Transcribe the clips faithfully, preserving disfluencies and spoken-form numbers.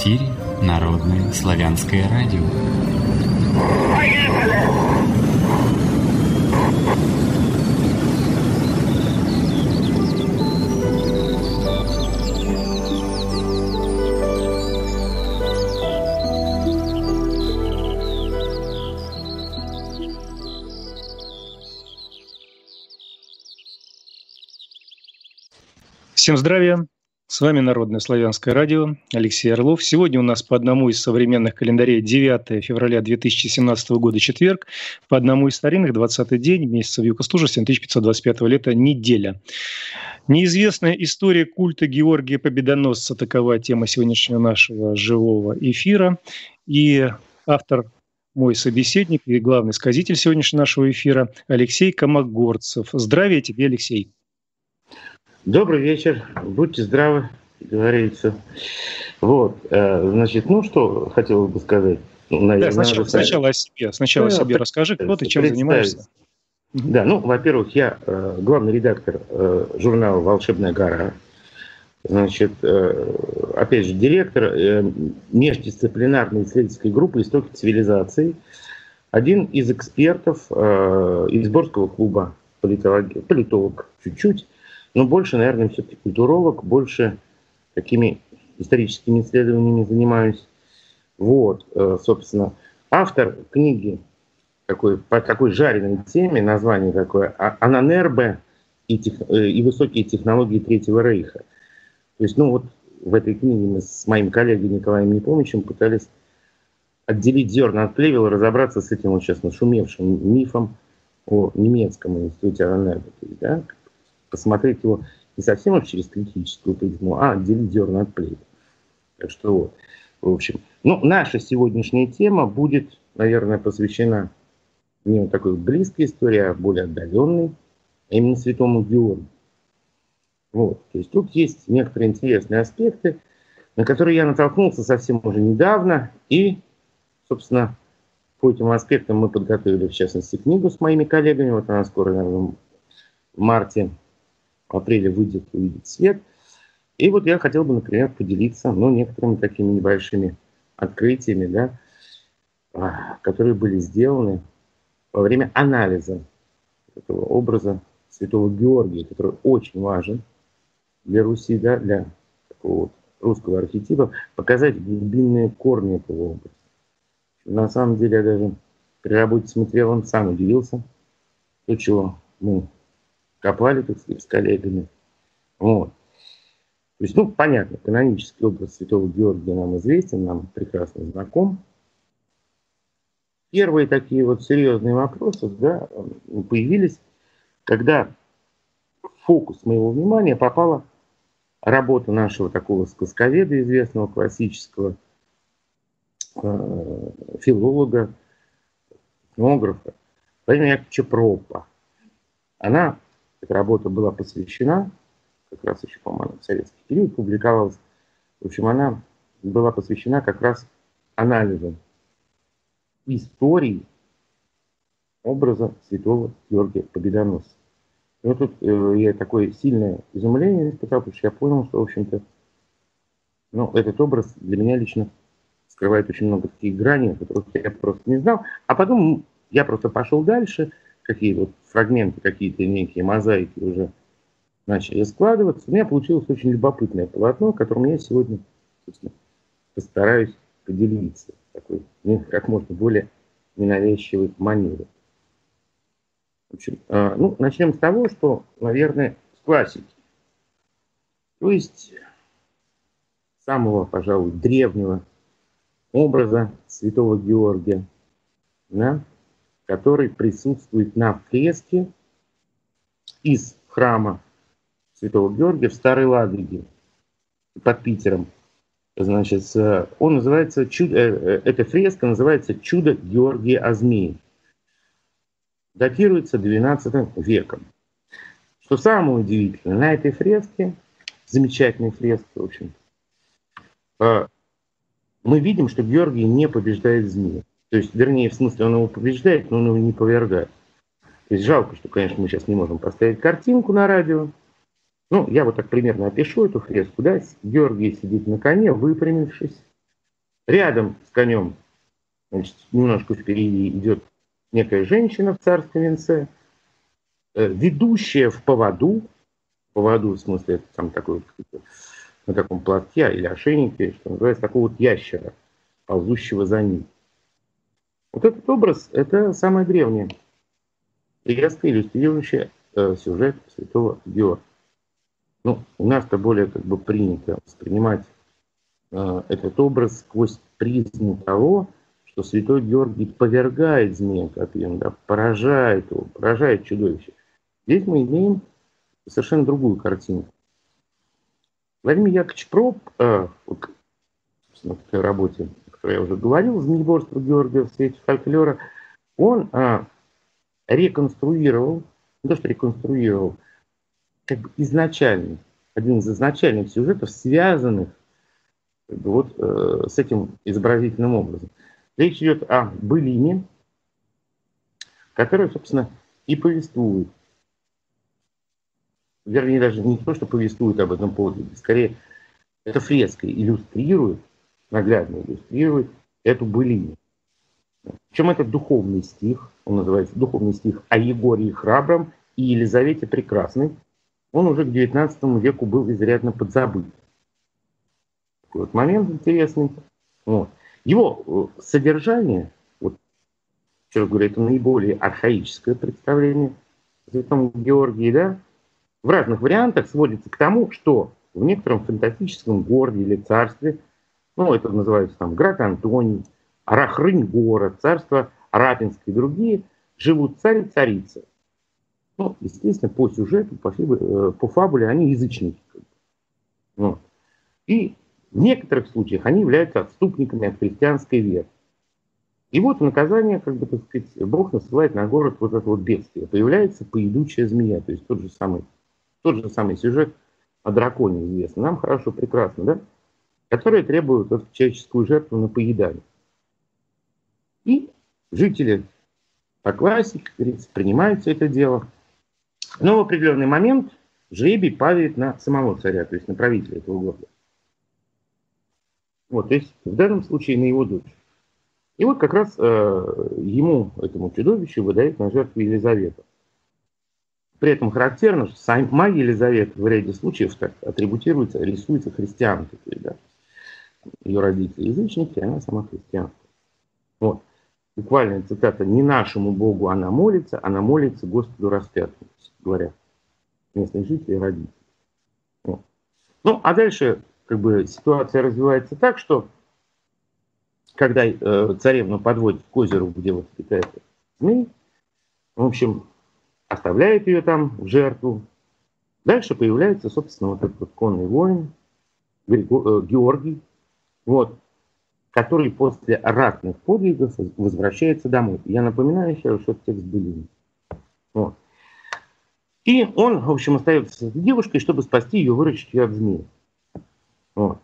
эфире Народное славянское радио. Всем здравия! С вами Народное славянское радио, Алексей Орлов. Сегодня у нас по одному из современных календарей девятое февраля две тысячи семнадцатого года, четверг, по одному из старинных двадцатый день месяца Вьюка-Стужа тысяча пятьсот двадцать пятого лета, неделя. Неизвестная история культа Георгия Победоносца – такова тема сегодняшнего нашего живого эфира. И автор, мой собеседник и главный сказитель сегодняшнего нашего эфира Алексей Комогорцев. Здравия тебе, Алексей! Добрый вечер, будьте здравы, как говорится. Вот, значит, ну что хотел бы сказать. Наверное, да, сначала, сначала о себе, сначала да, о себе расскажи, кто ты, чем занимаешься. Да, ну, во-первых, я э, главный редактор э, журнала «Волшебная гора». Значит, э, опять же, директор э, междисциплинарной исследовательской группы «Истоки цивилизации». Один из экспертов э, из Борского клуба, политолог, политолог чуть-чуть, но больше, наверное, все-таки культуролог, больше такими историческими исследованиями занимаюсь. Вот, собственно, автор книги такой, по такой жареной теме, название такое «Ананербе и, тех, и высокие технологии Третьего Рейха». То есть, ну вот в этой книге мы с моим коллегой Николаем Непомнящим пытались отделить зерна от плевела, разобраться с этим вот сейчас нашумевшим мифом о немецком институте Ананербе. Да? Посмотреть его не совсем через критическую призму, а отделить зерна от плевела. Так что вот, в общем. Ну, наша сегодняшняя тема будет, наверное, посвящена не вот такой близкой истории, а более отдаленной, а именно святому Георгию. Вот. То есть тут есть некоторые интересные аспекты, на которые я натолкнулся совсем уже недавно. И, собственно, по этим аспектам мы подготовили, в частности, книгу с моими коллегами. Вот она скоро, наверное, в марте, в апреле выйдет, увидит свет. И вот я хотел бы, например, поделиться, ну, некоторыми такими небольшими открытиями, да, которые были сделаны во время анализа этого образа святого Георгия, который очень важен для Руси, да, для такого вот русского архетипа, показать глубинные корни этого образа. На самом деле я даже при работе с материалом сам удивился, то, чего мы копали, так сказать, с коллегами. Вот. То есть, ну, понятно, канонический образ святого Георгия нам известен, нам прекрасно знаком. Первые такие вот серьезные вопросы, да, появились, когда в фокус моего внимания попала работа нашего такого сказковеда, известного классического э, филолога, этнографа, Владимира Яковлевича Проппа. Она, эта работа была посвящена, как раз еще, по-моему, в советский период публиковалась, в общем, она была посвящена как раз анализу истории образа святого Георгия Победоносца. И вот тут э, я такое сильное изумление испытал, потому что я понял, что, в общем-то, ну, этот образ для меня лично скрывает очень много таких граней, которых я просто не знал. А потом я просто пошел дальше, какие вот фрагменты, какие-то некие мозаики уже начали складываться. У меня получилось очень любопытное полотно, которым я сегодня, собственно, постараюсь поделиться в такой, ну, как можно более ненавязчивой манере. В общем, э, ну, начнем с того, что, наверное, с классики. То есть самого, пожалуй, древнего образа святого Георгия, да, который присутствует на фреске из храма святого Георгия в Старой Ладоге под Питером. Значит, он называется, чудо, эта фреска называется «Чудо Георгия о змее». Датируется двенадцатым веком. Что самое удивительное, на этой фреске, замечательной фреске, в общем, мы видим, что Георгий не побеждает змею. То есть, вернее, в смысле, он его побеждает, но он его не повергает. То есть жалко, что, конечно, мы сейчас не можем поставить картинку на радио. Ну, я вот так примерно опишу эту фреску, да. Георгий сидит на коне, выпрямившись, Рядом с конем, значит, немножко впереди идет некая женщина в царском венце, ведущая в поводу, в поводу, в смысле, это там такой вот, на таком платке или ошейнике, что называется, такого вот ящера, ползущего за ним. Вот этот образ – это самое древнее, резко иллюстрирующее э, сюжет святого Георгия. Ну, у нас-то более как бы принято воспринимать э, этот образ сквозь призму того, что святой Георгий повергает змея копьем, да, поражает его, поражает чудовище. Здесь мы имеем совершенно другую картину. Владимир Яковлевич Проб, э, вот, в той работе, о которой я уже говорил, «Змееборство Георгия в свете фольклора», он э, реконструировал, не то что реконструировал, как бы изначально, один из изначальных сюжетов, связанных как бы, вот, э, с этим изобразительным образом. Речь идет о былине, которая, собственно, и повествует. Вернее, даже не то, что повествует об этом подвиге, скорее, эта фреска иллюстрирует, наглядно иллюстрирует эту былину. Причем это духовный стих, он называется духовный стих о Егоре Храбром и Елизавете Прекрасной. Он уже к девятнадцатому веку был изрядно подзабыт. Такой вот момент интересный. Вот. Его содержание, вот, еще раз говорю, это наиболее архаическое представление о святом Георгии, да, в разных вариантах сводится к тому, что в некотором фантастическом городе или царстве, ну, это называется там Град Антоний, Арахрынь-город, царство Арапинское и другие, живут царь и царица. Ну, естественно, по сюжету, по, по фабуле они язычники. Вот. И в некоторых случаях они являются отступниками от христианской веры. И вот наказание, как бы, так сказать, Бог насылает на город вот это вот бедствие. Появляется поедучая змея, то есть тот же самый, тот же самый сюжет о драконе известный. Нам хорошо, прекрасно, да? Которые требуют эту человеческую жертву на поедание. И жители по классике, как говорится, принимают все это дело. Но в определенный момент жребий падает на самого царя, то есть на правителя этого города. Вот, то есть в данном случае на его дочь. И вот как раз э, ему, этому чудовищу, выдают на жертву Елизавету. При этом характерно, что сама Елизавета в ряде случаев так атрибутируется, рисуется христианкой. То есть, да, ее родители язычники, она сама христианка. Вот. Буквальная цитата: «Не нашему Богу она молится, она молится Господу распятому», говорят местные жители и родители. Вот. Ну, а дальше как бы ситуация развивается так, что когда э, царевну подводят к озеру, где вот питает змей, в общем, оставляет ее там в жертву. Дальше появляется, собственно, вот этот вот конный воин Георгий, вот, который после ратных подвигов возвращается домой. Я напоминаю еще, что это текст былины. Вот. И он, в общем, остается с девушкой, чтобы спасти ее, выручить ее от змеи. Вот.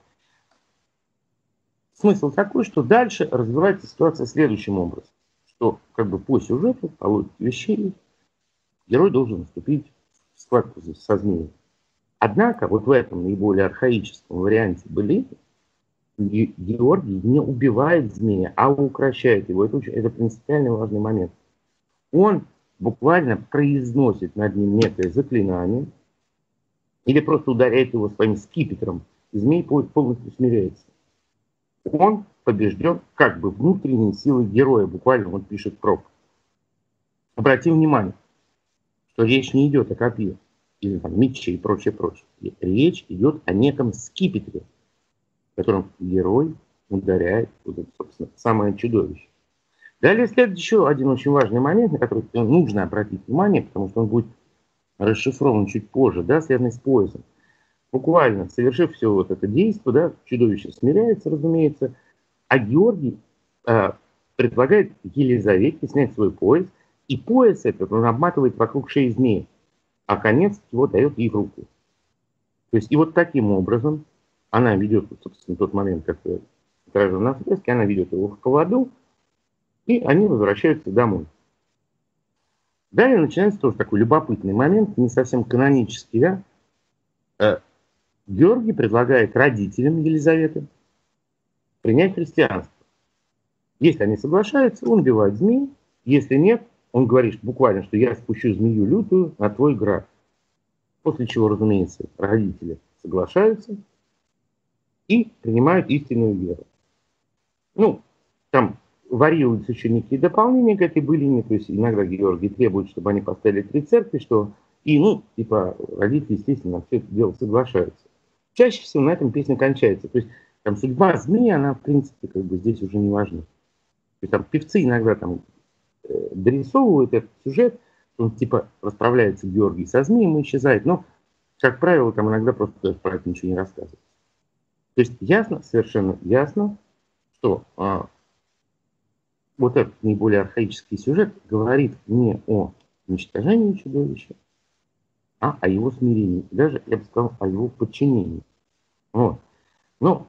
Смысл такой, что дальше развивается ситуация следующим образом. Что как бы по сюжету, по логике вещей, герой должен вступить в схватку со змеей. Однако вот в этом наиболее архаическом варианте былины Георгий не убивает змея, а укрощает его. Это, очень, это принципиально важный момент. Он буквально произносит над ним некое заклинание или просто ударяет его своим скипетром, и змей полностью смиряется. Он побежден как бы внутренней силой героя, буквально он пишет Проб. Обратим внимание, что речь не идет о копье или там мече и прочее, прочее. Речь идет о неком скипетре, в котором герой ударяет вот это, собственно, самое чудовище. Далее следует еще один очень важный момент, на который нужно обратить внимание, потому что он будет расшифрован чуть позже, да, связанный с поясом. Буквально совершив все вот это действие, да, чудовище смиряется, разумеется, а Георгий э, предлагает Елизавете снять свой пояс, и пояс этот он обматывает вокруг шеи змеи, а конец его дает ей в руку. То есть и вот таким образом она ведет, собственно, тот момент, как отражен на фреске, она ведет его в поводу, и они возвращаются домой. Далее начинается тоже такой любопытный момент, не совсем канонический, да. Георгий предлагает родителям Елизаветы принять христианство. Если они соглашаются, он убивает змею. Если нет, он говорит буквально, что я спущу змею лютую на твой град. После чего, разумеется, родители соглашаются и принимают истинную веру. Ну, там варьируются еще некие дополнения к этой былине, то есть иногда Георгий требует, чтобы они поставили три церкви, что и, ну, типа, родители, естественно, на все это дело соглашаются. Чаще всего на этом песня кончается. То есть там судьба змеи, она, в принципе, как бы здесь уже не важна. То есть там певцы иногда там э, дорисовывают этот сюжет, он типа расправляется Георгий со змеем и исчезает. Но, как правило, там иногда просто про это ничего не рассказывается. То есть ясно, совершенно ясно, что а, вот этот наиболее архаический сюжет говорит не о уничтожении чудовища, а о его смирении. Даже, я бы сказал, о его подчинении. Вот. Но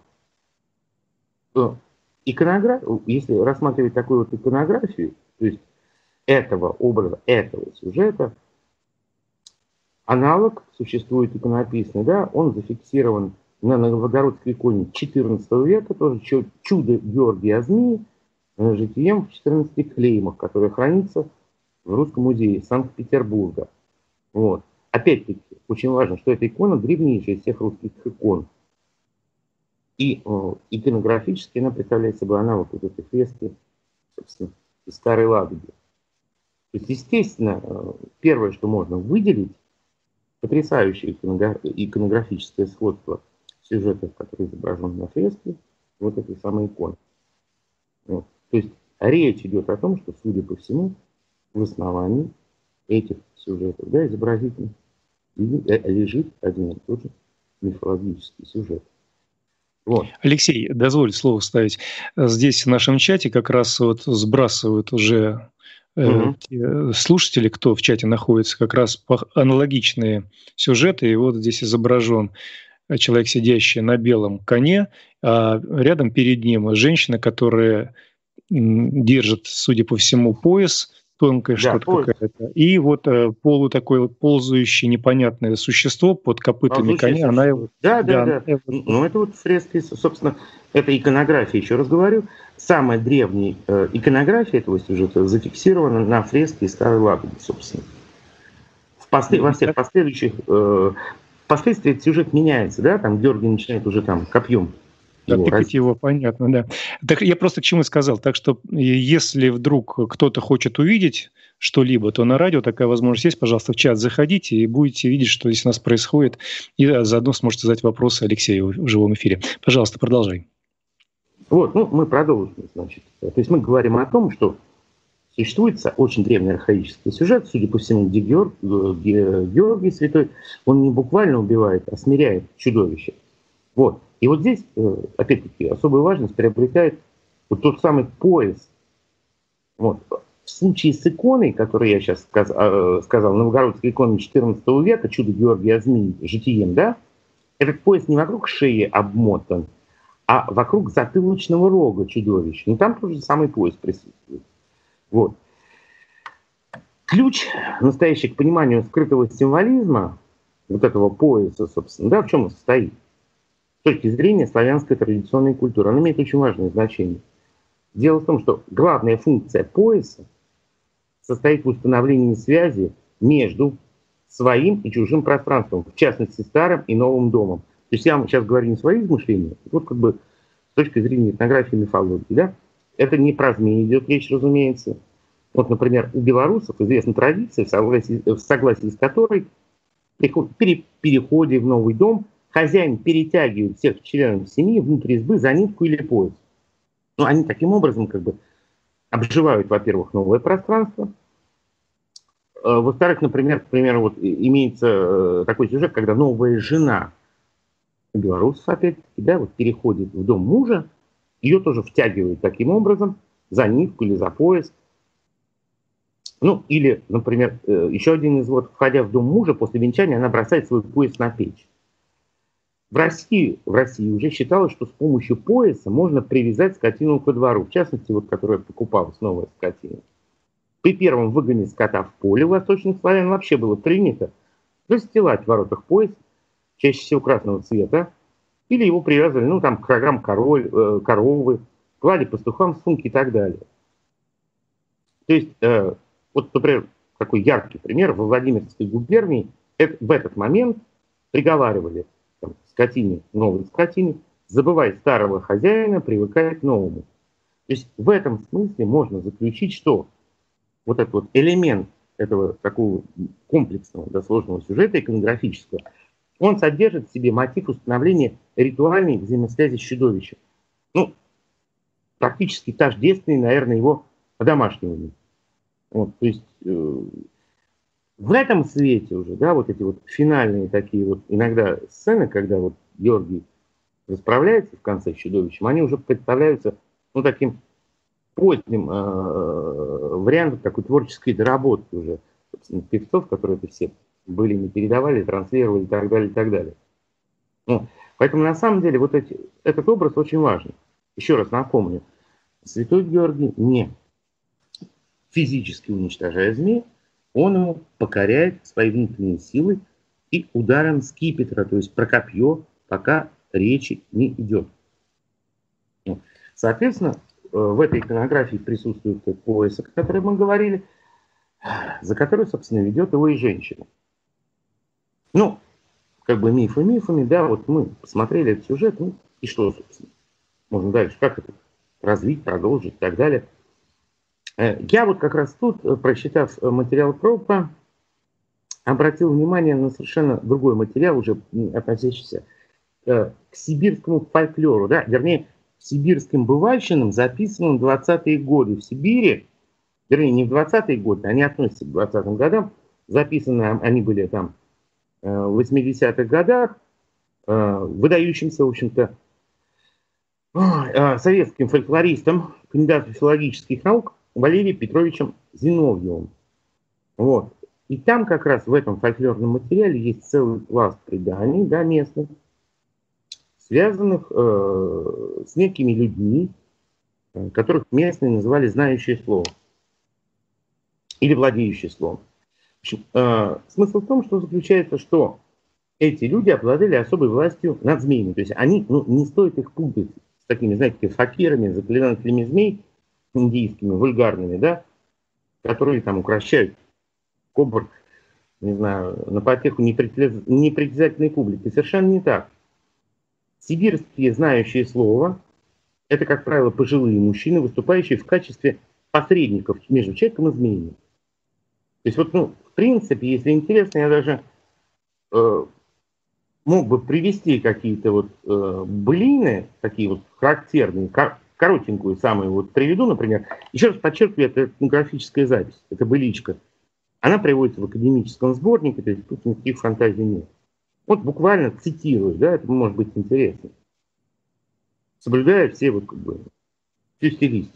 иконография, если рассматривать такую вот иконографию, то есть этого образа, этого сюжета, аналог существует иконописный, да, он зафиксирован на Новгородской иконе четырнадцатого века, тоже чудо Георгия о змеи, житием в четырнадцати клеймах, которое хранится в Русском музее Санкт-Петербурга. Вот. Опять-таки, очень важно, что эта икона древнейшая из всех русских икон. И э, иконографически она представляет собой аналог вот этой фрески, собственно, из Старой Ладоги. То есть, естественно, э, первое, что можно выделить, потрясающее иконографическое сходство сюжета, который изображен на фреске, вот этой самой иконы. Вот. То есть речь идет о том, что, судя по всему, в основании этих сюжетов, да, изобразительных, лежит один и тот же мифологический сюжет. Вот. Алексей, дозволь слово вставить. Здесь в нашем чате как раз вот сбрасывают уже угу. э, слушатели, кто в чате находится, как раз аналогичные сюжеты. И вот здесь изображен человек, сидящий на белом коне, а рядом перед ним женщина, которая держит, судя по всему, пояс, тонкое да, что-то какая-то. И вот э, полу такое ползающее непонятное существо под копытами коня. Она его... Да, да, да. да. Ну, это вот фрески, собственно, это иконография, еще раз говорю. Самая древняя э, иконография этого сюжета зафиксирована на фреске из Старой Ладоги, собственно. В послед... Во всех последующих... Э, впоследствии этот сюжет меняется, да, там Георгий начинает уже там копьем. Да, его, тыкать его, понятно, да. Так я просто к чему сказал. Так что если вдруг кто-то хочет увидеть что-либо, то на радио такая возможность есть. Пожалуйста, в чат заходите и будете видеть, что здесь у нас происходит. И заодно сможете задать вопросы Алексею в живом эфире. Пожалуйста, продолжай. Вот, ну, мы продолжим, значит. То есть мы говорим о том, что существует очень древний архаический сюжет, судя по всему, где Георг, Георгий Святой, он не буквально убивает, а смиряет чудовище. Вот. И вот здесь, опять-таки, особую важность приобретает вот тот самый пояс. Вот. В случае с иконой, которую я сейчас сказал, сказал новгородской иконой четырнадцатого века, чудо Георгия о змеи, житием, да, этот пояс не вокруг шеи обмотан, а вокруг затылочного рога чудовища. Ну, там тоже самый пояс присутствует. Вот. Ключ настоящий к пониманию скрытого символизма вот этого пояса, собственно, да, в чем он состоит? С точки зрения славянской традиционной культуры. Она имеет очень важное значение. Дело в том, что главная функция пояса состоит в установлении связи между своим и чужим пространством, в частности, старым и новым домом. То есть я вам сейчас говорю не свои измышления, вот как бы с точки зрения этнографии и мифологии. Да? Это не про змеи идет речь, разумеется. Вот, например, у белорусов известна традиция, в согласии, в согласии с которой при переходе в новый дом хозяин перетягивает всех членов семьи внутрь избы за нитку или пояс. Ну, они таким образом как бы обживают, во-первых, новое пространство. Во-вторых, например, к примеру, вот имеется такой сюжет, когда новая жена белорусов, опять-таки, да, вот переходит в дом мужа, ее тоже втягивают таким образом за нитку или за пояс. Ну, или, например, еще один из вот, входя в дом мужа, после венчания она бросает свой пояс на печь. В России, в России уже считалось, что с помощью пояса можно привязать скотину ко двору, в частности, вот, которая покупалась, новая скотина. При первом выгоне скота в поле у восточных славян вообще было принято застилать в воротах пояс, чаще всего красного цвета, Или его привязывали, ну, там, к рогам король, э, коровы, клали пастухам в сумки и так далее. То есть, э, вот, например, такой яркий пример, во Владимирской губернии это, в этот момент приговаривали там, скотине, новой скотине, забывай старого хозяина, привыкай к новому. То есть в этом смысле можно заключить, что вот этот вот элемент этого такого комплексного, да, сложного сюжета иконографического, он содержит в себе мотив установления ритуальной взаимосвязи с чудовищем. Ну, практически тождественный, наверное, его домашнему. Вот, то есть э, в этом свете уже, да, вот эти вот финальные такие вот иногда сцены, когда вот Георгий расправляется в конце с чудовищем, они уже представляются, ну, таким поздним э, вариантом такой творческой доработки уже, собственно, певцов, которые это все были, не передавали, транслировали и так далее, и так далее. Ну, поэтому на самом деле вот эти, этот образ очень важен. Еще раз напомню, святой Георгий не физически уничтожая змея, он ему покоряет свои внутренние силы и ударом скипетра, то есть про копье, пока речи не идет. Соответственно, в этой иконографии присутствует пояс, о котором мы говорили, за который, собственно, ведет его и женщина. Ну, как бы мифы мифами, да, вот мы посмотрели этот сюжет, ну и что, собственно, можно дальше, как это развить, продолжить и так далее. Я вот как раз тут, прочитав материал Кропа, обратил внимание на совершенно другой материал, уже относящийся к сибирскому фольклору, да, вернее, сибирским бывальщинам, записанным в двадцатые годы в Сибири, вернее, не в двадцатые годы, они относятся к двадцатым годам, записаны они были там в восьмидесятых годах, выдающимся, в общем-то, советским фольклористом, кандидатом филологических наук Валерием Петровичем Зиновьевым. Вот. И там как раз в этом фольклорном материале есть целый пласт преданий, да, местных, связанных э, с некими людьми, которых местные называли знающие слово или владеющие словом. В общем, э, смысл в том, что заключается, что эти люди обладали особой властью над змеями. То есть они, ну, не стоит их путать с такими, знаете, факирами, заклинателями змей, индийскими, вульгарными, да, которые там укращают кобр, не знаю, на потеху непритязательной публики. Совершенно не так. Сибирские знающие слово – это, как правило, пожилые мужчины, выступающие в качестве посредников между человеком и змеями. То есть вот, ну, в принципе, если интересно, я даже э, мог бы привести какие-то вот э, былины, такие вот характерные, кор коротенькую самую вот приведу, например. Еще раз подчеркиваю, это этнографическая запись, это быличка. Она приводится в академическом сборнике, то есть тут никаких фантазий нет. Вот буквально цитирую, да, это может быть интересно. Соблюдая все вот как бы всю стилистику.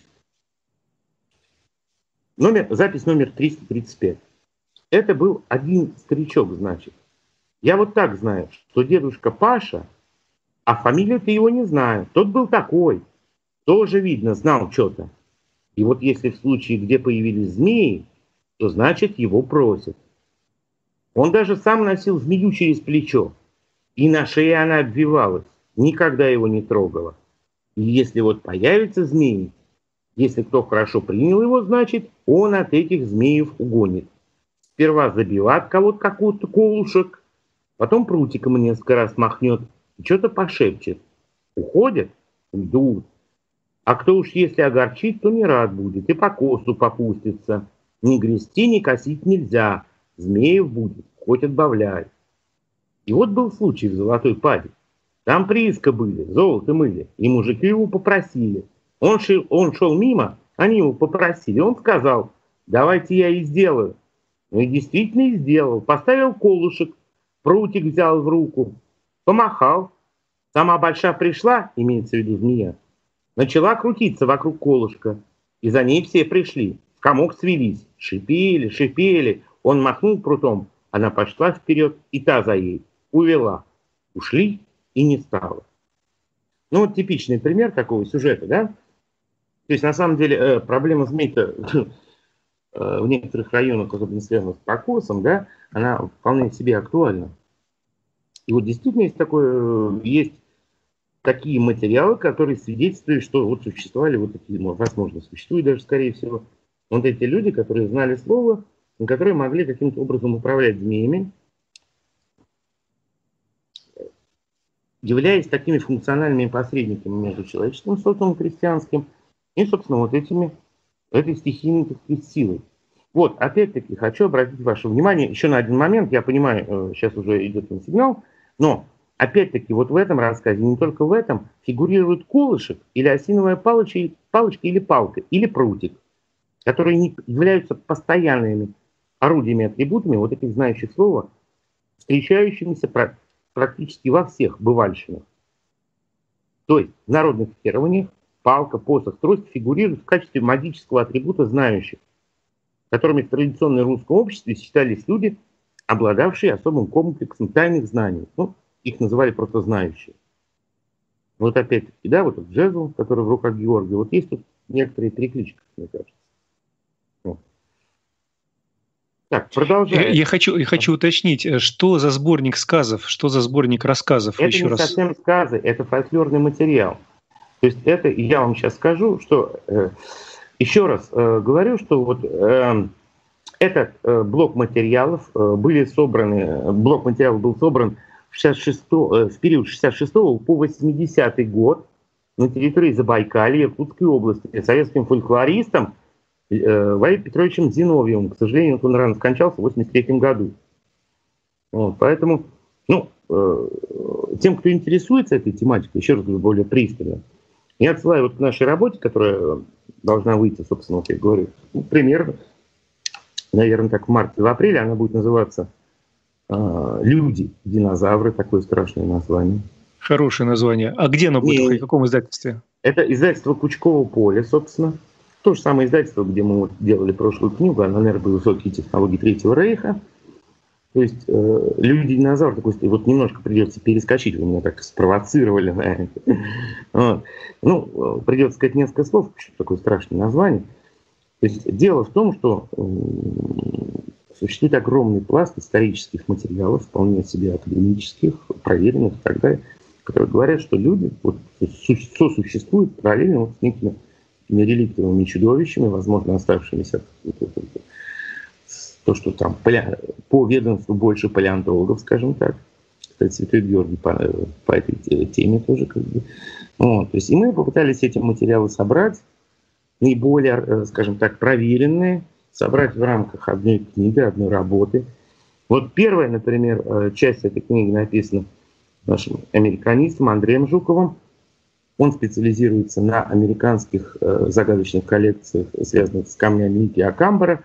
Номер, запись номер триста тридцать пять. Это был один старичок, значит. Я вот так знаю, что дедушка Паша, а фамилию-то его не знаю. Тот был такой. Тоже, видно, знал что-то. И вот если в случае, где появились змеи, то значит его просят. Он даже сам носил змею через плечо. И на шее она обвивалась. Никогда его не трогала. И если вот появятся змеи, если кто хорошо принял его, значит, он от этих змеев угонит. Сперва забивает кого-то какой-то колышек, потом прутиком несколько раз махнет и что-то пошепчет. Уходят, уйдут. А кто уж если огорчит, то не рад будет и по косту попустится. Ни грести, ни косить нельзя. Змеев будет, хоть отбавляй. И вот был случай в Золотой Паде. Там прииска были, золото мыли, и мужики его попросили. Он шел, он шел мимо, они его попросили. Он сказал, давайте я и сделаю. Ну и действительно и сделал. Поставил колышек, прутик взял в руку, помахал. Сама большая пришла, имеется в виду змея, начала крутиться вокруг колышка. И за ней все пришли. В комок свелись, шипели, шипели. Он махнул прутом, она пошла вперед, и та за ей. Увела. Ушли и не стало. Ну вот типичный пример такого сюжета, да? То есть на самом деле проблема змей-то в некоторых районах, особенно связана с прокосом, да, она вполне себе актуальна. И вот действительно есть такое, есть такие материалы, которые свидетельствуют, что вот существовали вот такие, возможно, существуют даже, скорее всего, вот эти люди, которые знали слово, которые могли каким-то образом управлять змеями, являясь такими функциональными посредниками между человеческим социумом и христианским и, собственно, вот этими, этой стихийной, так сказать, силой. Вот, опять-таки, хочу обратить ваше внимание еще на один момент. Я понимаю, сейчас уже идет сигнал, но, опять-таки, вот в этом рассказе, не только в этом, фигурирует колышек или осиновая палочка, палочка или палка, или прутик, которые не являются постоянными орудиями, атрибутами вот этих знающих слова, встречающимися практически во всех бывальщинах. То есть в народных верованиях палка, посох, трость фигурируют в качестве магического атрибута знающих, которыми в традиционном русском обществе считались люди, обладавшие особым комплексом тайных знаний. Ну, их называли просто знающие. Вот опять-таки, да, вот этот жезл, который в руках Георгия, вот есть тут некоторые переклички, мне кажется. Вот. Так, продолжаем. Я, я, хочу, я хочу уточнить, что за сборник сказов, что за сборник рассказов? Это еще не раз. совсем сказы, это фольклорный материал. То есть это, я вам сейчас скажу, что, э, еще раз э, говорю, что вот э, этот э, блок материалов э, были собраны, блок материалов был собран в, шестьдесят шестом, э, в период с шестьдесят шестого по восьмидесятый год на территории Забайкалья, Иркутской области, советским фольклористом Валерием Петровичем Зиновьевым. К сожалению, он рано скончался в восемьдесят третьем году. Вот, поэтому, ну, э, тем, кто интересуется этой тематикой, еще раз говорю, более пристально, я отсылаю вот к нашей работе, которая должна выйти, собственно, вот я говорю, ну, примерно, наверное, так в марте, в апреле она будет называться э, «Люди, динозавры», такое страшное название. Хорошее название. А где оно будет, И... в каком издательстве? Это издательство Кучкового поля, собственно. То же самое издательство, где мы вот делали прошлую книгу, оно, наверное, «Высокие технологии Третьего Рейха». То есть э, «Люди-динозавры», такой, вот немножко придется перескочить, вы меня так спровоцировали на это. Вот. Ну, придется сказать несколько слов, что такое страшное название. То есть дело в том, что э, существует огромный пласт исторических материалов, вполне себе академических, проверенных и так далее, которые говорят, что люди вот, сосуществуют параллельно вот с некими реликтовыми чудовищами, возможно, оставшимися то, что там по ведомству больше палеонтологов, скажем так. Кстати, Святой Георгий по, по этой теме тоже как бы. Вот, то есть и мы попытались эти материалы собрать, наиболее, скажем так, проверенные, собрать в рамках одной книги, одной работы. Вот первая, например, часть этой книги написана нашим американистом Андреем Жуковым. Он специализируется на американских э, загадочных коллекциях, связанных с камнями Ники Акамбара,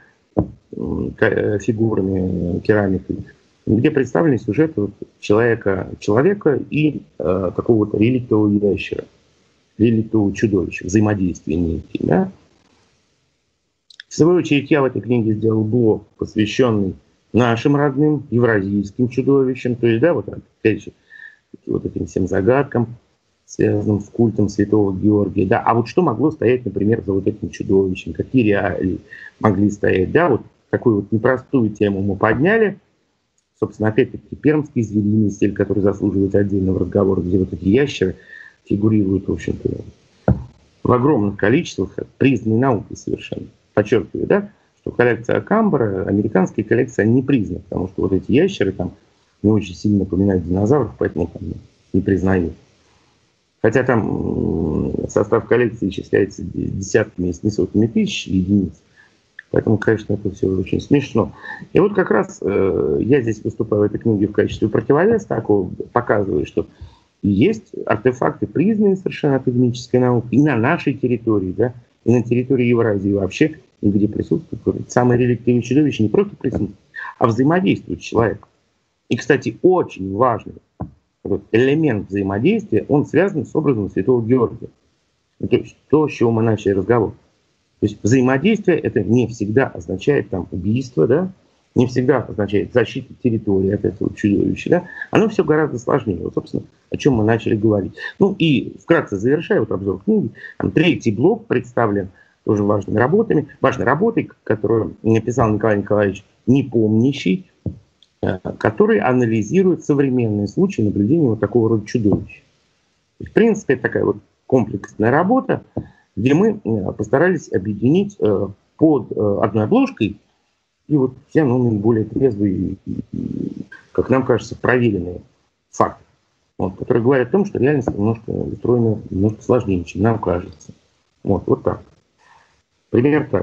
э, фигурами, керамикой, где представлены сюжеты вот, человека, человека и э, какого-то реликтового ящера, реликтового чудовища, взаимодействия Ники. Да? В свою очередь я в этой книге сделал блок, посвященный нашим родным евразийским чудовищам, то есть, да, вот опять же, вот этим всем загадкам, связанным с культом Святого Георгия, да, а вот что могло стоять, например, за вот этим чудовищем, какие реалии могли стоять, да, вот такую вот непростую тему мы подняли, собственно, опять-таки, пермский звериный стиль, который заслуживает отдельного разговора, где вот эти ящеры фигурируют, в общем-то, в огромных количествах, признанной наукой совершенно, подчеркиваю, да, что коллекция Акамбара, американские коллекции, они не признаны, потому что вот эти ящеры там не очень сильно напоминают динозавров, поэтому там не признают. Хотя там состав коллекции исчисляется десятками, если не сотнями тысяч единиц. Поэтому, конечно, это все очень смешно. И вот как раз э, я здесь выступаю в этой книге в качестве противовеса, такого, показываю, что есть артефакты, признанные совершенно академической наукой, и на нашей территории, да, и на территории Евразии вообще, где присутствует самое реликтовое чудовище, не просто присутствует, а взаимодействует с человеком. И, кстати, очень важный вот элемент взаимодействия, он связан с образом Святого Георгия. То есть то, с чего мы начали разговор. То есть взаимодействие это не всегда означает там убийство, да, не всегда означает защиту территории от этого чудовища, да. Оно все гораздо сложнее. Вот, собственно, о чем мы начали говорить. Ну и вкратце завершая вот обзор книги, там третий блок представлен тоже важными работами, важной работой, которую написал Николай Николаевич Непомнящий, который анализирует современные случаи наблюдения вот такого рода чудовищ. В принципе, это такая вот комплексная работа, где мы постарались объединить под одной обложкой и вот все ну, наиболее трезвые и, и, как нам кажется, проверенные факты, вот, которые говорят о том, что реальность немножко устроена немножко сложнее, чем нам кажется. Вот, вот так. Пример так.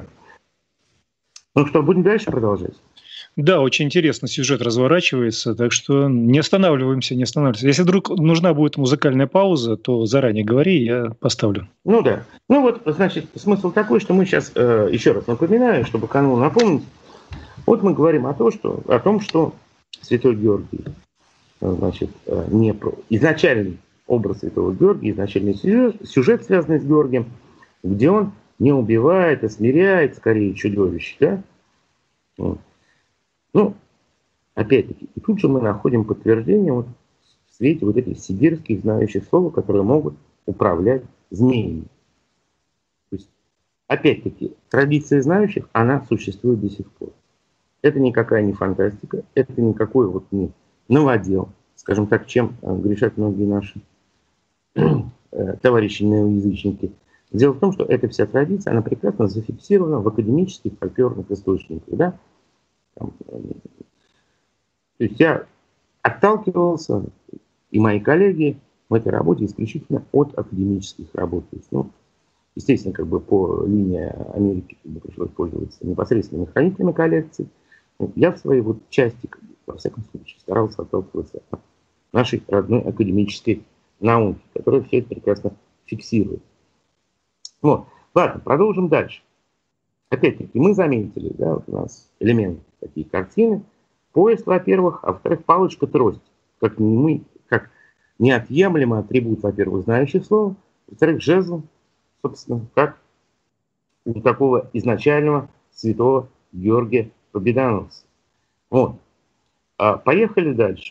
Ну что, будем дальше продолжать? Да, очень интересно сюжет разворачивается, так что не останавливаемся, не останавливаемся. Если вдруг нужна будет музыкальная пауза, то заранее говори, я поставлю. Ну да. Ну вот, значит, смысл такой, что мы сейчас, э, еще раз напоминаю, чтобы канал напомнить, вот мы говорим о том, что, о том, что Святой Георгий, значит, не про... изначальный образ Святого Георгия, изначальный сюжет, сюжет, связанный с Георгием, где он не убивает, а смиряет скорее чудовище, да? Вот. Ну, опять-таки, и тут же мы находим подтверждение вот в свете вот этих сибирских знающих слов, которые могут управлять змеями. То есть, опять-таки, традиция знающих, она существует до сих пор. Это никакая не фантастика, это никакой вот не новодел, скажем так, чем грешат многие наши товарищи неоязычники. Дело в том, что эта вся традиция, она прекрасно зафиксирована в академических фольклорных источниках, да? Там, то есть я отталкивался, и мои коллеги в этой работе исключительно от академических работ. То есть, ну, естественно, как бы по линии Америки как бы, пришлось пользоваться непосредственными хранителями коллекций. Я в своей вот части, как бы, во всяком случае, старался отталкиваться от нашей родной академической науки, которая все это прекрасно фиксирует. Вот. Ладно, продолжим дальше. Опять-таки, мы заметили, да, вот у нас элементы такие картины. Поезд, во-первых, а во-вторых, палочка-трость, как, не мы, как неотъемлемый атрибут, во-первых, знающих слов, во-вторых, жезл, собственно, как у такого изначального святого Георгия Победоносца. Вот. А, поехали дальше.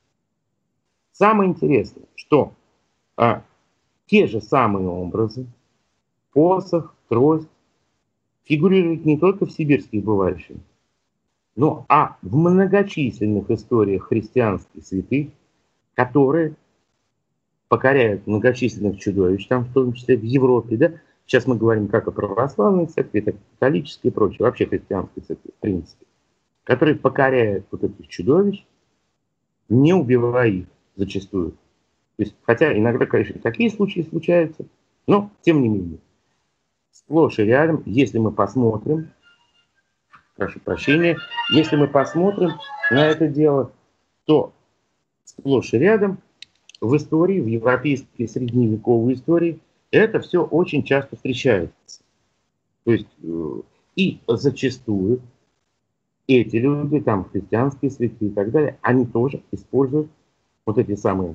Самое интересное, что а, те же самые образы, посох, трость, фигурируют не только в сибирских бывающих, но а в многочисленных историях христианских святых, которые покоряют многочисленных чудовищ, там в том числе в Европе, да. Сейчас мы говорим как о православной церкви, так и католической и прочее, вообще христианской церкви, в принципе, которые покоряют вот этих чудовищ, не убивая их зачастую. То есть, хотя иногда, конечно, такие случаи случаются, но тем не менее. Сплошь и рядом, если мы посмотрим, прошу прощения, если мы посмотрим на это дело, то сплошь и рядом в истории, в европейской средневековой истории, это все очень часто встречается. То есть, и зачастую эти люди, там, христианские святые и так далее, они тоже используют вот эти самые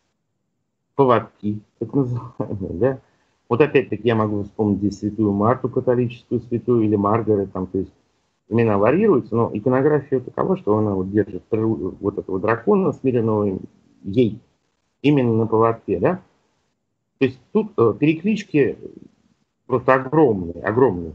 поводки, так называемые, да. Вот опять-таки я могу вспомнить здесь святую Марту, католическую святую, или Маргарет, там, то есть имена варьируются, но иконография такова, что она вот держит вот этого дракона смиренного ей именно на поводке, да. То есть тут э, переклички просто огромные, огромные.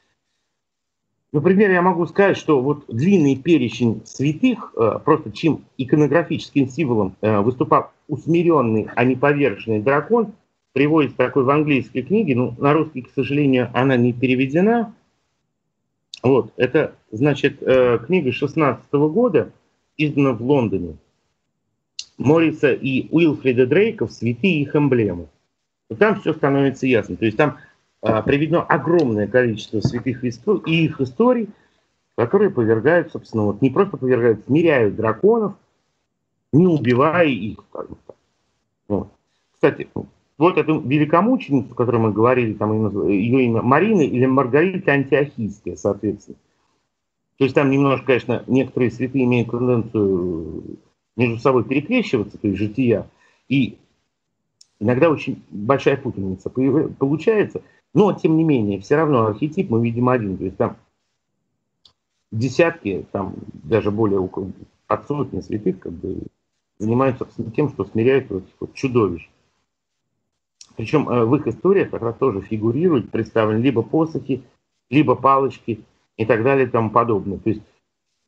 Например, я могу сказать, что вот длинный перечень святых, э, просто чьим иконографическим символом э, выступал усмиренный, а не поверженный дракон, приводится такой в английской книге, ну, на русский, к сожалению, она не переведена. Вот, это, значит, э, книга шестнадцатого года, издана в Лондоне, Морриса и Уилфрида Дрейков «Святые и их эмблемы». И там все становится ясно. То есть там э, приведено огромное количество святых и их историй, которые повергают, собственно, вот не просто повергают, смиряют драконов, не убивая их. Вот. Кстати, вот эту великомученицу, о которой мы говорили, там ее имя Марина или Маргарита Антиохийская, соответственно. То есть там немножко, конечно, некоторые святые имеют тенденцию между собой перекрещиваться, то есть жития, и иногда очень большая путаница получается, но тем не менее, все равно архетип мы видим один, то есть там десятки, там даже более около от сотни святых как бы занимаются тем, что смиряют вот этих вот чудовищ. Причем в их историях как раз тоже фигурируют, представлены либо посохи, либо палочки и так далее и тому подобное. То есть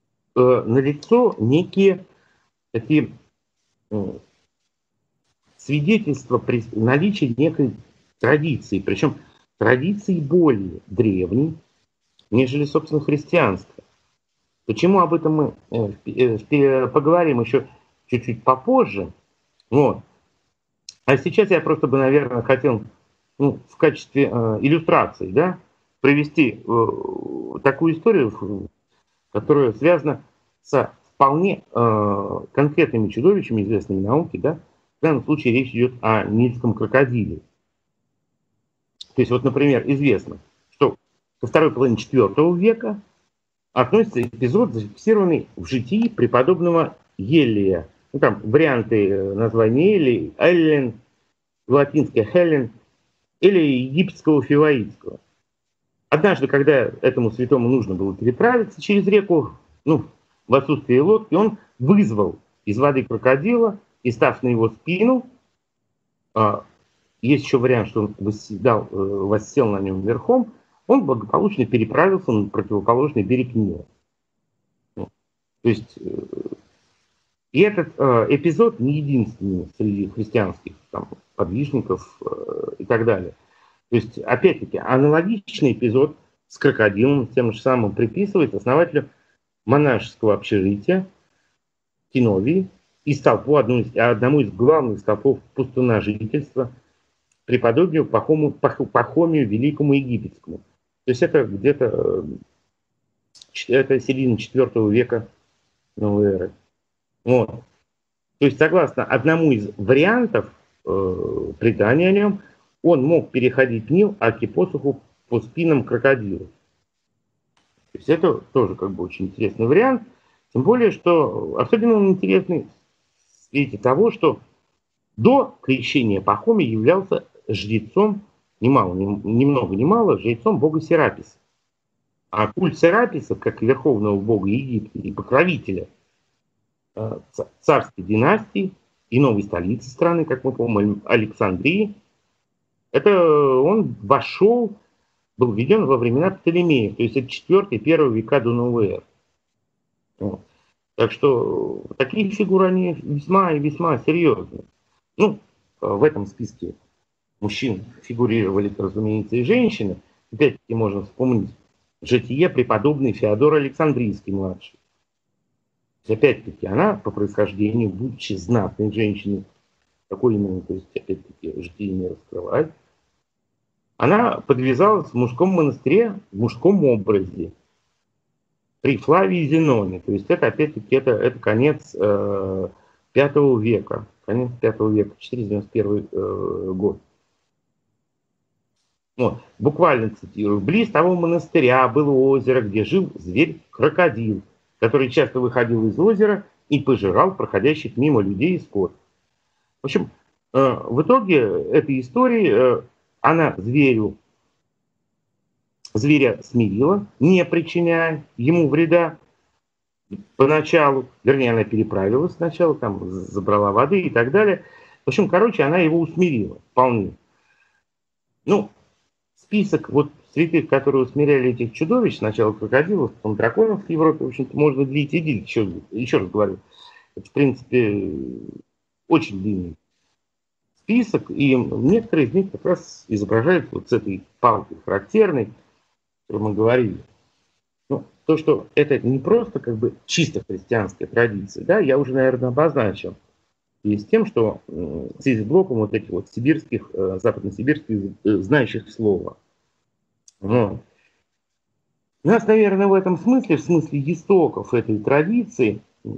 э, налицо некие такие э, свидетельство при наличии некой традиции, причем традиции более древней, нежели, собственно, христианство. Почему об этом мы э, поговорим еще чуть-чуть попозже. Вот. А сейчас я просто бы, наверное, хотел ну, в качестве э, иллюстрации, да, привести э, такую историю, которая связана с вполне э, конкретными чудовищами, известными науке, да. В данном случае речь идет о нильском крокодиле. То есть, вот, например, известно, что ко второй половине четвёртого века относится эпизод, зафиксированный в житии преподобного Елия. Ну, там варианты названия Елий, Эллен, латинское Хелен, или египетского Фиваитского. Однажды, когда этому святому нужно было переправиться через реку, ну, в отсутствие лодки, он вызвал из воды крокодила и, став на его спину, а, есть еще вариант, что он восседал, воссел на нем верхом, он благополучно переправился на противоположный берег Нила. То есть, и этот э, эпизод не единственный среди христианских там, подвижников э, и так далее. То есть, опять-таки, аналогичный эпизод с крокодилом, тем же самым приписывается основателю монашеского общежития Киновии и столпу, одну из, одному из главных столпов пустыножительства, преподобию Пахому, Пах, Пахомию Великому Египетскому. То есть это где-то это середина четвёртого века новой эры. Вот. То есть, согласно одному из вариантов э, предания о нем, он мог переходить Нил, аки посуху по спинам крокодилов. То есть это тоже как бы очень интересный вариант. Тем более, что особенно он интересный в свете того, что до крещения Пахомий являлся жрецом, немало, ни много ни мало, жрецом бога Сераписа. А культ Сераписа, как верховного бога Египта и покровителя царской династии и новой столицы страны, как мы помним, Александрии, это он вошел, был введен во времена Птолемея, то есть это четвёртый первый века до новой эры. Вот. Так что такие фигуры, они весьма и весьма серьезные. Ну, в этом списке мужчин фигурировали, разумеется, и женщины. Опять-таки можно вспомнить житие преподобной Феодоры Александрийской-младшей. Опять-таки, она по происхождению, будучи знатной женщиной, такой именно, то есть, опять-таки, житие не раскрывает, она подвязалась в мужском монастыре, в мужском образе, при Флавии Зеноне. То есть, это, опять-таки, это, это конец э, пятого века. Конец пятого века, четыреста девяносто первый э, год. Вот, буквально цитирую. Близ того монастыря было озеро, где жил зверь-крокодил, который часто выходил из озера и пожирал проходящих мимо людей и скот. В общем, э, в итоге этой истории э, она зверю, зверя смирила, не причиняя ему вреда поначалу. Вернее, она переправилась сначала, там забрала воды и так далее. В общем, короче, она его усмирила вполне. Ну, список вот святых, которые усмиряли этих чудовищ, сначала крокодилов, потом драконов в Европе, в общем-то, можно длить и длить. Еще, еще раз говорю, это, в принципе, очень длинный список, и некоторые из них как раз изображают вот с этой палкой характерной, о которой мы говорили. Ну, то, что это не просто как бы чисто христианская традиция, да, я уже, наверное, обозначил. И с тем, что э, в связи с блоком вот этих вот сибирских, э, западносибирских, э, знающих слова. Вот. Нас, наверное, в этом смысле, в смысле истоков этой традиции,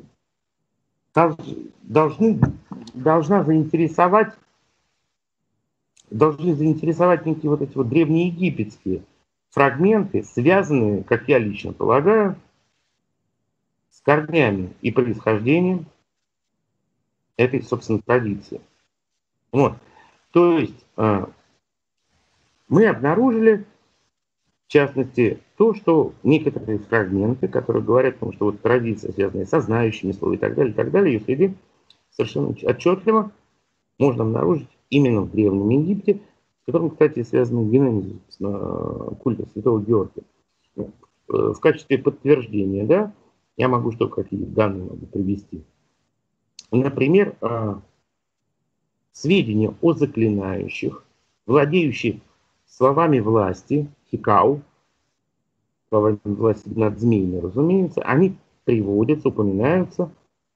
должны, должна заинтересовать, должны заинтересовать некие вот эти вот древнеегипетские фрагменты, связанные, как я лично полагаю, с корнями и происхождением этой, собственно, традиции. Вот. То есть э, мы обнаружили, в частности, то, что некоторые фрагменты, которые говорят о том, что вот традиция, связанная со знающими словами и так далее, и так далее, ее следы совершенно отчетливо можно обнаружить именно в Древнем Египте, с которым, кстати, связаны генезис культа Святого Георгия. В качестве подтверждения, да, я могу что, какие данные могу привести. Например, сведения о заклинающих, владеющих словами власти, хикау, словами власти над змеями, разумеется, они приводятся, упоминаются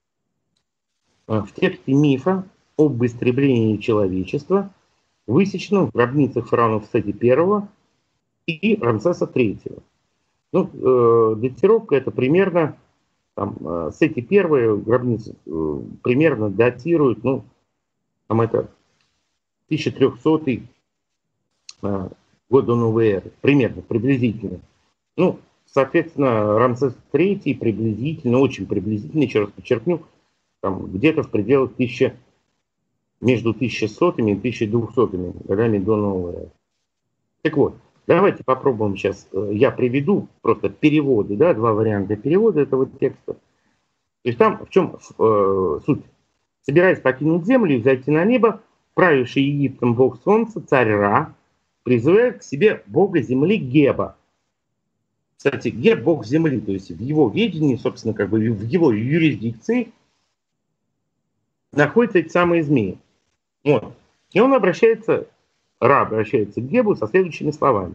в тексте мифа об истреблении человечества, высеченном в гробницах фараонов Сети Первого и Рамсеса Третьего. Ну, э, датировка это примерно, там, э, Сети Первой гробницы э, примерно датируют, ну, там это тысяча трёхсотый э, год до новой эры, примерно, приблизительно. Ну, соответственно, Рамсес Третий приблизительно, очень приблизительно, еще раз подчеркну, там где-то в пределах тысячи, между тысяча сотыми и тысяча двухсотыми годами до новой эры. Так вот, давайте попробуем сейчас, я приведу просто переводы, да, два варианта перевода этого текста. То есть там в чем э, суть? Собираясь покинуть землю и зайти на небо, правивший Египтом бог солнца, царь Ра, призывает к себе бога земли Геба. Кстати, Геб бог земли, то есть в его ведении, собственно, как бы в его юрисдикции находятся эти самые змеи. Вот. И он обращается, Ра обращается к Гебу со следующими словами.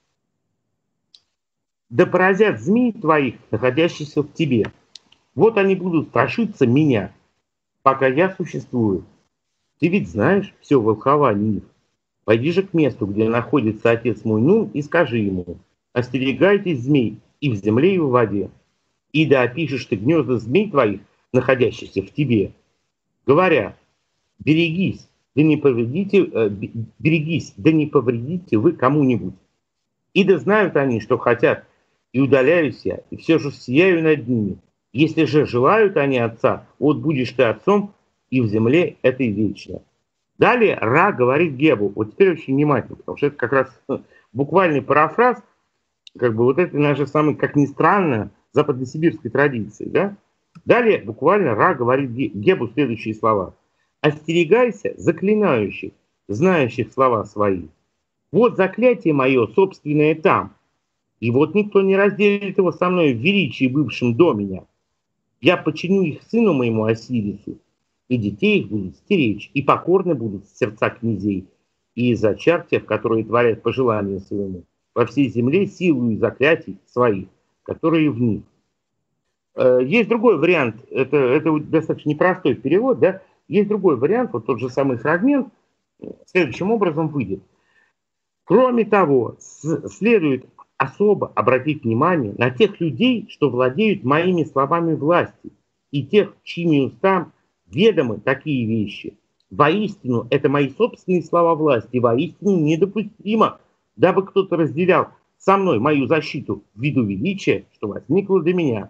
«Да поразят змей твоих, находящихся в тебе. Вот они будут страшиться меня, пока я существую. Ты ведь знаешь все волхование их. Пойди же к месту, где находится отец мой Нун, и скажи ему, остерегайтесь змей и в земле, и в воде. И да опишешь ты гнезда змей твоих, находящихся в тебе, говоря, берегись, да не повредите, э, берегись, да не повредите вы кому-нибудь. И да знают они, что хотят, и удаляюсь я, и все же сияю над ними. Если же желают они отца, вот будешь ты отцом, и в земле этой вечно». Далее Ра говорит Гебу, вот теперь очень внимательно, потому что это как раз буквальный парафраз, как бы вот это наша самая, как ни странно, западносибирской традиции, да? Далее буквально Ра говорит Гебу следующие слова. «Остерегайся заклинающих, знающих слова свои. Вот заклятие мое собственное там, и вот никто не разделит его со мной в величии, бывшем до меня. Я подчиню их сыну моему Осирису, и детей их будут стеречь, и покорны будут сердца князей, и из-за чертев, которые творят по желанию своему, во всей земле силу и заклятий своих, которые в них». Есть другой вариант, это, это достаточно непростой перевод, да? Есть другой вариант, вот тот же самый фрагмент, следующим образом выйдет. «Кроме того, следует особо обратить внимание на тех людей, что владеют моими словами власти, и тех, чьими устам ведомы такие вещи. Воистину, это мои собственные слова власти, воистину недопустимо, дабы кто-то разделял со мной мою защиту в виду величия, что возникло для меня.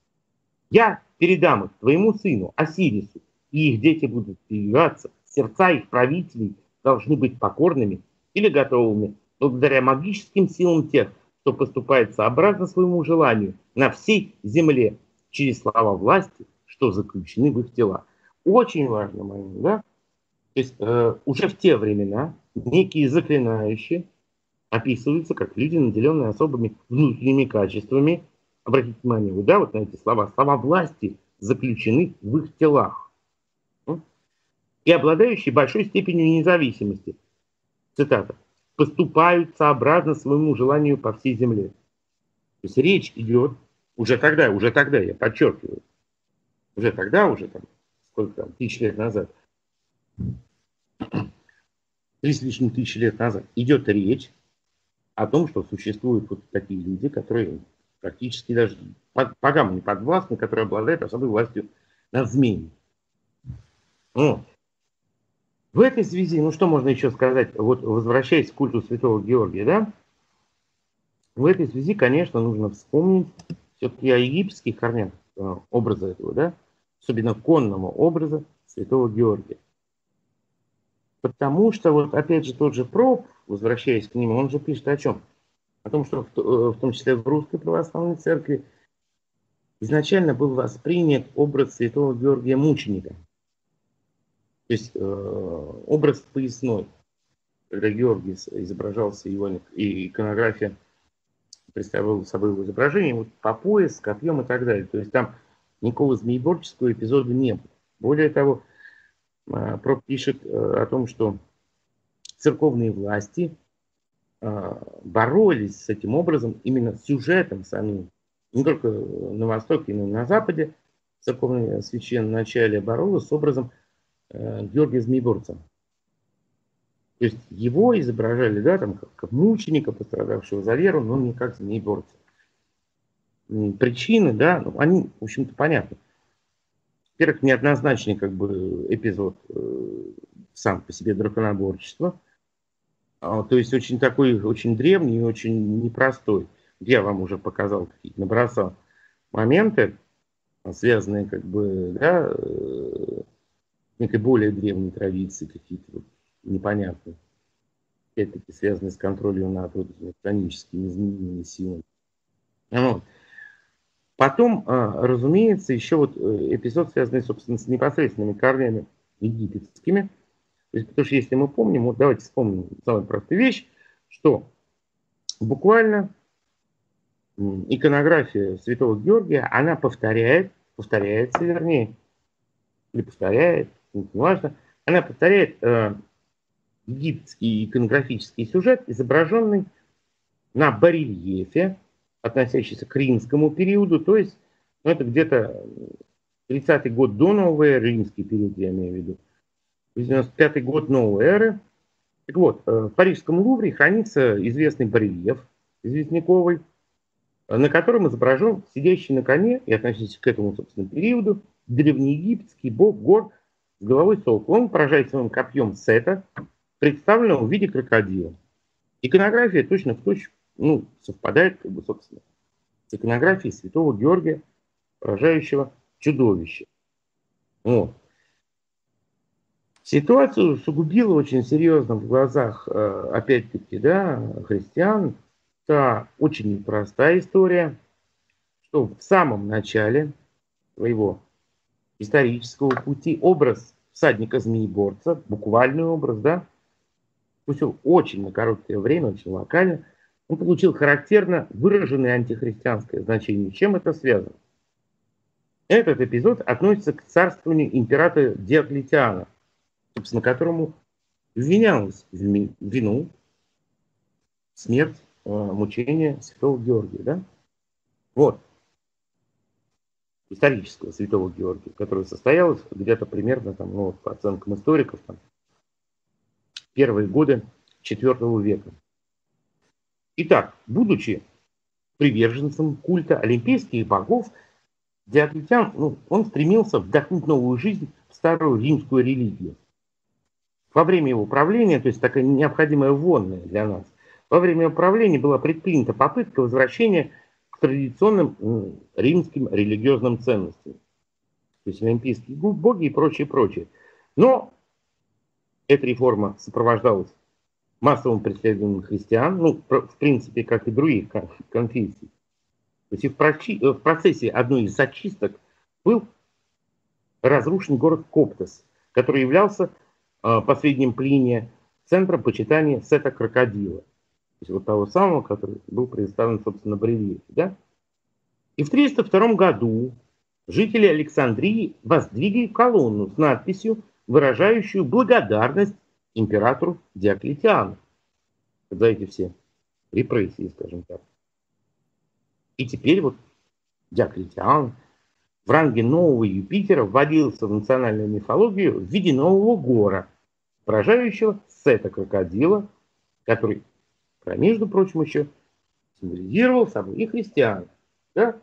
Я передам их твоему сыну Осирису, и их дети будут передвигаться, сердца их правителей должны быть покорными или готовыми, благодаря магическим силам тех, кто поступает сообразно своему желанию на всей земле, через слова власти, что заключены в их тела». Очень важно, момент, да? То есть э, уже в те времена некие заклинающие описываются как люди, наделенные особыми внутренними качествами. Обратите внимание, вы, да, вот на эти слова. Слова власти заключены в их телах. И обладающие большой степенью независимости. Цитата. «Поступают сообразно своему желанию по всей земле». То есть речь идет уже тогда, уже тогда, я подчеркиваю, уже тогда, уже там, сколько там, тысяч лет назад, три с лишним тысячи лет назад, идет речь о том, что существуют вот такие люди, которые практически даже богам не подвластны, которые обладают особой властью над змеями. Вот. В этой связи, ну что можно еще сказать, вот возвращаясь к культу святого Георгия, да, в этой связи, конечно, нужно вспомнить все-таки о египетских корнях э, образа этого, да, особенно конного образа святого Георгия. Потому что, вот опять же, тот же Проб, возвращаясь к нему, он же пишет о чем? О том, что в, в том числе в Русской Православной Церкви изначально был воспринят образ святого Георгия мученика. То есть э, образ поясной, когда Георгий изображался, его и иконография представляла собой его изображение, вот по пояс, с копьем и так далее. То есть там никакого змееборческого эпизода не было. Более того, Проб пишет о том, что церковные власти боролись с этим образом, именно с сюжетом самим. Не только на Востоке, но и на Западе церковное священноначалие боролось с образом Георгия Змееборца. То есть его изображали, да, там, как, как мученика, пострадавшего за веру, но не как змееборца. Причины, да, ну, они, в общем-то, понятны. Во-первых, неоднозначный как бы эпизод э, сам по себе драконоборчества. А, то есть очень такой, очень древний и очень непростой. Я вам уже показал, какие-то набросал моменты, связанные как бы, да, э, с некой более древней традицией, какие-то вот непонятные. Опять-таки связанные с контролем над вот этими хроническими змеиными силами. Вот. Потом, разумеется, еще вот эпизод, связанный, собственно, с непосредственными корнями египетскими. То есть, потому что если мы помним, вот давайте вспомним самую простую вещь, что буквально иконография святого Георгия, она повторяет, повторяется, вернее, или повторяет, не важно, она повторяет э, египетский иконографический сюжет, изображенный на барельефе, относящийся к римскому периоду, то есть, ну, это где-то тридцатый год до новой эры, римский период, я имею в виду, девяносто пятый год новой эры. Так вот, в Парижском Лувре хранится известный барельеф известняковый, на котором изображен сидящий на коне, и относящийся к этому, собственно, периоду, древнеегипетский бог гор с головой сокола. Он поражает своим копьем Сета, представленного в виде крокодила. Иконография точно в точь, ну, совпадает, как бы, собственно, с иконографией святого Георгия, поражающего чудовище. Вот. Ситуацию усугубила очень серьезно в глазах, опять-таки, да, христиан, та очень непростая история, что в самом начале своего исторического пути образ всадника-змееборца, буквальный образ, да, пусть очень на короткое время, очень локально, он получил характерно выраженное антихристианское значение. С чем это связано? Этот эпизод относится к царствованию императора Диоклетиана, собственно, которому вменялось в вину смерть, мучение святого Георгия. Да? Вот. Исторического святого Георгия, которое состоялось где-то примерно, там, ну, по оценкам историков, там, первые годы четвёртого века. Итак, будучи приверженцем культа олимпийских богов, Диоклетиан, ну, он стремился вдохнуть новую жизнь в старую римскую религию. Во время его правления, то есть такая необходимая вонная для нас, во время его правления была предпринята попытка возвращения к традиционным римским религиозным ценностям. То есть олимпийские боги и прочее, прочее. Но эта реформа сопровождалась массовым преследованием христиан, ну, в принципе, как и других конфессий. То есть и в, прочи, в процессе одной из зачисток был разрушен город Коптес, который являлся э, последним Плиния центром почитания Сета Крокодила. То есть вот того самого, который был представлен, собственно, на барельефе. Да? И в триста втором году жители Александрии воздвигли колонну с надписью, выражающую благодарность императору Диоклетиану за эти все репрессии, скажем так. И теперь вот Диоклетиан в ранге нового Юпитера вводился в национальную мифологию в виде нового гора, поражающего Сета Крокодила, который, между прочим, еще символизировал собой и христиан. Да? То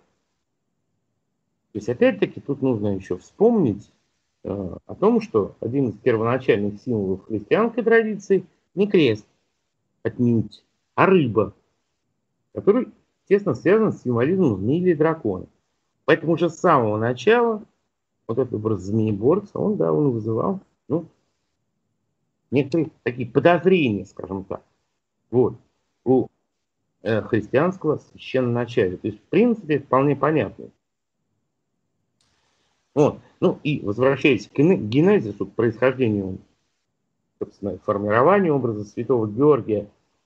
есть, опять-таки, тут нужно еще вспомнить э, о том, что один из первоначальных символов христианской традиции не крест, отнюдь, а рыба, который тесно связан с символизмом змеи или дракона. Поэтому уже с самого начала вот этот образ змееборца, он, да, он вызывал, ну, некоторые такие подозрения, скажем так, вот, у э, христианского священноначалия. То есть, в принципе, вполне понятно. Вот. Ну и возвращаясь к генезису, к происхождению, собственно, формированию образа святого Георгия,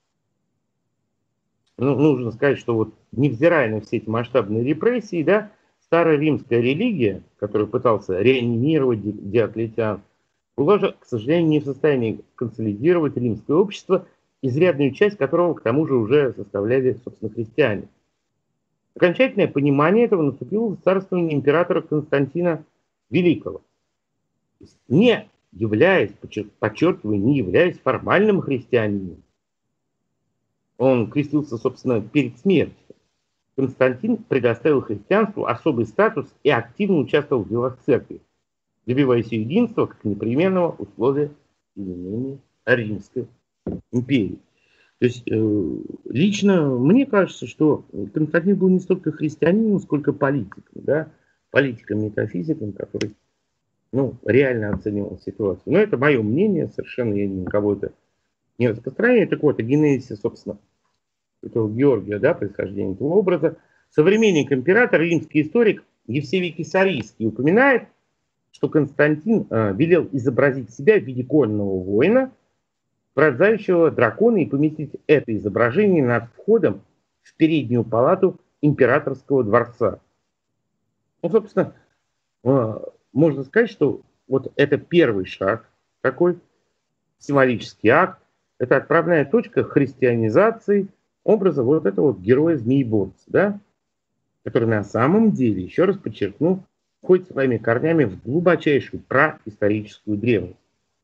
ну, нужно сказать, что вот невзирая на все эти масштабные репрессии, да, старая римская религия, которую пытался реанимировать Диоклетиан, была же, к сожалению, не в состоянии консолидировать римское общество, изрядную часть которого, к тому же, уже составляли, собственно, христиане. Окончательное понимание этого наступило в царствовании императора Константина Великого. Не являясь, подчеркиваю, не являясь формальным христианином, он крестился, собственно, перед смертью. Константин предоставил христианству особый статус и активно участвовал в делах церкви, добиваясь единства как непременного условия изменения Римской империи. То есть э, лично мне кажется, что Константин был не столько христианином, сколько политиком, да, политиком-метафизиком, который ну, реально оценивал ситуацию. Но это мое мнение, совершенно я никого это не распространяю. Так вот, о генезисе, собственно, этого Георгия, да, происхождения этого образа. Современник императора, римский историк Евсевий Кесарийский упоминает, что Константин э, велел изобразить себя в виде конного воина, пронзающего дракона, и поместить это изображение над входом в переднюю палату императорского дворца. Ну, собственно, э, можно сказать, что вот это первый шаг, такой символический акт, это отправная точка христианизации образа вот этого вот героя-змееборца, да, который на самом деле, еще раз подчеркну, входит своими корнями в глубочайшую праисторическую древность.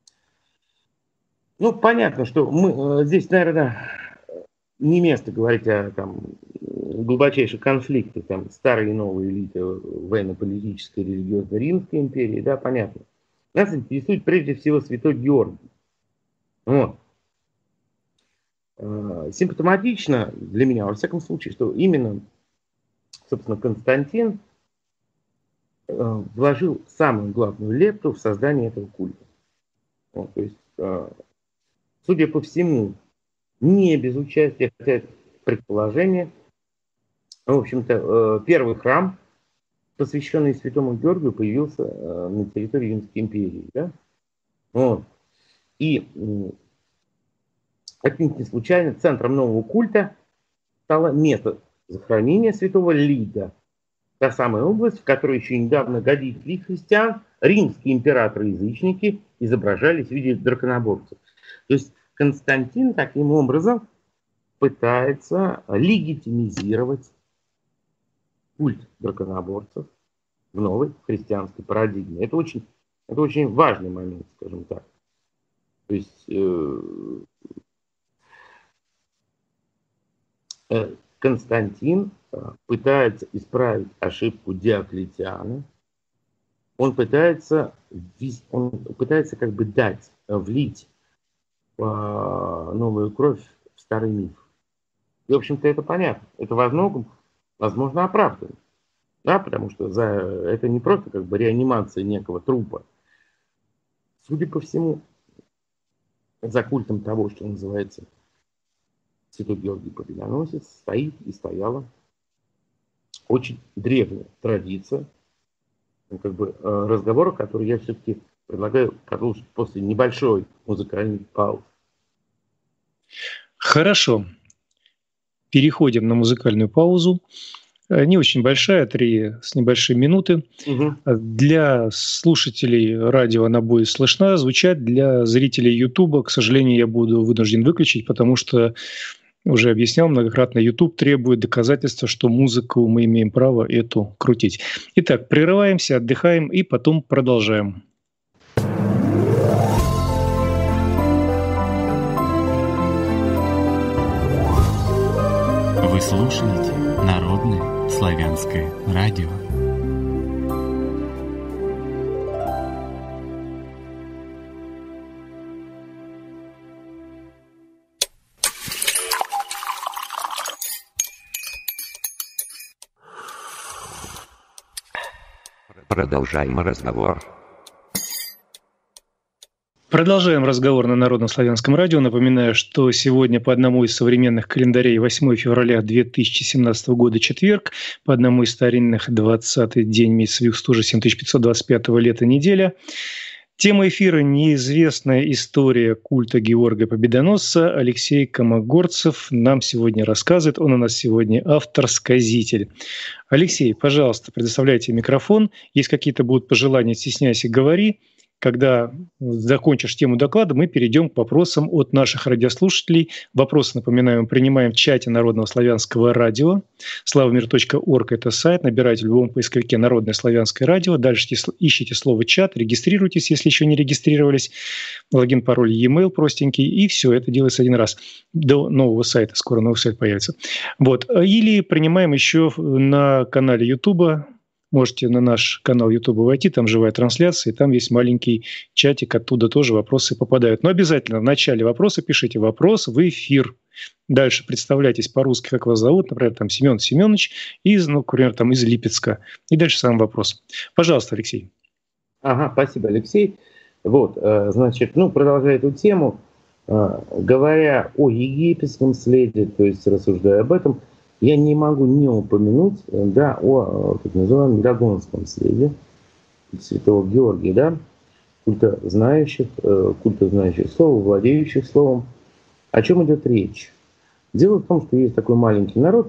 Ну, понятно, что мы здесь, наверное, не место говорить о там, глубочайших конфликтах там, старой и новой элиты военно-политической, религиозно-римской империи, да, понятно. Нас интересует прежде всего святой Георгий. Вот. Симптоматично для меня, во всяком случае, что именно, собственно, Константин вложил самую главную лепту в создание этого культа. Вот, то есть, судя по всему, не без участия, хотя это предположение, в общем-то, первый храм, посвященный святому Георгию, появился на территории Римской империи. Да? Вот. И отнюдь не случайно центром нового культа стало место захоронения святого Лида. Та самая область, в которой еще недавно годители христиан, римские императоры-язычники изображались в виде драконоборцев. То есть Константин таким образом пытается легитимизировать культ драконоборцев в новой христианской парадигме. Это очень, это очень важный момент, скажем так. То есть э, э, Константин пытается исправить ошибку Диоклетиана. Он пытается, он пытается как бы дать, влить новую кровь в старый миф. И, в общем-то, это понятно. Это во многом, возможно, оправдано. Да, потому что за, это не просто как бы реанимация некого трупа. Судя по всему, за культом того, что называется Святой Георгий Победоносец, стоит и стояла очень древняя традиция, как бы разговора, который я все-таки предлагаю продолжить после небольшой музыкальной паузы. Хорошо. Переходим на музыкальную паузу. Не очень большая, три с небольшим минуты. Угу. Для слушателей радио она будет слышна, звучать. Для зрителей Ютуба, к сожалению, я буду вынужден выключить, потому что, уже объяснял многократно, YouTube требует доказательства, что музыку мы имеем право эту крутить. Итак, прерываемся, отдыхаем и потом продолжаем. Вы слушаете Народное славянское радио. Продолжаем разговор. Продолжаем разговор на Народном славянском радио. Напоминаю, что сегодня по одному из современных календарей восьмое февраля две тысячи семнадцатого года четверг, по одному из старинных двадцатый день месяца Вьюстужа семь тысяч пятьсот двадцать пятого лета неделя. Тема эфира – неизвестная история культа Георгия Победоносца. Алексей Комогорцев нам сегодня рассказывает. Он у нас сегодня автор-сказитель. Алексей, пожалуйста, предоставляйте микрофон. Если какие-то будут пожелания, стесняйся, говори. когда закончишь тему доклада, мы перейдем к вопросам от наших радиослушателей. Вопросы, напоминаем, принимаем в чате Народного славянского радио. славамир точка орг – это сайт. Набирайте в любом поисковике «Народное славянское радио». Дальше ищите слово «чат», регистрируйтесь, если еще не регистрировались. Логин, пароль, e-mail простенький. И все, это делается один раз. До нового сайта. Скоро новый сайт появится. Вот. Или принимаем еще на канале YouTube. Можете на наш канал YouTube войти, там живая трансляция, и там есть маленький чатик, оттуда тоже вопросы попадают. Но обязательно в начале вопроса пишите «вопрос в эфир». Дальше представляйтесь по-русски, как вас зовут, например, там Семен Семенович, из, ну, например, там из Липецка. И дальше сам вопрос. Пожалуйста, Алексей. Ага, спасибо, Алексей. Вот, значит, ну, продолжая эту тему, говоря о египетском следе, то есть рассуждая об этом, я не могу не упомянуть, да, о так называемом Дагонском следе святого Георгия, да, культа знающих, культа знающих слова, владеющих словом. О чем идет речь? Дело в том, что есть такой маленький народ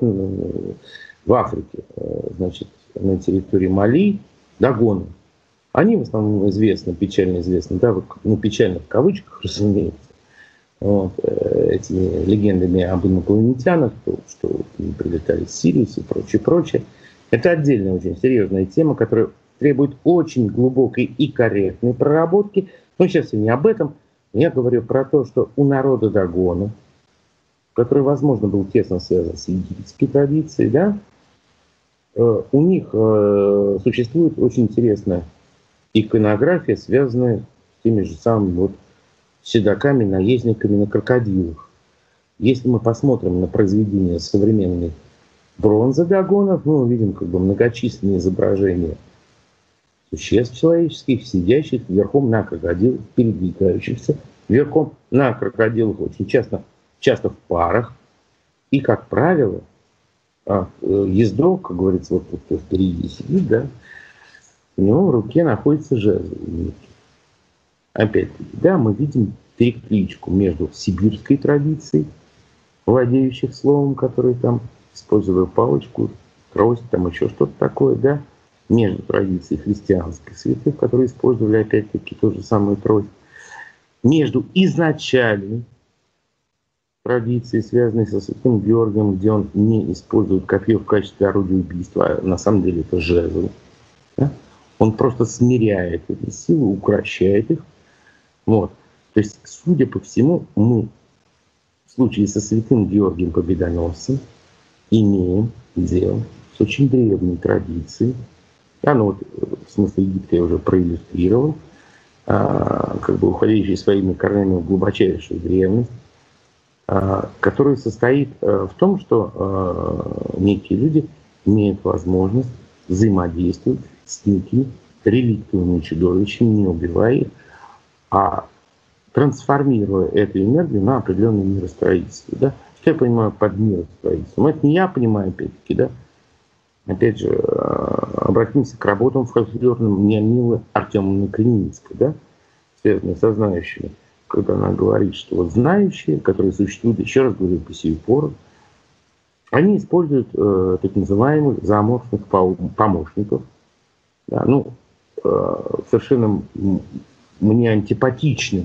в Африке, значит, на территории Мали, Дагоны. Они в основном известны, печально известны, да, ну, печально в кавычках, разумеется, вот, этими легендами об инопланетянах, что они прилетали с Сириуса и прочее, прочее. Это отдельная очень серьезная тема, которая требует очень глубокой и корректной проработки. Но сейчас я не об этом. Я говорю про то, что у народа Дагона, который, возможно, был тесно связан с египетской традицией, да, у них существует очень интересная иконография, связанная с теми же самыми вот седоками, наездниками на крокодилах. Если мы посмотрим на произведения современной бронзы Дагонов, мы увидим как бы многочисленные изображения существ человеческих, сидящих верхом на крокодилах, передвигающихся верхом на крокодилах, очень часто, часто в парах. И, как правило, ездок, как говорится, вот кто впереди сидит, да, у него в руке находится жезл. Опять-таки, да, мы видим перекличку между сибирской традицией, владеющих словом, которые там, используя палочку, трость, там еще что-то такое, да, между традицией христианской святых, которые использовали, опять-таки, ту же самую трость, между изначальной традицией, связанной со святым Георгием, где он не использует копье в качестве орудия убийства, а на самом деле это жезл. Да? Он просто смиряет эти силы, укрощает их. Вот. То есть, судя по всему, мы в случае со святым Георгием Победоносцем имеем дело с очень древней традицией. Да, ну вот, в смысле Египта я уже проиллюстрировал, а, как бы уходящей своими корнями в глубочайшую древность, а, которая состоит а, в том, что а, некие люди имеют возможность взаимодействовать с некими реликтовыми чудовищами, не убивая их, а трансформируя эту энергию на определенное миростроительство. Да? Что я понимаю под миростроительством? Это не я понимаю, опять-таки, да? Опять же, обратимся к работам фольклорным Неонилы Артемовны Креницкой, да? Связанные со знающими, когда она говорит, что вот знающие, которые существуют, еще раз говорю, по сию пору, они используют э, так называемых зооморфных помощников. Да? Ну, э, совершенно мне антипатичным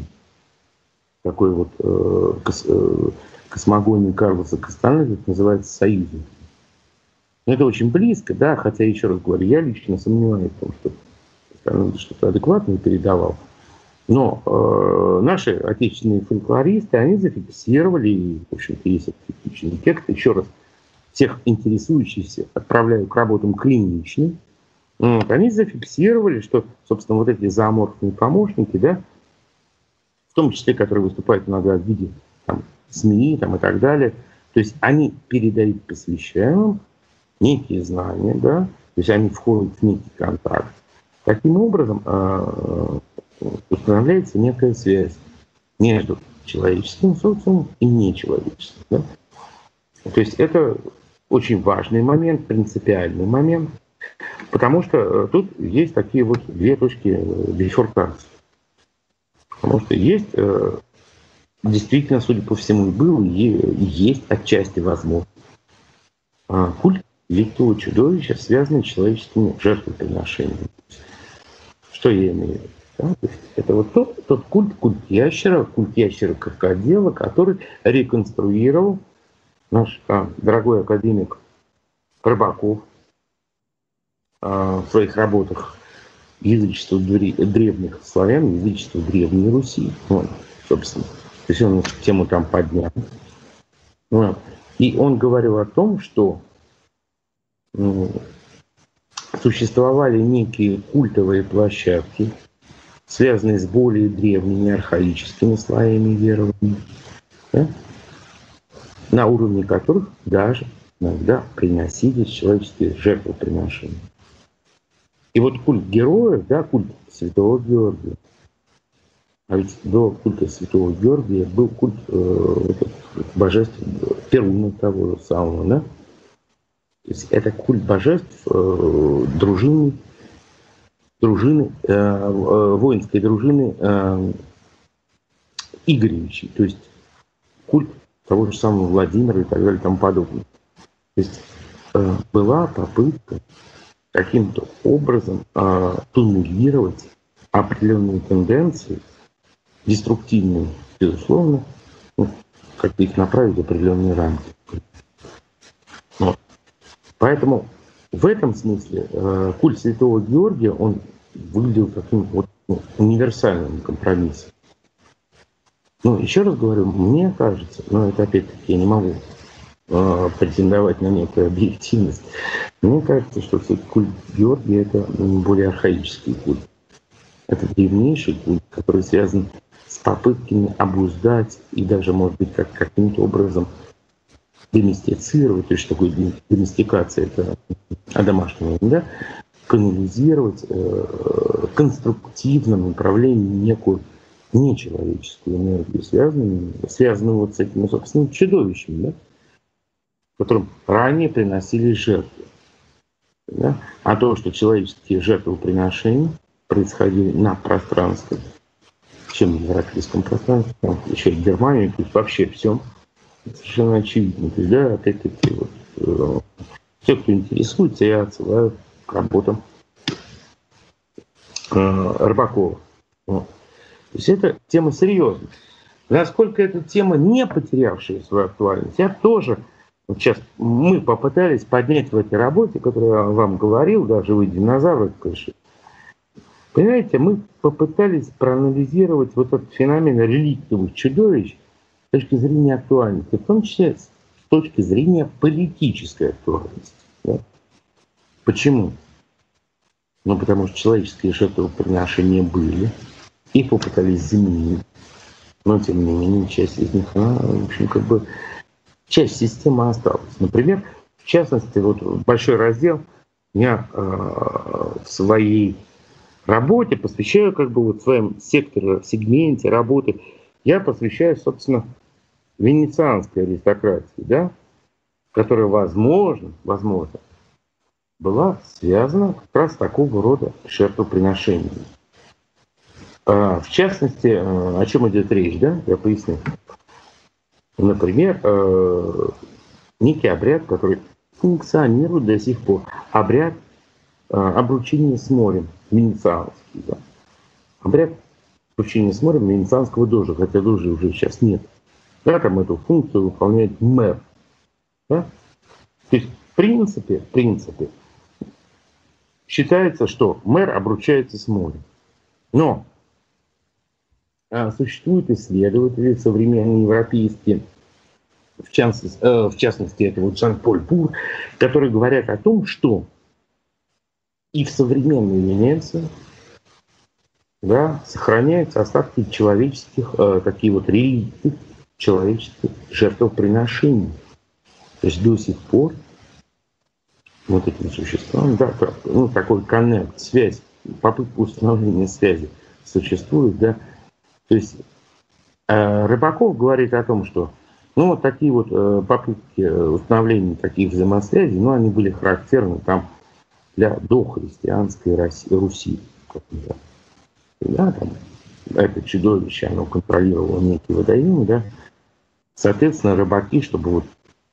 такой вот э, кос, э, космогонии Карлоса Кастанеды, это называется союзник. Это очень близко, да, хотя, еще раз говорю, я лично сомневаюсь в том, что Кастанеда что-то адекватное передавал. Но э, наши отечественные фольклористы, они зафиксировали, и, в общем-то, есть отличный текст, еще раз, всех интересующихся отправляю к работам клиничным, вот, они зафиксировали, что, собственно, вот эти зооморфные помощники, да, в том числе, которые выступают иногда в виде там, СМИ там, и так далее, то есть они передают посвящаемым некие знания, да, то есть они входят в некий контакт. Таким образом э, устанавливается некая связь между человеческим социумом и нечеловеческим. Да? То есть это очень важный момент, принципиальный момент, потому что тут есть такие вот две точки бифуркации. Потому что есть, действительно, судя по всему, и был, и есть отчасти возможно культ великого чудовища, связанный с человеческими жертвоприношениями. Что я имею в виду? Да? То есть это вот тот, тот культ, культ ящера, культ ящера-крокодила, который реконструировал наш а, дорогой академик Рыбаков а, в своих работах «Язычество древних славян», «Язычество Древней Руси». Вот, собственно. То есть он эту тему там поднял. Вот. И он говорил о том, что ну, существовали некие культовые площадки, связанные с более древними архаическими слоями верований, да, на уровне которых даже иногда приносились человеческие жертвоприношения. И вот культ героев, да, культ Святого Георгия, а ведь до культа Святого Георгия был культ э, божеств Перуна того же самого, да? То есть это культ божеств э, дружины, дружины э, э, воинской дружины э, Игоревичей, то есть культ того же самого Владимира и так далее и тому подобное. То есть э, была попытка каким-то образом э, туннелировать определенные тенденции, деструктивные, безусловно, ну, как-то их направить в определенные рамки. Вот. Поэтому в этом смысле э, культ Святого Георгия, он выглядел таким вот ну, универсальным компромиссом. Но еще раз говорю, мне кажется, но это опять-таки я не могу э, претендовать на некую объективность, мне кажется, что все-таки культ Георгия — это более архаический культ. Это древнейший культ, который связан с попытками обуздать и даже, может быть, как, каким-то образом доместицировать, то есть что такое доместикация, это одомашнивание, да, канализировать э, конструктивном направлении некую нечеловеческую энергию, связанную, связанную вот с этими, собственно, чудовищами, да, которым ранее приносили жертвы. Да? А то, что человеческие жертвоприношения происходили на пространстве, чем в европейском пространстве, там, еще и Германии, тут вообще все совершенно очевидно. То есть, да, опять-таки, вот, э, те, кто интересуется, я отсылаю к работам э, Рыбакова. Вот. То есть это тема серьезная. Насколько эта тема не потерявшая свою актуальность, я тоже, вот сейчас мы попытались поднять в этой работе, которую я вам говорил, да, «Живые динозавры», конечно. Понимаете, мы попытались проанализировать вот этот феномен реликтовых чудовищ с точки зрения актуальности, в том числе с точки зрения политической актуальности. Да? Почему? Ну, потому что человеческие жертвоприношения были, их попытались заменить, но тем не менее часть из них, она, в общем, как бы часть системы осталась. Например, в частности, вот большой раздел я э, в своей работе посвящаю, как бы вот в своем секторе, в сегменте работы, я посвящаю, собственно, венецианской аристократии, да, которая, возможно, возможно, была связана как раз с такого рода жертвоприношениями. В частности, о чем идет речь, да, я поясню. Например, некий обряд, который функционирует до сих пор, обряд обручения с морем, венецианский, да. Обряд обручения с морем венецианского дожа, хотя дожа уже сейчас нет. Да, там эту функцию выполняет мэр. Да? То есть, в принципе, в принципе, считается, что мэр обручается с морем. Но а, существуют исследователи современные европейские, в частности, э, в частности это вот Жан-Поль Пур, которые говорят о том, что и в современной Венеции, да, сохраняются остатки человеческих, э, такие вот реликты, человеческих жертвоприношений. То есть до сих пор вот этим существам, да, ну, такой коннект, связь, попытка установления связи существует, да. То есть э, Рыбаков говорит о том, что ну, вот такие вот э, попытки установления таких взаимосвязей, ну, они были характерны там для дохристианской Руси. Да, там, это чудовище, оно контролировало некие водоемы, да. Соответственно, рыбаки, чтобы вот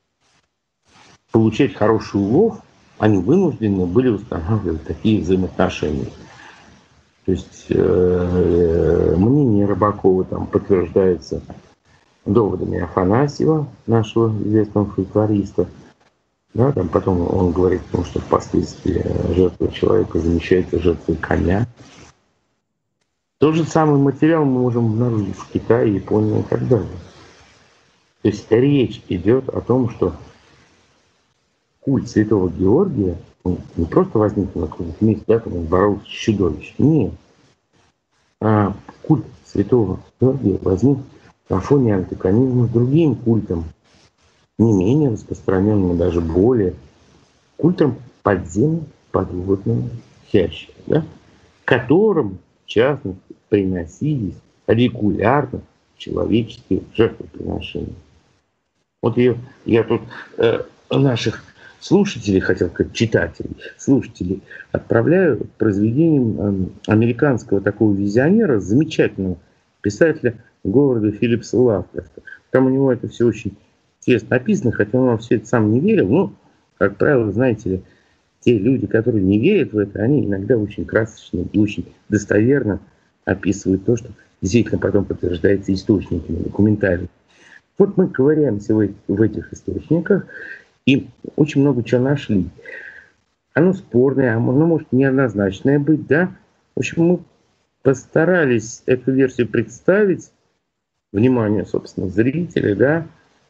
получать хороший улов, они вынуждены были устанавливать такие взаимоотношения. То есть э, мнение Рыбакова там подтверждается доводами Афанасьева, нашего известного фольклориста. Да, там потом он говорит, потому что впоследствии жертва человека замещается жертвой коня. Тот же самый материал мы можем обнаружить в Китае, Японии и так далее. То есть речь идет о том, что культ Святого Георгия ну, не просто возник на каком-то месте, да, там он боролся с чудовищем. Нет. А культ Святого Георгия возник на фоне антагонизма с другим культом, не менее распространенным, даже более, культом подземных подводных ящеров, да, которым, в частности, приносились регулярно человеческие жертвоприношения. Вот я, я тут э, наших слушателей, хотел сказать, читателей, слушателей, отправляю к произведениям э, американского такого визионера, замечательного писателя Говарда Филлипса Лавкрафта. Там у него это все очень тесно написано, хотя он во все это сам не верил. Но, как правило, знаете ли, те люди, которые не верят в это, они иногда очень красочно и очень достоверно описывают то, что действительно потом подтверждается источниками, документально. Вот мы ковыряемся в, в этих источниках и очень много чего нашли. Оно спорное, оно может неоднозначное быть, да? В общем, мы постарались эту версию представить вниманию, собственно, зрителей, да,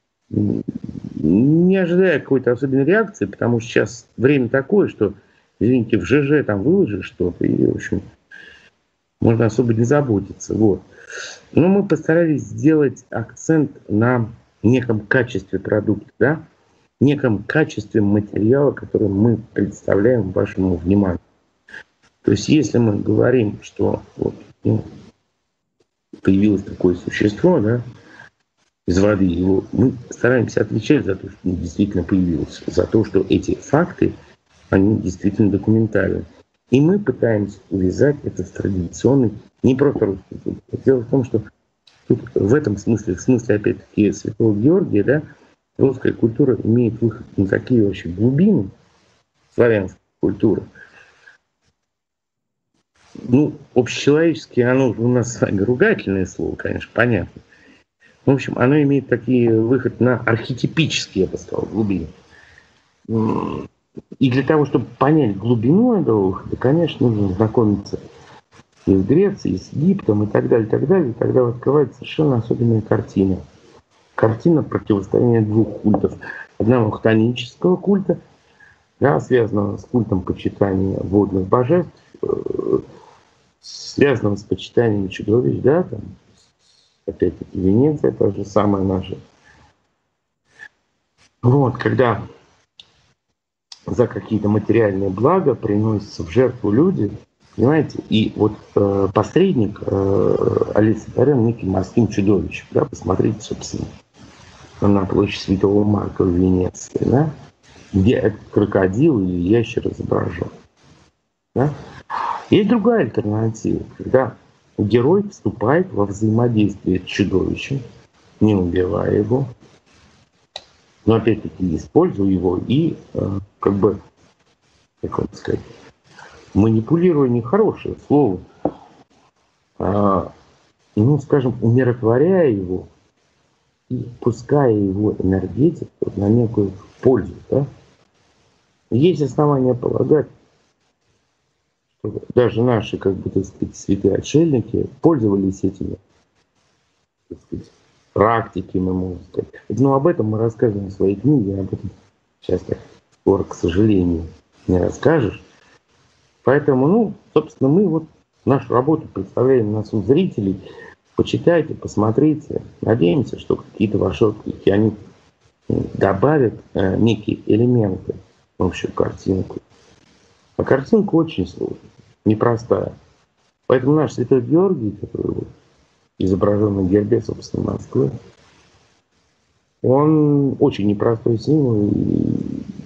не ожидая какой-то особенной реакции, потому что сейчас время такое, что, извините, в ЖЖ там выложишь что-то, и, в общем, можно особо не заботиться. Вот. Но мы постарались сделать акцент на неком качестве продукта, да, неком качестве материала, который мы представляем вашему вниманию. То есть, если мы говорим, что вот, ну, появилось такое существо, да, из воды, его, мы стараемся отвечать за то, что он действительно появился, за то, что эти факты, они действительно документальны. И мы пытаемся увязать это с традиционной, не просто русской культурой. Дело в том, что тут в этом смысле, в смысле, опять-таки, Святого Георгия, да, русская культура имеет выход на такие вообще глубины, славянской культуры. Ну, общечеловеческие, оно у нас с вами ругательное слово, конечно, понятно. В общем, оно имеет такие выход на архетипические, я бы сказал, глубины. И для того, чтобы понять глубину этого выхода, конечно, нужно знакомиться и с Грецией, и с Египтом, и так далее, и так далее. И тогда открывается совершенно особенная картина. Картина противостояния двух культов. Одного хтонического культа, да, связанного с культом почитания водных божеств, связанного с почитанием чудовищ, да, там, опять-таки Венеция, то же самое наше. Вот, когда за какие-то материальные блага приносятся в жертву люди, понимаете, и вот э, посредник э, олицетворен неким морским чудовищем, да, посмотрите, собственно, на площадь Святого Марка в Венеции, да, где этот крокодил или ящер изображен. Да. Есть другая альтернатива, когда герой вступает во взаимодействие с чудовищем, не убивая его, но опять-таки используя его и э, как бы, как вам сказать, манипулируя нехорошее слово, а, ну, скажем, умиротворяя его и пуская его энергетику на некую пользу. Да? Есть основания полагать, что даже наши, как бы, так сказать, святые отшельники пользовались этими, так сказать, практиками, можно сказать. Но об этом мы рассказываем в своей книге, об этом сейчас так скоро, к сожалению, не расскажешь. Поэтому, ну, собственно, мы вот нашу работу представляем на суд зрителей. Почитайте, посмотрите. Надеемся, что какие-то ваши отклики, они добавят э, некие элементы в общую картинку. А картинка очень сложная, непростая. Поэтому наш Святой Георгий, который вот изображен на гербе, собственно, Москвы, он очень непростой символ. И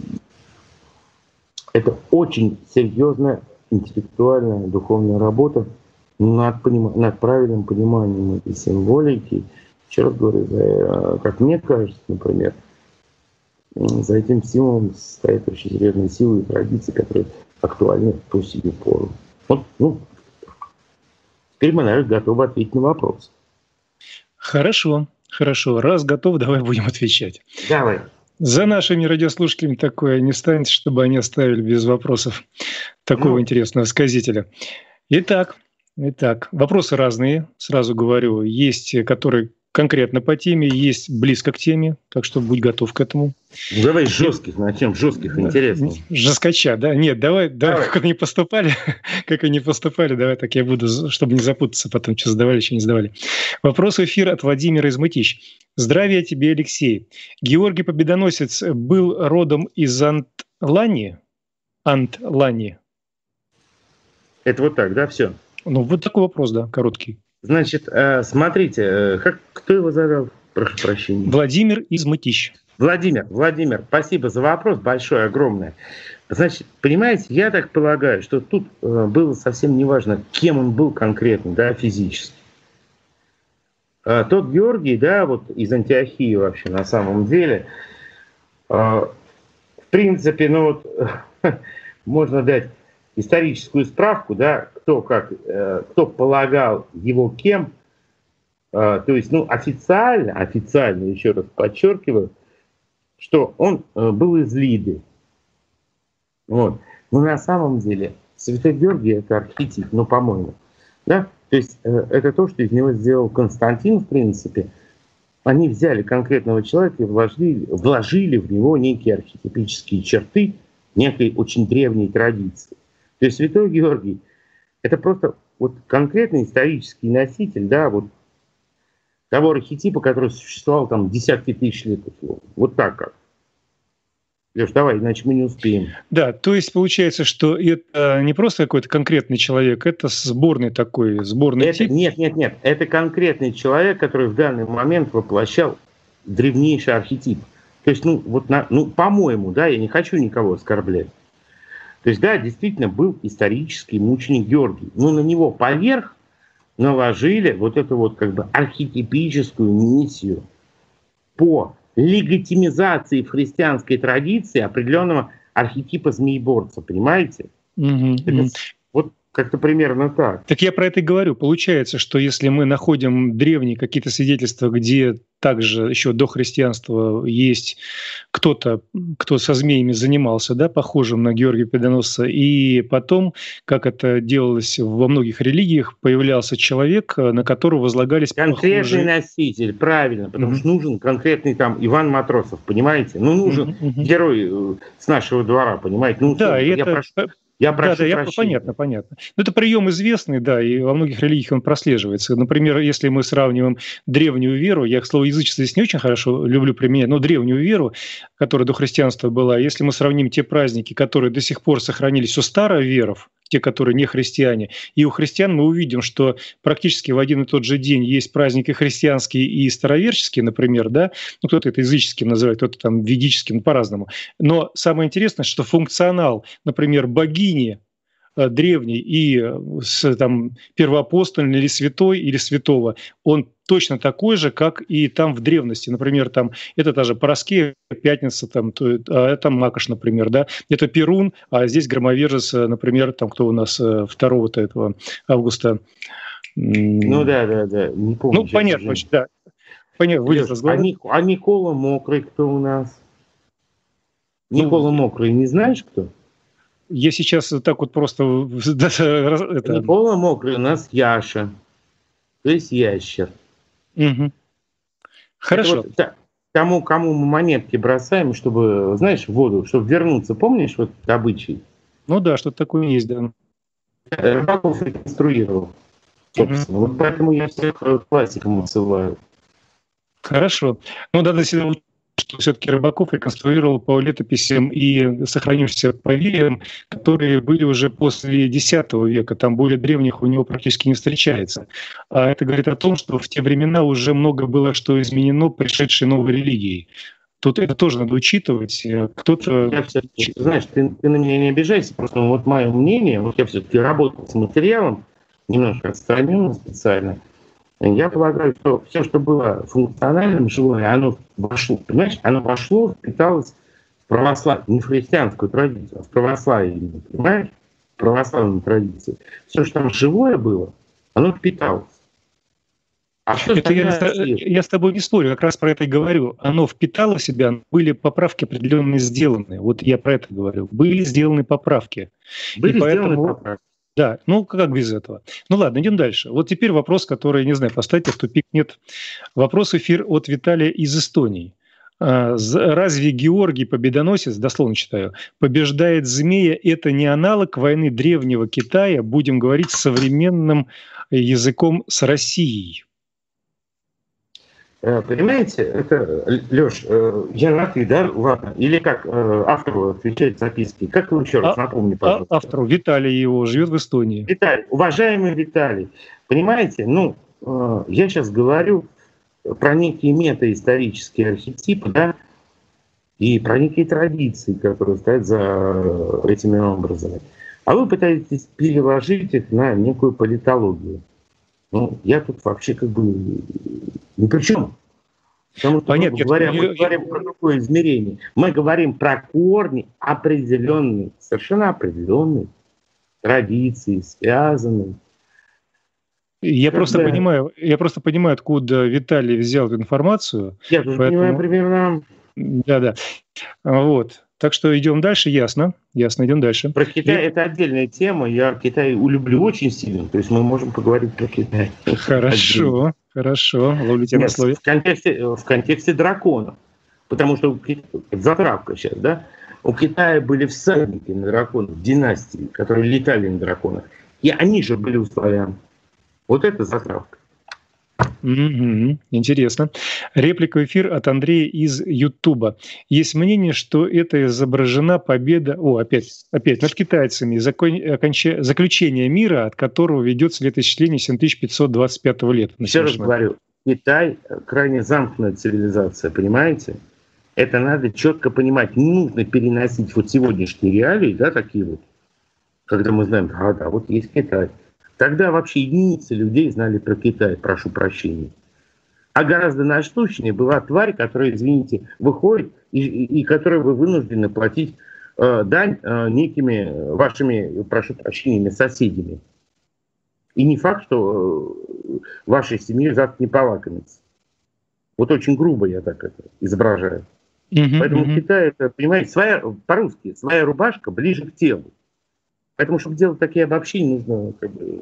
это очень серьезная интеллектуальная, духовная работа над, поним... над правильным пониманием этой символики. Еще раз говорю, за, как мне кажется, например, за этим символом стоят очень серьезные силы и традиции, которые актуальны по сию пору. Вот, ну, Теперь мы, наверное, готовы ответить на вопрос. Хорошо, хорошо. Раз готов, давай будем отвечать. Давай. За нашими радиослушателями такое не станет, чтобы они оставили без вопросов такого ну. интересного сказителя. Итак, итак, вопросы разные, сразу говорю. Есть, которые конкретно по теме, есть близко к теме, так что будь готов к этому. Давай жестких, начнем жестких, интересно. Жесткача, да? Нет, давай, давай, давай. Как они поступали, как они поступали, давай так я буду, чтобы не запутаться потом, что задавали, что не задавали. Вопрос в эфир от Владимира из Мытищ. Здравия тебе, Алексей. Георгий Победоносец был родом из Антлани? Антлани. Это вот так, да, все? Ну, вот такой вопрос, да, короткий. Значит, смотрите, как, кто его задал? Прошу прощения. Владимир из Мытищ. Владимир, Владимир, спасибо за вопрос, большое, огромное. Значит, понимаете, я так полагаю, что тут было совсем не важно, кем он был конкретно, да, физически. Тот Георгий, да, вот из Антиохии вообще на самом деле, в принципе, ну вот, можно дать историческую справку, да, кто как, кто полагал его кем, то есть, ну, официально, официально, еще раз подчеркиваю, что он был из Лиды. Вот. Но на самом деле Святой Георгий — это архетип, ну, по-моему, да, то есть это то, что из него сделал Константин, в принципе. Они взяли конкретного человека и вложили, вложили в него некие архетипические черты некой очень древней традиции. То есть Святой Георгий — это просто вот конкретный исторический носитель, да, вот того архетипа, который существовал там десятки тысяч лет. Вот так как. Леш, давай, иначе мы не успеем. Да, то есть получается, что это не просто какой-то конкретный человек, это сборный такой, сборный это, тип? Нет, нет, нет. Это конкретный человек, который в данный момент воплощал древнейший архетип. То есть, ну, вот, на, ну, по-моему, да, я не хочу никого оскорблять. То есть, да, действительно был исторический мученик Георгий. Но на него поверх наложили вот эту вот как бы архетипическую миссию по легитимизации в христианской традиции определенного архетипа змееборца, понимаете? Mm-hmm. Это, вот как-то примерно так. Так я про это и говорю. Получается, что если мы находим древние какие-то свидетельства, где также еще до христианства есть кто-то, кто со змеями занимался, да, похожим на Георгия Победоносца, и потом, как это делалось во многих религиях, появлялся человек, на которого возлагались конкретный похожие... носитель, правильно, потому mm-hmm. что нужен конкретный там Иван Матросов, понимаете? Ну, нужен mm-hmm. герой с нашего двора, понимаете? Ну, да, я это... прошу... Я прошу да, да, я, понятно, понятно. Но это прием известный, да, и во многих религиях он прослеживается. Например, если мы сравниваем древнюю веру, я, к слову, язычество здесь не очень хорошо люблю применять, но древнюю веру, которая до христианства была, если мы сравним те праздники, которые до сих пор сохранились у староверов, те, которые не христиане, и у христиан мы увидим, что практически в один и тот же день есть праздники христианские и староверческие, например, да, ну, кто-то это языческим называет, кто-то там ведическим, по-разному. Но самое интересное, что функционал, например, богини древней и с, там, первоапостольной или святой, или святого, он точно такой же, как и там в древности. Например, там это та же Параскея, Пятница, там, то, а это Макаш, например, да, это Перун, а здесь Громовержец, например, там кто у нас второго-то этого августа. Ну да, да, да, не помню. Ну, понятно, очень, да. Понятно, вылез из головы. А, а Никола Мокрый кто у нас? Никола ну, Мокрый, не знаешь кто? Я сейчас так вот просто... это... Никола Мокрый у нас Яша, то есть ящер. Угу. Хорошо. Вот, да, тому, кому мы монетки бросаем, чтобы, знаешь, в воду, чтобы вернуться, помнишь вот обычай? Ну да, что-то такое есть, да. Рыбаков реконструировал, собственно. Угу. Вот поэтому я всех классикам отсылаю. Хорошо. Ну да, если что все-таки Рыбаков реконструировал по летописям и сохранившимся поверьям, которые были уже после десятого века, там более древних у него практически не встречается. А это говорит о том, что в те времена уже много было что изменено пришедшей новой религией. Тут это тоже надо учитывать. Кто-то... Я все-таки, знаешь, ты, ты на меня не обижайся, просто вот мое мнение, вот я все-таки работал с материалом, немножко отстраненно специально. Я полагаю, что все, что было функциональным, живое, оно вошло, понимаешь, оно вошло, впиталось в православие, не в христианскую традицию, а в православие, понимаешь, в православную традицию. Все, что там живое было, Оно впиталось. А что это я, свет? я с тобой не спорю, как раз про это и говорю. Оно впитало в себя, были поправки определенные сделаны. Вот я про это говорю. Были сделаны поправки. Были и сделаны поэтому... поправки. Да, ну как без этого? Ну ладно, идем дальше. Вот теперь вопрос, который, не знаю, поставьте в тупик, нет. Вопрос эфир от Виталия из Эстонии. Разве Георгий Победоносец, дословно читаю, побеждает змея? Это не аналог войны древнего Китая, будем говорить современным языком, с Россией? Понимаете, это, Леш, я на ты, да, ладно, или как автору отвечает записки, как вы еще раз а, напомни, пожалуйста. Автору, Виталий его, живет в Эстонии. Виталий, уважаемый Виталий, понимаете, ну, я сейчас говорю про некие метаисторические архетипы, да, и про некие традиции, которые стоят за этими образами. А вы пытаетесь переложить их на некую политологию. Ну, я тут вообще как бы ни при чем. Потому что, Понятно, говоря, я, мы я, говорим я... про другое измерение. Мы говорим про корни определенные, совершенно определенные традиции, связанные. Я как просто бы... понимаю, я просто понимаю, откуда Виталий взял эту информацию. Я тоже поэтому... понимаю примерно. Да, да. Вот. Так что идем дальше, ясно. Ясно, идем дальше. Про Китай И... это отдельная тема. Я Китай люблю очень сильно. То есть мы можем поговорить про Китай. Хорошо, отдельно. Хорошо. Ловлю тебя на слове. В контексте, в контексте драконов. Потому что затравка сейчас, да? У Китая были всадники на драконах, династии, которые летали на драконах. И они же были у славян. Вот это затравка. Mm-hmm. Интересно. Реплика в эфир от Андрея из Ютуба. Есть мнение, что это изображена победа... О, опять, опять над китайцами. Закон... Оконч... Заключение мира, от которого ведется летоисчисление семь тысяч пятьсот двадцать пятого лета. Еще раз говорю, Китай крайне замкнутая цивилизация, понимаете? Это надо четко понимать. Не нужно переносить вот сегодняшние реалии, да, такие вот, когда мы знаем, а, да, вот есть Китай. Тогда вообще единицы людей знали про Китай, прошу прощения. А гораздо насущнее была тварь, которая, извините, выходит и, и, и которой вы вынуждены платить э, дань э, некими вашими, прошу прощения, соседями. И не факт, что э, вашей семье завтра не полакомится. Вот очень грубо я так это изображаю. Mm-hmm, Поэтому mm-hmm. Китай, это, понимаете, своя, по-русски, своя рубашка ближе к телу. Поэтому, чтобы делать такие обобщения, нужно как бы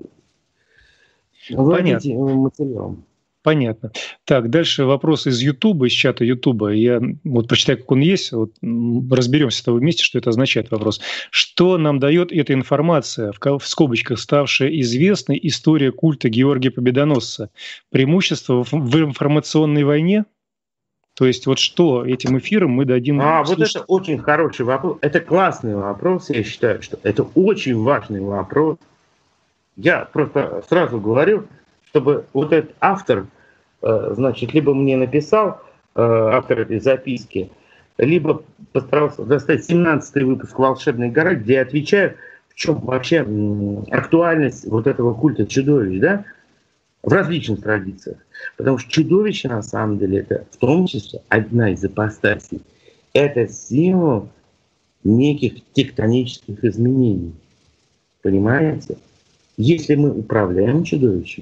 владеть материалом. Понятно. Так, дальше вопрос из Ютуба, из чата Ютуба. Я вот прочитаю, как он есть, вот, разберемся с того вместе, что это означает вопрос. Что нам дает эта информация, в, в скобочках ставшая известной, история культа Георгия Победоносца? Преимущество в, в информационной войне? То есть вот что этим эфиром мы дадим... А, слушать? Вот это очень хороший вопрос. Это классный вопрос, я считаю, что это очень важный вопрос. Я просто сразу говорю, чтобы вот этот автор, значит, либо мне написал, автор этой записки, либо постарался достать семнадцатый выпуск «Волшебной горы», где я отвечаю, в чем вообще актуальность вот этого культа чудовищ, да? В различных традициях. Потому что чудовище, на самом деле, это в том числе одна из ипостасей. Это символ неких тектонических изменений. Понимаете? Если мы управляем чудовищем,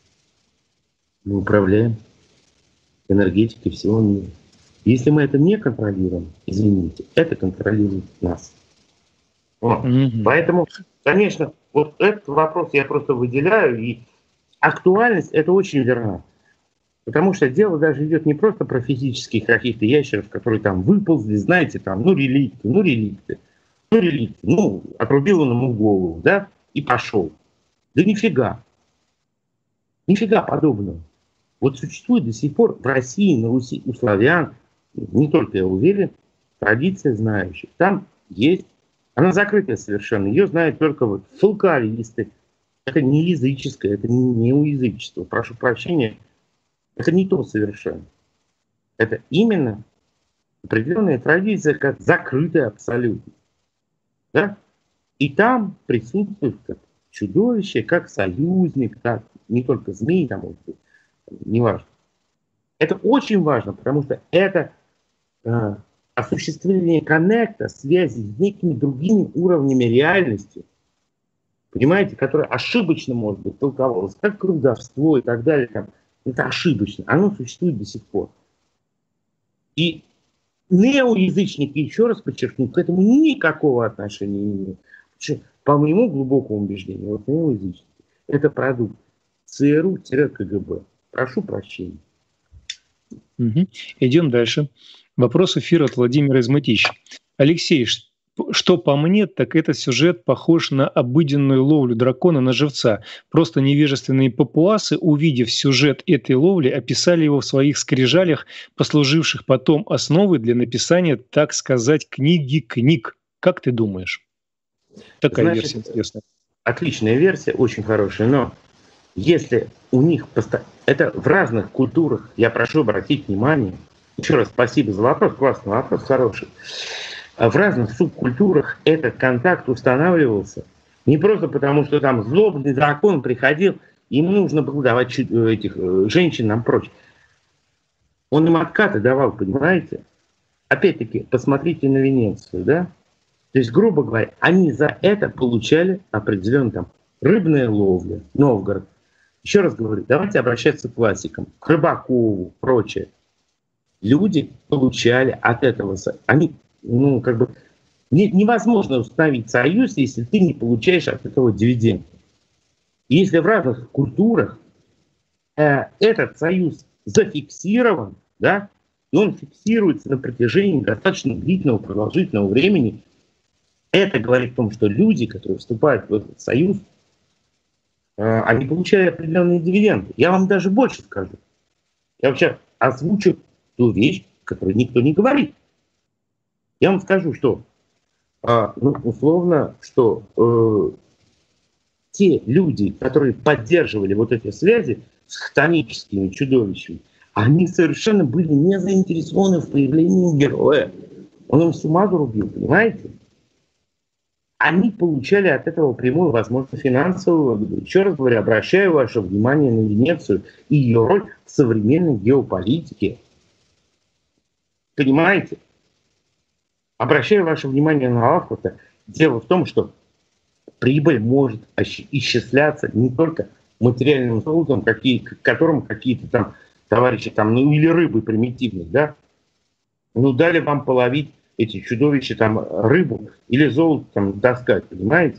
мы управляем энергетикой всего мира. Если мы это не контролируем, извините, это контролирует нас. Вот. Mm-hmm. Поэтому, конечно, вот этот вопрос я просто выделяю, и актуальность это очень верна. Потому что дело даже идет не просто про физических каких-то ящеров, которые там выползли, знаете, там, ну реликты, ну реликты, ну реликты, ну отрубил он ему голову, да, и пошел. Да нифига. Нифига подобного. Вот существует до сих пор в России, на Руси, у славян, не только я уверен, традиция знающих. Там есть, она закрытая совершенно, ее знают только вот фолклористы. Это не языческое, это не язычество, прошу прощения. Это не то совершенно. Это именно определенная традиция, как закрытая абсолютно. Да? И там присутствует как чудовище, как союзник, как не только змей, там, не важно. Это очень важно, потому что это э, осуществление коннекта, связи с некими другими уровнями реальности. понимаете, которое ошибочно, может быть, толковалось, как колдовство и так далее. Там, это ошибочно. Оно существует до сих пор. И неоязычники, еще раз подчеркну, к этому никакого отношения не имеют. Потому что, по моему глубокому убеждению, вот неоязычники – это продукт ЦРУ-ка гэ бэ. Прошу прощения. Угу. Идем дальше. Вопрос эфира от Владимира из Мытищ. Алексей, что по мне, так этот сюжет похож на обыденную ловлю дракона на живца. Просто невежественные папуасы, увидев сюжет этой ловли, описали его в своих скрижалях, послуживших потом основой для написания, так сказать, книги книг. Как ты думаешь? Такая Значит, версия интересная. Отличная версия, очень хорошая, но если у них... Поста... Это в разных культурах, я прошу обратить внимание. Еще раз спасибо за вопрос, классный вопрос, хороший. В разных субкультурах этот контакт устанавливался не просто потому, что там злобный дракон приходил, им нужно было давать этих женщинам прочь. Он им откаты давал, понимаете? Опять-таки, посмотрите на Венецию, да? То есть, грубо говоря, они за это получали определенно там рыбная ловля, Новгород. Еще раз говорю, давайте обращаться к классикам, к Рыбакову, прочее. Люди получали от этого, они, ну, как бы, не, невозможно установить союз, если ты не получаешь от этого дивиденды. Если в разных культурах э, этот союз зафиксирован, да, и он фиксируется на протяжении достаточно длительного, продолжительного времени, это говорит о том, что люди, которые вступают в этот союз, э, они получали определенные дивиденды. Я вам даже больше скажу. Я вообще озвучу ту вещь, которую никто не говорит. Я вам скажу, что, э, ну, условно, что э, те люди, которые поддерживали вот эти связи с хтоническими чудовищами, они совершенно были не заинтересованы в появлении героя. Он им с ума зарубил, понимаете? Они получали от этого прямую, возможно, финансовую выгоду. Еще раз говорю, обращаю ваше внимание на Венецию и ее роль в современной геополитике. Понимаете? Обращаю ваше внимание на Лавкрафта. Дело в том, что прибыль может исчисляться не только материальным золотом, какие, к которым какие-то там товарищи, там, ну или рыбы примитивные, да? Ну дали вам половить эти чудовища, там, рыбу или золото там таскать, понимаете?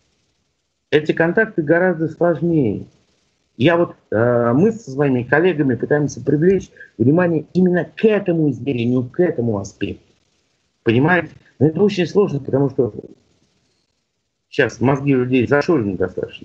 Эти контакты гораздо сложнее. Я вот, э, мы со своими коллегами пытаемся привлечь внимание именно к этому измерению, к этому аспекту. Понимаете? Но это очень сложно, потому что сейчас мозги людей зашорены достаточно.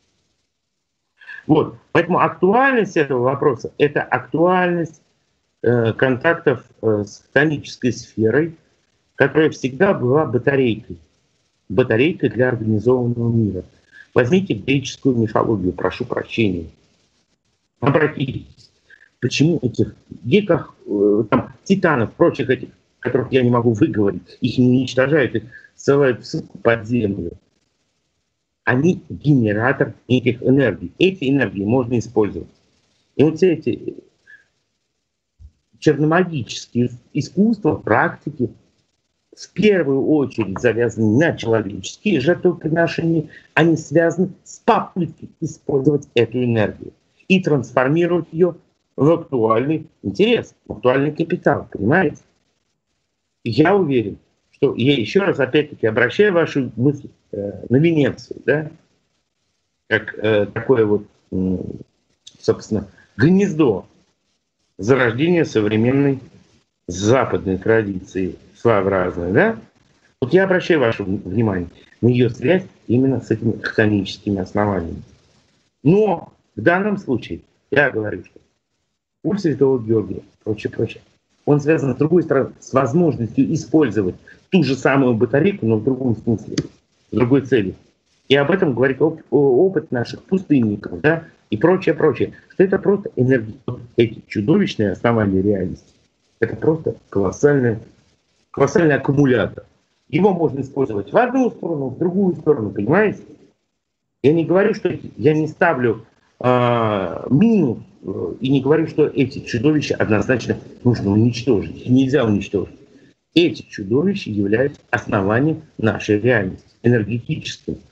Вот. Поэтому актуальность этого вопроса – это актуальность э, контактов э, с хтонической сферой, которая всегда была батарейкой. Батарейкой для организованного мира. Возьмите греческую мифологию, прошу прощения. Обратитесь, почему этих геках, э, там, титанов, прочих этих, которых я не могу выговорить, их не уничтожают, их ссылают в ссылку под землю. Они генератор этих энергий. Эти энергии можно использовать. И вот все эти черномагические искусства, практики, в первую очередь завязаны на человеческие жертвоприношения, они связаны с попыткой использовать эту энергию и трансформировать ее в актуальный интерес, в актуальный капитал, понимаете? Я уверен, что я еще раз опять-таки обращаю вашу мысль э, на Венецию, да, как э, такое вот, э, собственно, гнездо зарождения современной западной традиции своеобразной, да. Вот я обращаю ваше внимание на ее связь именно с этими хтоническими основаниями. Но в данном случае я говорю, что культ Святого Георгия, прочее, прочее, он связан, с другой стороны, с возможностью использовать ту же самую батарейку, но в другом смысле, с другой целью. И об этом говорит оп- опыт наших пустынников, да, и прочее, прочее. Что это просто энергия, эти чудовищные основания реальности. Это просто колоссальный, колоссальный аккумулятор. Его можно использовать в одну сторону, в другую сторону, понимаете? Я не говорю, что я не ставлю э, минус, и не говорю, что эти чудовища однозначно нужно уничтожить. Их нельзя уничтожить. Эти чудовища являются основанием нашей реальности, энергетическим.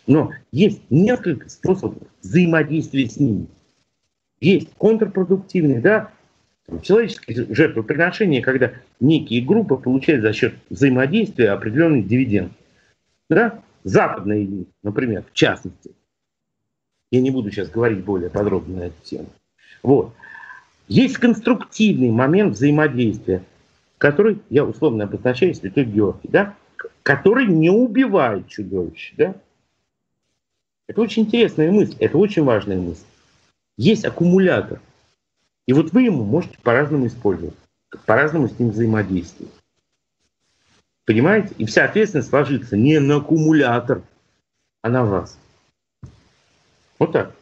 Но есть несколько способов взаимодействия с ними. Есть контрпродуктивный, да, человеческое жертвоприношение, когда некие группы получают за счет взаимодействия определенный дивиденд. Да? Западные, например, в частности. Я не буду сейчас говорить более подробно на эту тему. Вот. Есть конструктивный момент взаимодействия, который я условно обозначаю Святой Георгий, да? Который не убивает чудовище. Да? Это очень интересная мысль, это очень важная мысль. Есть аккумулятор. И вот вы ему можете по-разному использовать, по-разному с ним взаимодействовать. Понимаете? И вся ответственность ложится не на аккумулятор, а на вас. Вот так.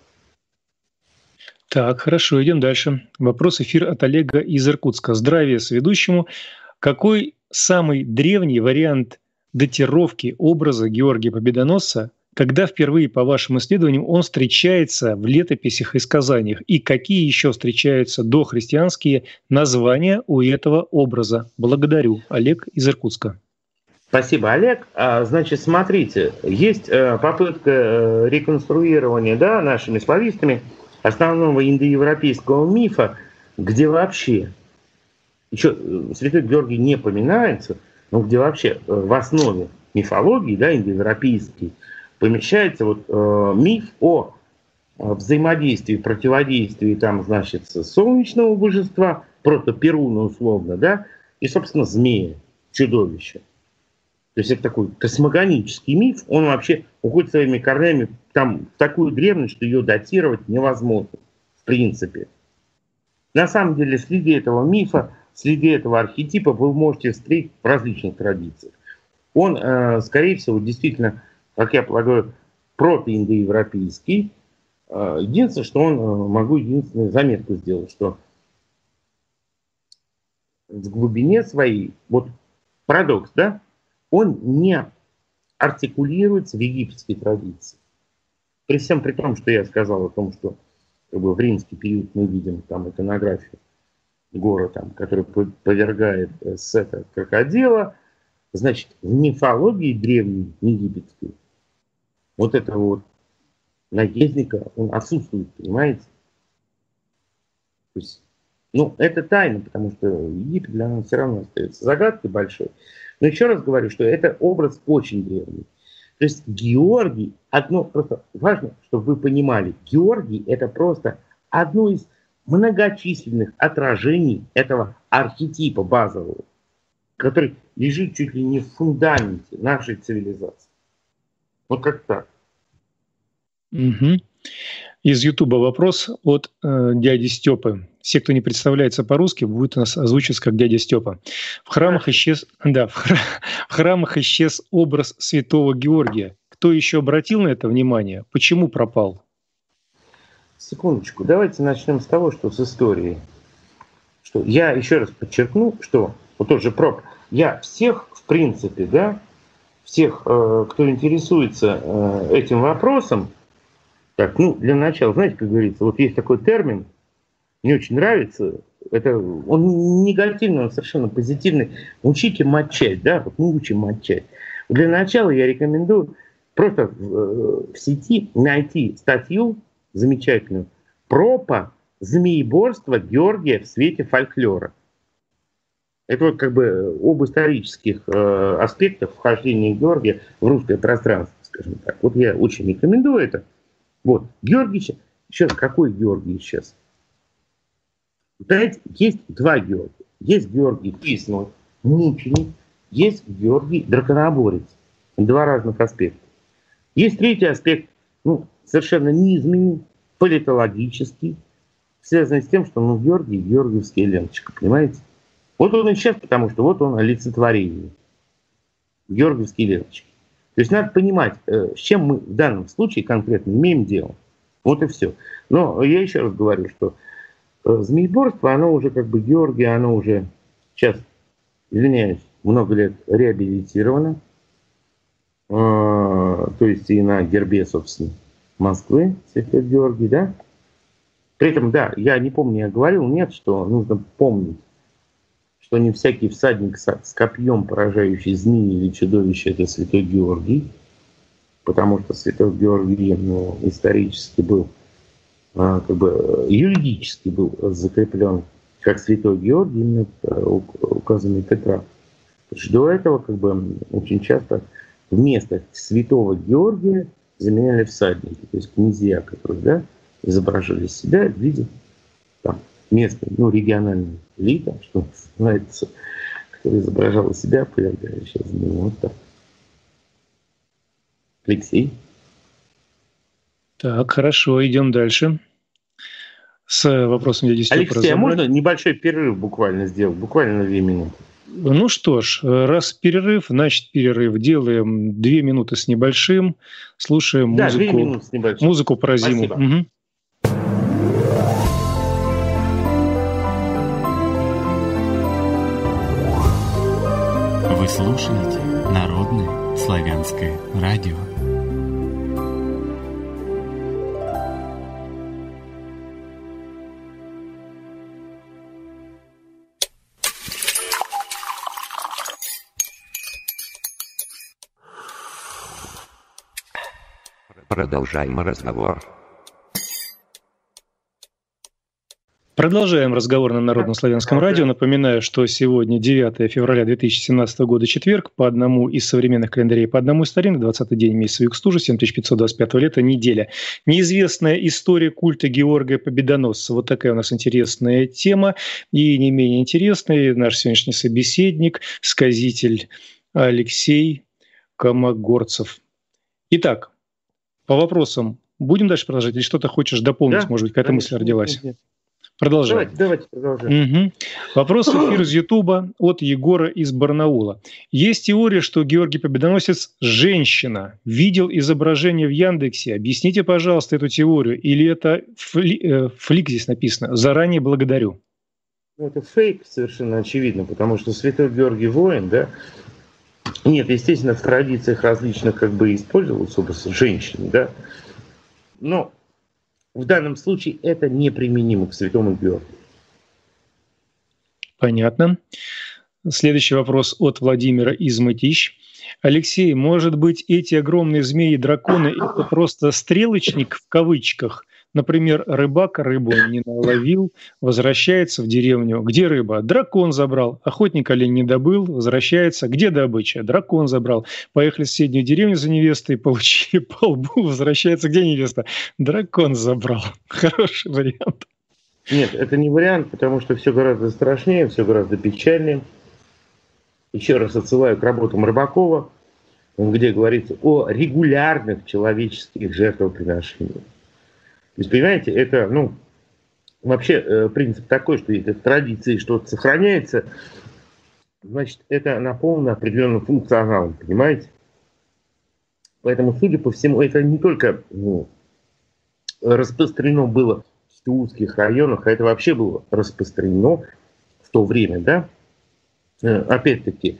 Так, хорошо, идем дальше. Вопрос эфир от Олега из Иркутска. Здравия сведущему. Какой самый древний вариант датировки образа Георгия Победоносца, когда впервые, по вашим исследованиям, он встречается в летописях и сказаниях? И какие еще встречаются дохристианские названия у этого образа? Благодарю. Олег из Иркутска. Спасибо, Олег. Значит, смотрите, есть попытка реконструирования, да, нашими славистами основного индоевропейского мифа, где вообще, еще Святой Георгий не поминается, но где вообще в основе мифологии, да, индоевропейской, помещается вот э, миф о взаимодействии, противодействии, там, значит, солнечного божества, протоперуна условно, да, и, собственно, змея, чудовища. То есть это такой космогонический миф, он вообще уходит своими корнями там, в такую древность, что ее датировать невозможно, в принципе. На самом деле, среди этого мифа, среди этого архетипа вы можете встретить в различных традициях. Он, э, скорее всего, действительно, как я полагаю, протоиндоевропейский. Э, единственное, что он, э, могу единственную заметку сделать, что в глубине своей, вот парадокс, да, он не артикулируется в египетской традиции. При всем при том, что я сказал о том, что как бы, в римский период мы видим там иконографию гора, там, который повергает Сета крокодила, значит, в мифологии древней египетской вот этого вот наездника, он отсутствует, понимаете? То есть, ну, это тайна, потому что Египет для нас все равно остается загадкой большой. Но еще раз говорю, что это образ очень древний. То есть Георгий, одно просто важно, чтобы вы понимали, Георгий это просто одно из многочисленных отражений этого архетипа базового, который лежит чуть ли не в фундаменте нашей цивилизации. Вот как так. Угу. Из Ютуба вопрос от э, дяди Степы. Все, кто не представляется по-русски, будет у нас озвучиваться как дядя Степа. В храмах исчез, да, в, хра, в храмах исчез образ святого Георгия. Кто еще обратил на это внимание? Почему пропал? Секундочку, давайте начнем с того, что с истории. Что я еще раз подчеркну, что вот тот же проб, я всех, в принципе, да, всех, э, кто интересуется э, этим вопросом, так, ну, для начала, знаете, как говорится, вот есть такой термин, мне очень нравится, это, он негативный, он совершенно позитивный. Учите матчать, да, вот мы учим матчать. Для начала я рекомендую просто в, в сети найти статью замечательную «Пропа змееборства Георгия в свете фольклора». Это вот как бы об исторических э, аспектах вхождения Георгия в русское пространство, скажем так. Вот я очень рекомендую это. Вот, Георгий сейчас, сейчас какой Георгий сейчас? Знаете, есть два Георгия. Есть Георгий Писной, мученик, есть Георгий Драконоборец. Два разных аспекта. Есть третий аспект, ну, совершенно низменный, политологический, связанный с тем, что ну, Георгий, георгиевская ленточка, понимаете? Вот он и сейчас, потому что вот он олицетворение. Георгиевские ленточки. То есть надо понимать, с чем мы в данном случае конкретно имеем дело. Вот и все. Но я еще раз говорю, что змееборство, оно уже как бы Георгия, оно уже сейчас, извиняюсь, много лет реабилитировано. То есть и на гербе, собственно, Москвы, Святой Георгий, да? При этом, да, я не помню, я говорил, нет, что нужно помнить, что не всякий всадник с копьем, поражающий змеи или чудовище, это Святой Георгий. потому что святой Георгий ну, исторически был, как бы юридически был закреплен как святой Георгий, именно указанный Петра. Потому что до этого как бы очень часто вместо святого Георгия заменяли всадники, то есть князья, которые да, изображали себя в виде там, местной, ну, региональной элиты, что называется, которая изображала себя, появляющаяся за него. Вот так. Алексей. Так, хорошо, идем дальше. С вопросом дяди Степы. Алексей, а можно небольшой перерыв буквально сделать? Буквально на две минуты. Ну что ж, раз перерыв, значит перерыв. Делаем две минуты с небольшим. Слушаем да, музыку, две минуты с небольшим. Музыку про зиму. Угу. Вы слушаете Народное славянское радио. Продолжаем разговор. Продолжаем разговор на Народном славянском радио. Напоминаю, что сегодня девятое февраля две тысячи семнадцатого года, четверг, по одному из современных календарей, по одному из старинных, двадцатый день месяца Викстужа, семь тысяч пятьсот двадцать пятого лета, неделя. Неизвестная история культа Георгия Победоносца. Вот такая у нас интересная тема. И не менее интересный наш сегодняшний собеседник, сказитель Алексей Комогорцев. Итак, по вопросам будем дальше продолжать? Или что-то хочешь дополнить? Да, может быть, какая-то мысль родилась? Нет. Продолжаем. Давайте, давайте продолжаем. Угу. Вопрос в эфир из Ютуба от Егора из Барнаула. Есть теория, что Георгий Победоносец – женщина. Видел изображение в Яндексе. Объясните, пожалуйста, эту теорию. Или это фли, э, флик здесь написано? Заранее благодарю. Это фейк совершенно очевидно, потому что святой Георгий воин, да? Нет, естественно, в традициях различных как бы использовался образ женщины, да? Но в данном случае это неприменимо к святому Георгию. Понятно. Следующий вопрос от Владимира из Мытищ. Алексей, может быть, эти огромные змеи-драконы – это просто стрелочник в кавычках? Например, рыбак рыбу не наловил, возвращается в деревню. Где рыба? Дракон забрал. Охотник олень не добыл, возвращается. Где добыча? Дракон забрал. Поехали в соседнюю деревню за невестой, получили по лбу, возвращается. Где невеста? Дракон забрал. Хороший вариант. Нет, это не вариант, потому что все гораздо страшнее, все гораздо печальнее. Еще раз отсылаю к работам Рыбакова, где говорится о регулярных человеческих жертвоприношениях. То есть, понимаете, это, ну, вообще э, принцип такой, что если в традиции что-то сохраняется, значит, это наполнено определенным функционалом, понимаете? Поэтому, судя по всему, это не только ну, распространено было в узких районах, а это вообще было распространено в то время, да? Э, опять-таки,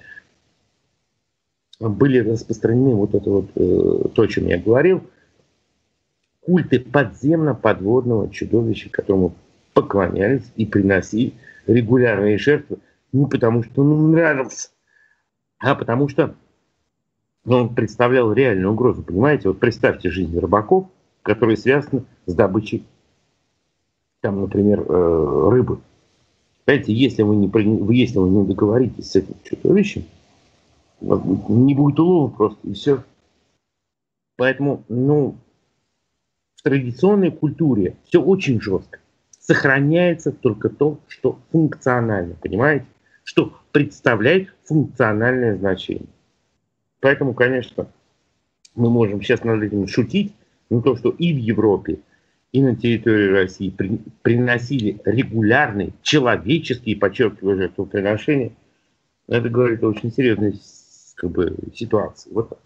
были распространены вот это вот, э, то, о чем я говорил, культы подземно-подводного чудовища, которому поклонялись и приносили регулярные жертвы не потому, что он нравился, а потому что он представлял реальную угрозу. Понимаете, вот представьте жизнь рыбаков, которые связаны с добычей, там, например, рыбы. Понимаете, если вы не, если вы не договоритесь с этим чудовищем, не будет улова просто, и все. Поэтому, ну, в традиционной культуре все очень жестко. Сохраняется только то, что функционально, понимаете? Что представляет функциональное значение. Поэтому, конечно, мы можем сейчас над этим шутить, но то, что и в Европе, и на территории России при, приносили регулярные человеческие, подчеркиваю, жертвоприношения, это говорит о очень серьезной как бы, ситуации. Вот так.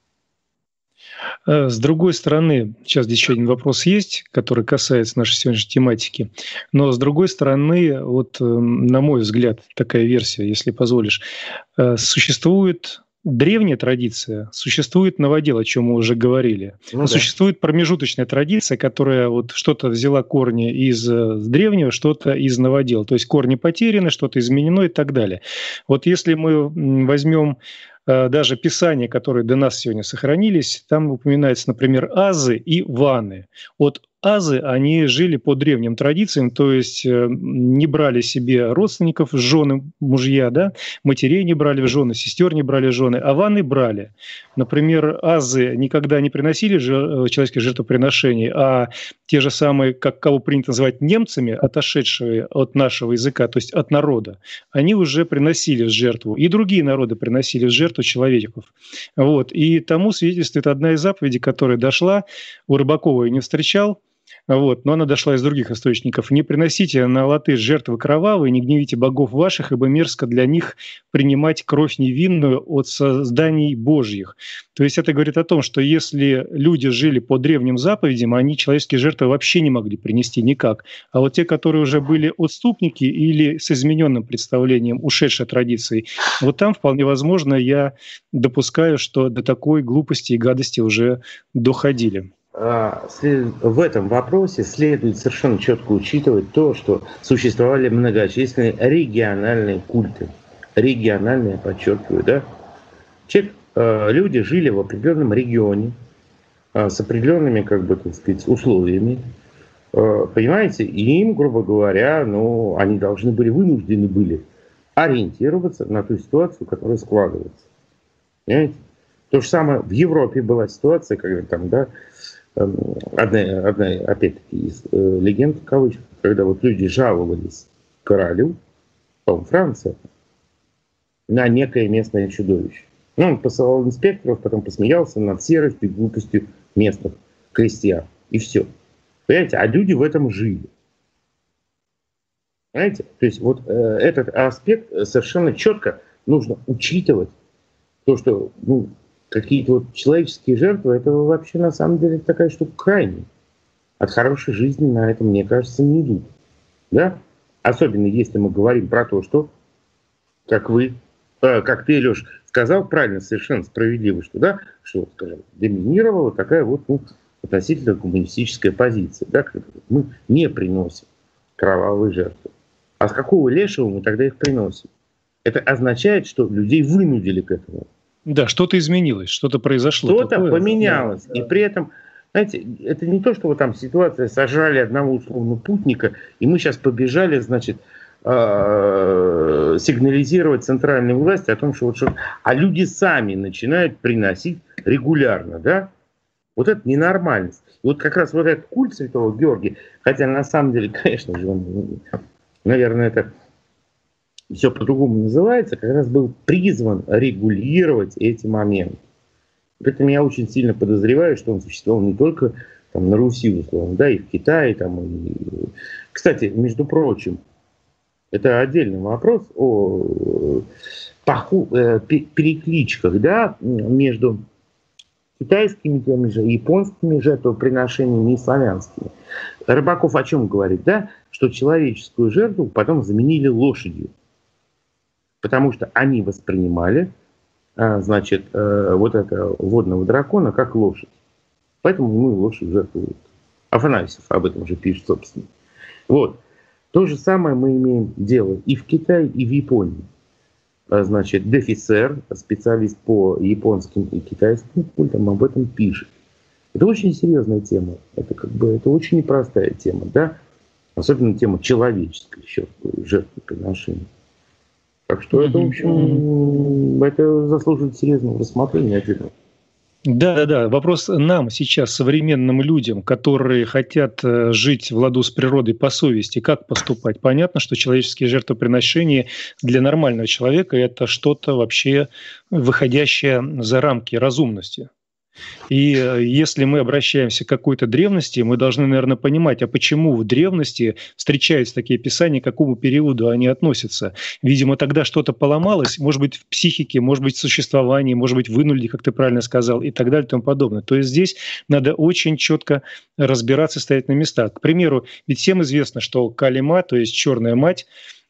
С другой стороны, сейчас здесь еще один вопрос есть, который касается нашей сегодняшней тематики, но с другой стороны, вот на мой взгляд, такая версия, если позволишь, существует древняя традиция, существует новодел, о чем мы уже говорили. Ну, да. Существует промежуточная традиция, которая вот что-то взяла корни из древнего, что-то из новодела. То есть корни потеряны, что-то изменено и так далее. Вот если мы возьмем даже писания, которые до нас сегодня сохранились, там упоминается, например, азы и ваны. Вот азы, они жили по древним традициям, то есть не брали себе родственников в жены, мужья, да, матерей не брали в жены, сестер не брали в жены, а ваны брали. Например, азы никогда не приносили человеческих жертвоприношений, а те же самые, как кого принято называть немцами, отошедшие от нашего языка, то есть от народа, они уже приносили в жертву, и другие народы приносили в жертву человеков. Вот. И тому свидетельствует одна из заповедей, которая дошла, у Рыбакова я не встречал, вот, но она дошла из других источников. «Не приносите на латырь жертвы кровавые, не гневите богов ваших, ибо мерзко для них принимать кровь невинную от созданий Божьих». То есть это говорит о том, что если люди жили по древним заповедям, они человеческие жертвы вообще не могли принести никак. А вот те, которые уже были отступники или с измененным представлением ушедшей традиции, вот там вполне возможно, я допускаю, что до такой глупости и гадости уже доходили. В этом вопросе следует совершенно четко учитывать то, что существовали многочисленные региональные культы. Региональные, подчеркиваю, да? Человек, люди жили в определенном регионе с определенными, как бы, так сказать, условиями. Понимаете? И им, грубо говоря, ну, они должны были, вынуждены были ориентироваться на ту ситуацию, которая складывается. Понимаете? То же самое в Европе была ситуация, когда там, да, Одна, одна опять-таки, из э, легенд, в кавычках, когда вот люди жаловались королю, по-моему, Франция, на некое местное чудовище. Ну, он посылал инспекторов, потом посмеялся над серостью и глупостью местных крестьян. И все. Понимаете? А люди в этом жили. Понимаете? То есть вот э, этот аспект совершенно четко нужно учитывать. То, что, ну, какие-то вот человеческие жертвы, это вообще на самом деле такая штука крайняя. От хорошей жизни на это, мне кажется, не идут. Да? Особенно если мы говорим про то, что, как вы, э, как ты, Леш, сказал правильно, совершенно справедливо, что, да, что, скажем, доминировала такая вот, ну, относительно коммунистическая позиция, да, когда мы не приносим кровавые жертвы. А с какого лешего мы тогда их приносим? Это означает, что людей вынудили к этому. Да, что-то изменилось, что-то произошло. Что-то такое. поменялось. Да, да. И при этом, знаете, это не то, что вот там ситуация, сожрали одного условно путника, и мы сейчас побежали, значит, сигнализировать центральной власти о том, что вот что... А люди сами начинают приносить регулярно, да? Вот это ненормальность. И вот как раз вот этот культ Святого Георгия, хотя на самом деле, конечно же, он, наверное, это... все по-другому называется, как раз был призван регулировать эти моменты. Поэтому я очень сильно подозреваю, что он существовал не только там, на Руси, условно, да, и в Китае. Там, и... Кстати, между прочим, это отдельный вопрос о поху... перекличках, да, между китайскими теми же, японскими жертвоприношениями и славянскими. Рыбаков о чем говорит, да? Что человеческую жертву потом заменили лошадью. Потому что они воспринимали, значит, вот этого водного дракона как лошадь. Поэтому ему лошадь жертвуют. Афанасьев об этом же пишет, собственно. Вот. То же самое мы имеем дело и в Китае, и в Японии. Значит, Дефисер, специалист по японским и китайским культам, об этом пишет. Это очень серьезная тема. Это как бы это очень непростая тема, да? Особенно тема человеческой жертвоприношения. Так что это, в общем, это заслуживает серьезного рассмотрения отдельно. Да, да, да. Вопрос нам сейчас, современным людям, которые хотят жить в ладу с природой по совести, как поступать? Понятно, что человеческие жертвоприношения для нормального человека – это что-то вообще выходящее за рамки разумности. И если мы обращаемся к какой-то древности, мы должны, наверное, понимать, а почему в древности встречаются такие писания, к какому периоду они относятся. Видимо, тогда что-то поломалось, может быть, в психике, может быть, в существовании, может быть, вынули, как ты правильно сказал, и так далее, и тому подобное. То есть здесь надо очень четко разбираться, стоять на местах. К примеру, ведь всем известно, что Кали-ма, то есть Черная мать,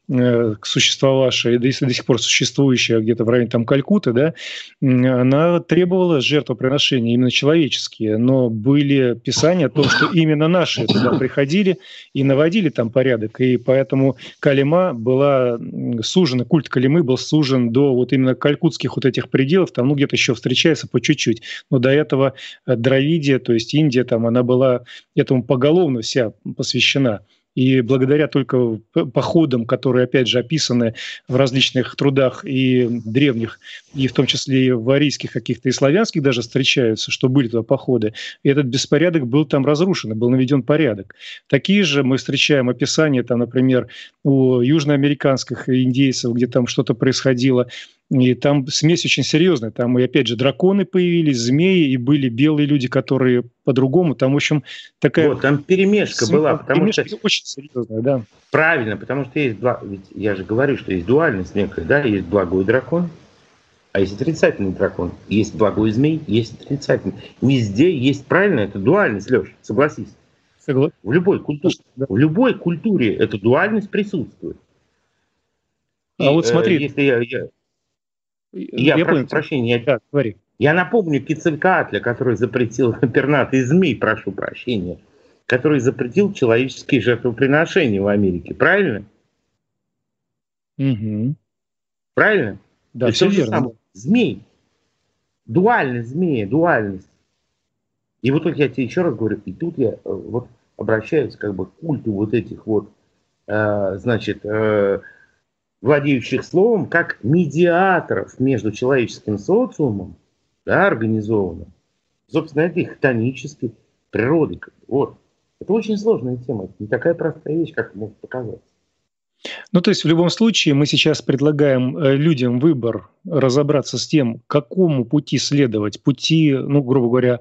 существовавшая, да если до сих пор существующая где-то в районе там Калькутты, да, она требовала жертвоприношения именно человеческие, но были писания о том, что именно наши туда приходили и наводили там порядок, и поэтому Калима была сужена, культ Калимы был сужен до вот именно калькутских вот этих пределов, там ну где-то еще встречается по чуть-чуть, но до этого Дравидия, то есть Индия, там она была этому поголовно вся посвящена. И благодаря только походам, которые, опять же, описаны в различных трудах и древних, и в том числе и в арийских каких-то, и славянских даже встречаются, что были туда походы, и этот беспорядок был там разрушен, был наведен порядок. Такие же мы встречаем описания, там, например, у южноамериканских индейцев, где там что-то происходило, и там смесь очень серьезная. Там и, опять же, драконы появились, змеи, и были белые люди, которые по-другому. Там, в общем, такая... Вот, там перемешка См... была, потому перемешка что... очень серьезная, да. Правильно, потому что есть... Ведь я же говорю, что есть дуальность некая, да, есть благой дракон, а есть отрицательный дракон. Есть благой змей, есть отрицательный. Везде есть, правильно, это дуальность, Леш, согласись. Согла... В любой культуре, да. в любой культуре эта дуальность присутствует. А И, вот смотри... Э, если я... я... Я, я прошу понял. прощения, я, да, говори. я напомню Кецалькоатля, который запретил пернатый змей, прошу прощения, который запретил человеческие жертвоприношения в Америке, правильно? Угу. Правильно? Да, все верно. Самое. Змей. Дуальность змея, дуальность. И вот тут я тебе еще раз говорю, и тут я вот обращаюсь как бы к культу вот этих вот, э, значит, э, владеющих словом, как медиаторов между человеческим социумом, да, организованным, собственно, это их хтонической природой. Вот. Это очень сложная тема, это не такая простая вещь, как может показаться. Ну, то есть в любом случае мы сейчас предлагаем людям выбор разобраться с тем, какому пути следовать. Пути, ну, грубо говоря,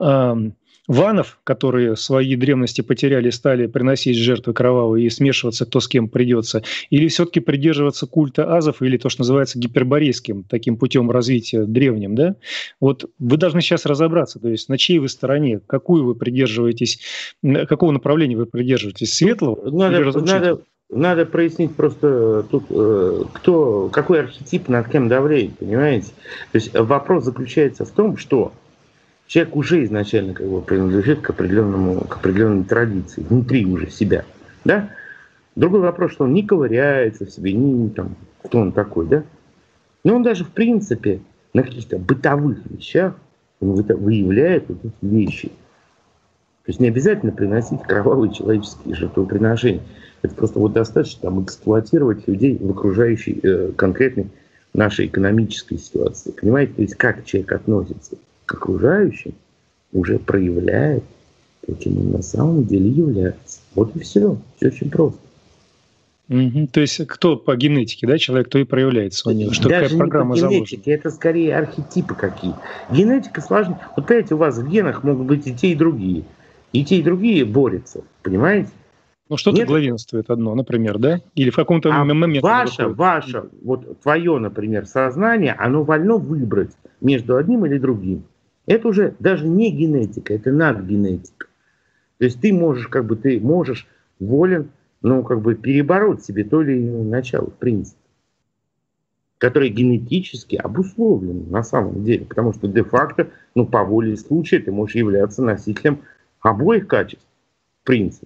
ванов, которые свои древности потеряли, стали приносить жертвы кровавые и смешиваться кто с кем придется, или все-таки придерживаться культа азов, или то, что называется гиперборейским, таким путем развития древним, да? Вот вы должны сейчас разобраться, то есть на чьей вы стороне, какую вы придерживаетесь, какого направления вы придерживаетесь, светлого надо, или разрушительного? Надо, надо прояснить просто тут, кто, какой архетип над кем давлеет, понимаете? То есть вопрос заключается в том, что человек уже изначально как бы принадлежит к определенному, к определенной традиции, внутри уже себя, да? Другой вопрос, что он не ковыряется в себе, не там, кто он такой, да? Но он даже в принципе на каких-то бытовых вещах он выявляет вот эти вещи. То есть не обязательно приносить кровавые человеческие жертвоприношения. Это просто вот достаточно там эксплуатировать людей в окружающей э, конкретной нашей экономической ситуации. Понимаете, то есть как человек относится к окружающим, уже проявляет, каким он на самом деле является. Вот и все. Все очень просто. Mm-hmm. То есть кто по генетике, да, человек, то и проявляется у него. Что Даже какая программа не по генетике, заложена. это скорее архетипы какие. Генетика сложнее. Вот понимаете, у вас в генах могут быть и те, и другие. И те, и другие борются. Понимаете? Ну, что-то главенствует одно, например, да? Или в каком-то а моменте... Ваше, ваше, вот твое, например, сознание, оно вольно выбрать между одним или другим. Это уже даже не генетика, это надгенетика. То есть ты можешь, как бы, ты можешь волен, ну, как бы, перебороть себе то или иное начало, в принципе, которое генетически обусловлено на самом деле. Потому что де-факто, ну, по воле случая ты можешь являться носителем обоих качеств, в принципе.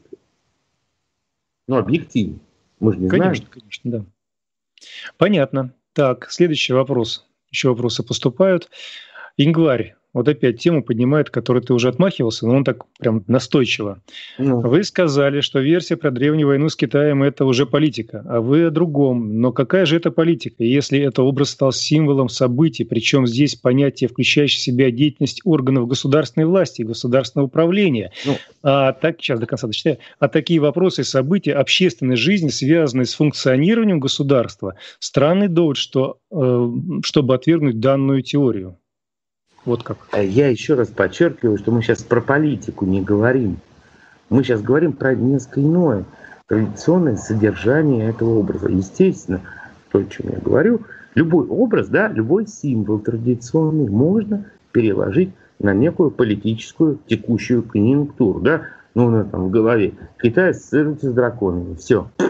Ну, объективно. Мы же не конечно, знаем. Конечно, да. Понятно. Так, следующий вопрос. Еще вопросы поступают. Ингварь. Вот опять тему поднимает, которой ты уже отмахивался, но он так прям настойчиво. Ну. Вы сказали, что версия про древнюю войну с Китаем – это уже политика, а вы о другом. Но какая же это политика, если это образ стал символом событий, причем здесь понятие, включающее в себя деятельность органов государственной власти, государственного управления. Ну. А так, сейчас до конца дочитаю. А такие вопросы и события общественной жизни, связанные с функционированием государства, странный довод, что, э, чтобы отвергнуть данную теорию. Вот как. Я еще раз подчеркиваю, что мы сейчас про политику не говорим. Мы сейчас говорим про несколько иное, традиционное содержание этого образа. Естественно, то, о чем я говорю, любой образ, да, любой символ традиционный можно переложить на некую политическую текущую конъюнктуру. Да? Ну, у нас там в голове Китай ассоциируется с драконами. Все.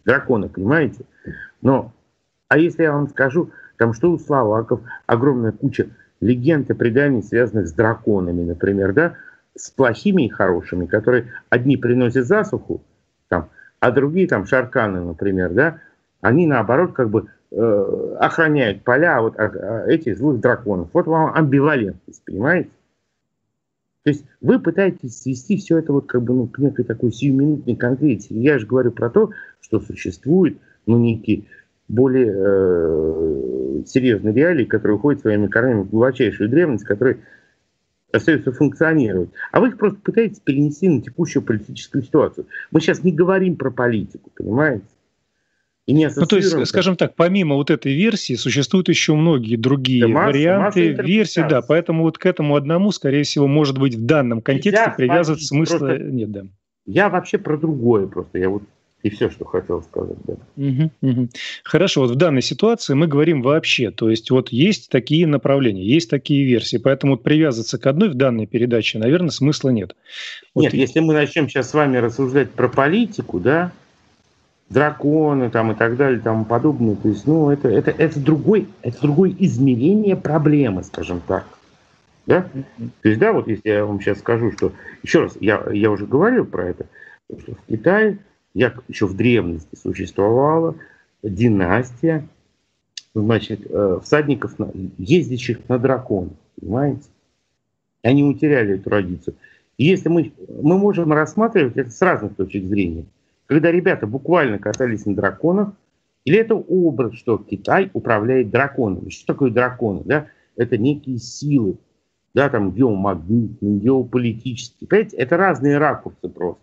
дракона, понимаете? Но, а если я вам скажу, там что у словаков огромная куча легенд и преданий, связанных с драконами, например, да, с плохими и хорошими, которые одни приносят засуху, там, а другие, там, шарканы, например, да, они, наоборот, как бы э, охраняют поля вот, от, от этих злых драконов. Вот вам амбивалентность, понимаете? То есть вы пытаетесь свести все это вот как бы ну, к некой такой сиюминутной конкретике. Я же говорю про то, что существует ну, некие более э, серьезные реалии, которые уходят своими корнями в глубочайшую древность, которые остаются функционировать. А вы их просто пытаетесь перенести на текущую политическую ситуацию. Мы сейчас не говорим про политику, понимаете? И не ну, то есть, скажем так, помимо вот этой версии, существуют еще многие другие да, масса, варианты масса версий, да, поэтому вот к этому одному, скорее всего, может быть, в данном контексте Нельзя привязывать смысла просто... нет, да. Я вообще про другое просто, я вот и все, что хотел сказать. Да. Угу, угу. Хорошо, вот в данной ситуации мы говорим вообще, то есть вот есть такие направления, есть такие версии, поэтому вот привязываться к одной в данной передаче, наверное, смысла нет. Вот нет, и... если мы начнем сейчас с вами рассуждать про политику, да, драконы там и так далее, тому подобное, то есть, ну, это, это, это, другой, это другое измерение проблемы, скажем так. Да? Mm-hmm. То есть, да, вот если я вам сейчас скажу, что, еще раз, я, я уже говорил про это, что в Китае як, еще в древности существовала династия, значит, всадников, ездящих на драконах, понимаете? Они утеряли эту традицию. И если мы, мы можем рассматривать это с разных точек зрения, когда ребята буквально катались на драконах, или это образ, что Китай управляет драконами. Что такое драконы? Да? Это некие силы, да, там геомагнитные, геополитические. Понимаете, это разные ракурсы просто.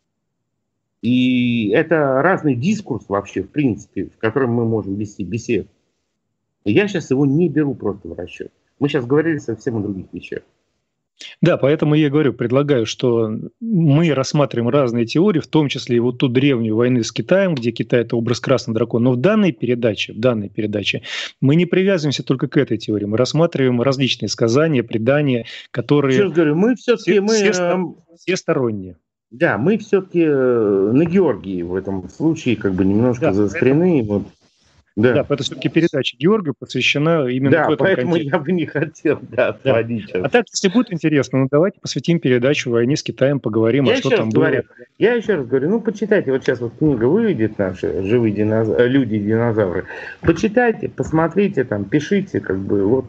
И это разный дискурс вообще, в принципе, в котором мы можем вести беседу. И я сейчас его не беру просто в расчет. Мы сейчас говорили совсем о других вещах. Да, поэтому я говорю, предлагаю, что мы рассматриваем разные теории, в том числе и вот ту древнюю войну с Китаем, где Китай – это образ красного дракона. Но в данной передаче, в данной передаче мы не привязываемся только к этой теории. Мы рассматриваем различные сказания, предания, которые… Еще раз говорю, мы все-таки… Все, мы, все, всесторонние. Да, мы все-таки на Георгии в этом случае как бы немножко да, заострены. Поэтому... Вот. Да. да, это все-таки передача Георгию посвящена именно да, в этом поэтому контексте. Я бы не хотел да, отводить. Да. А так, если будет интересно, ну давайте посвятим передачу «Войне с Китаем», поговорим, я а что там было. Говорю, я еще раз говорю, ну почитайте, вот сейчас вот книга выйдет наша «Живые динозавры», «Люди и динозавры». Почитайте, посмотрите, там, пишите, как бы вот.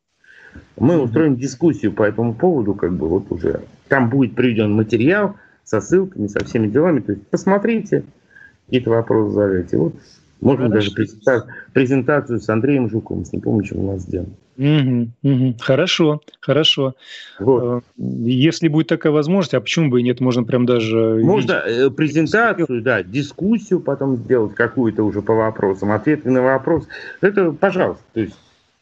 Мы устроим дискуссию по этому поводу, как бы вот уже. Там будет приведен материал со ссылками, со всеми делами. То есть посмотрите, какие-то вопросы задайте. Вот. Можно Хорошо. даже презентацию, презентацию с Андреем Жуковым, с Непомнящим у нас сделаем. Угу, угу. Хорошо, хорошо. Вот. Если будет такая возможность, а почему бы и нет, можно прям даже... Можно видео. презентацию, да, дискуссию потом сделать какую-то уже по вопросам, ответы на вопрос. Это, пожалуйста, то есть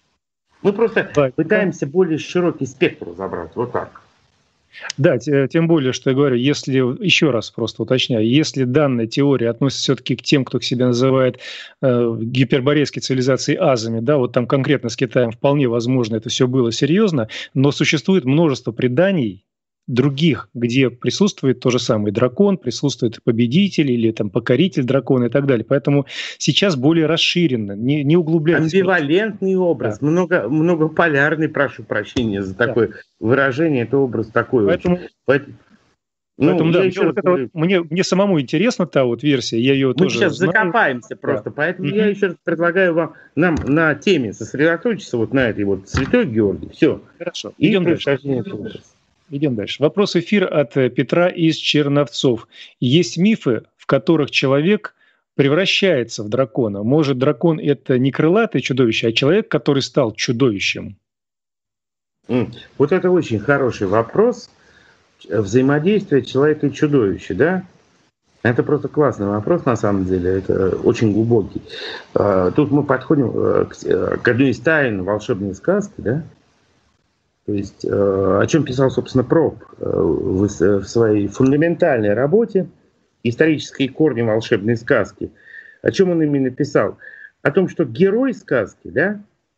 мы просто да, пытаемся да. более широкий спектр забрать, вот так. Да, тем более, что я говорю, если, еще раз просто уточняю, если данная теория относится все-таки к тем, кто себя называет э, гиперборейской цивилизацией азами, да, вот там конкретно с Китаем вполне возможно это все было серьезно, но существует множество преданий других, где присутствует то же самое дракон, присутствует победитель или там покоритель дракона и так далее. Поэтому сейчас более расширенно, не, не углубляйтесь. Амбивалентный образ, да. много, многополярный, прошу прощения за такое да. выражение, это образ такой. Поэтому, Поэтому, поэтому да, мне, вот вот, мне, мне самому интересна та вот версия, я ее Мы тоже сейчас знаю. закопаемся просто, да. поэтому mm-hmm. я еще раз предлагаю вам, нам на теме сосредоточиться вот на этой вот Святой Георгий. Все. Хорошо, и идем дальше. Идем дальше. Вопрос эфира от Петра из Черновцов. Есть мифы, в которых человек превращается в дракона. Может, дракон – это не крылатое чудовище, а человек, который стал чудовищем? Вот это очень хороший вопрос. Взаимодействие человека и чудовища, да? Это просто классный вопрос, на самом деле. Это очень глубокий. Тут мы подходим к одной из тайн волшебной сказки, да? То есть, о чем писал, собственно, Проб в своей фундаментальной работе «Исторические корни волшебной сказки». О чем он именно писал? О том, что герой сказки, да,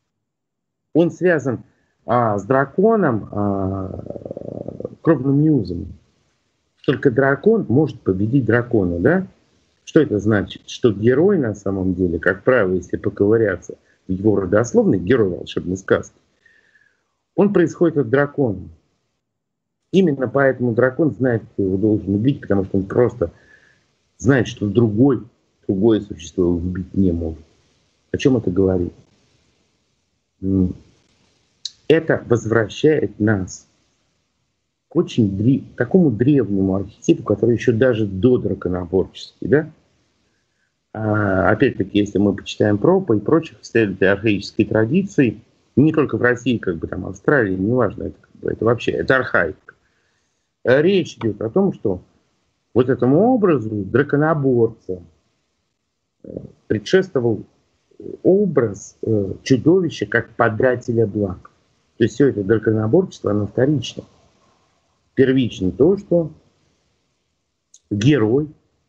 он связан а, с драконом а, кровным юзом. Только дракон может победить дракона, да? Что это значит? Что герой на самом деле, как правило, если поковыряться в его родословной, герой волшебной сказки, он происходит от дракона. Именно поэтому дракон знает, кто его должен убить, потому что он просто знает, что другой, другое существо его убить не может. О чем это говорит? Это возвращает нас к очень дре- такому древнему архетипу, который еще даже до драконоборческий, да? А, опять-таки, если мы почитаем Пропа и прочих исследователей архаической традиции, не только в России, как бы там Австралии, неважно, это, как бы, это вообще, это архаика. Речь идет о том, что вот этому образу драконоборца предшествовал образ э, чудовища как подателя благ. То есть все это драконоборчество, оно вторично. Первично то, что герой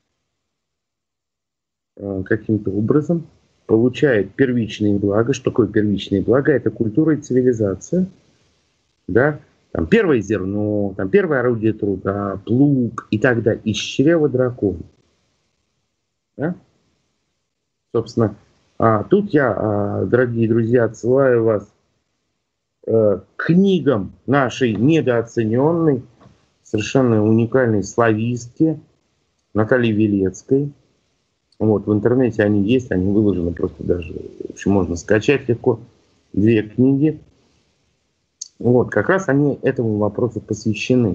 э, каким-то образом получает первичные блага. Что такое первичные блага? Это культура и цивилизация. Да? Там первое зерно, там первое орудие труда, плуг и так далее. Из чрева дракона. Да? Собственно, а, тут я, а, дорогие друзья, отсылаю вас а, к книгам нашей недооцененной, совершенно уникальной славистки Натальи Велецкой. Вот, в интернете они есть, они выложены просто даже, в общем, можно скачать легко. Две книги. Вот, как раз они этому вопросу посвящены.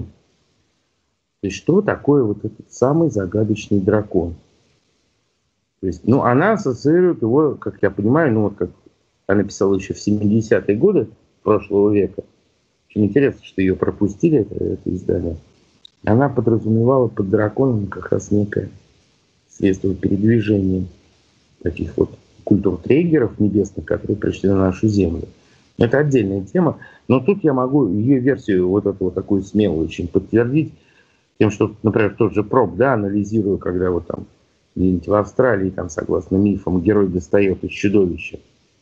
То есть, что такое вот этот самый загадочный дракон? То есть, ну, она ассоциирует его, как я понимаю, ну, вот как она писала еще в семидесятые годы прошлого века. Очень интересно, что ее пропустили, это, это издание. Она подразумевала под драконом как раз некое средство передвижения таких вот культур-трегеров небесных, которые пришли на нашу землю. Это отдельная тема, но тут я могу ее версию вот эту вот такую смелую очень подтвердить тем, что, например, тот же Проб, да, анализирую, когда вот там где-нибудь в Австралии, там, согласно мифам, герой достает из чудовища.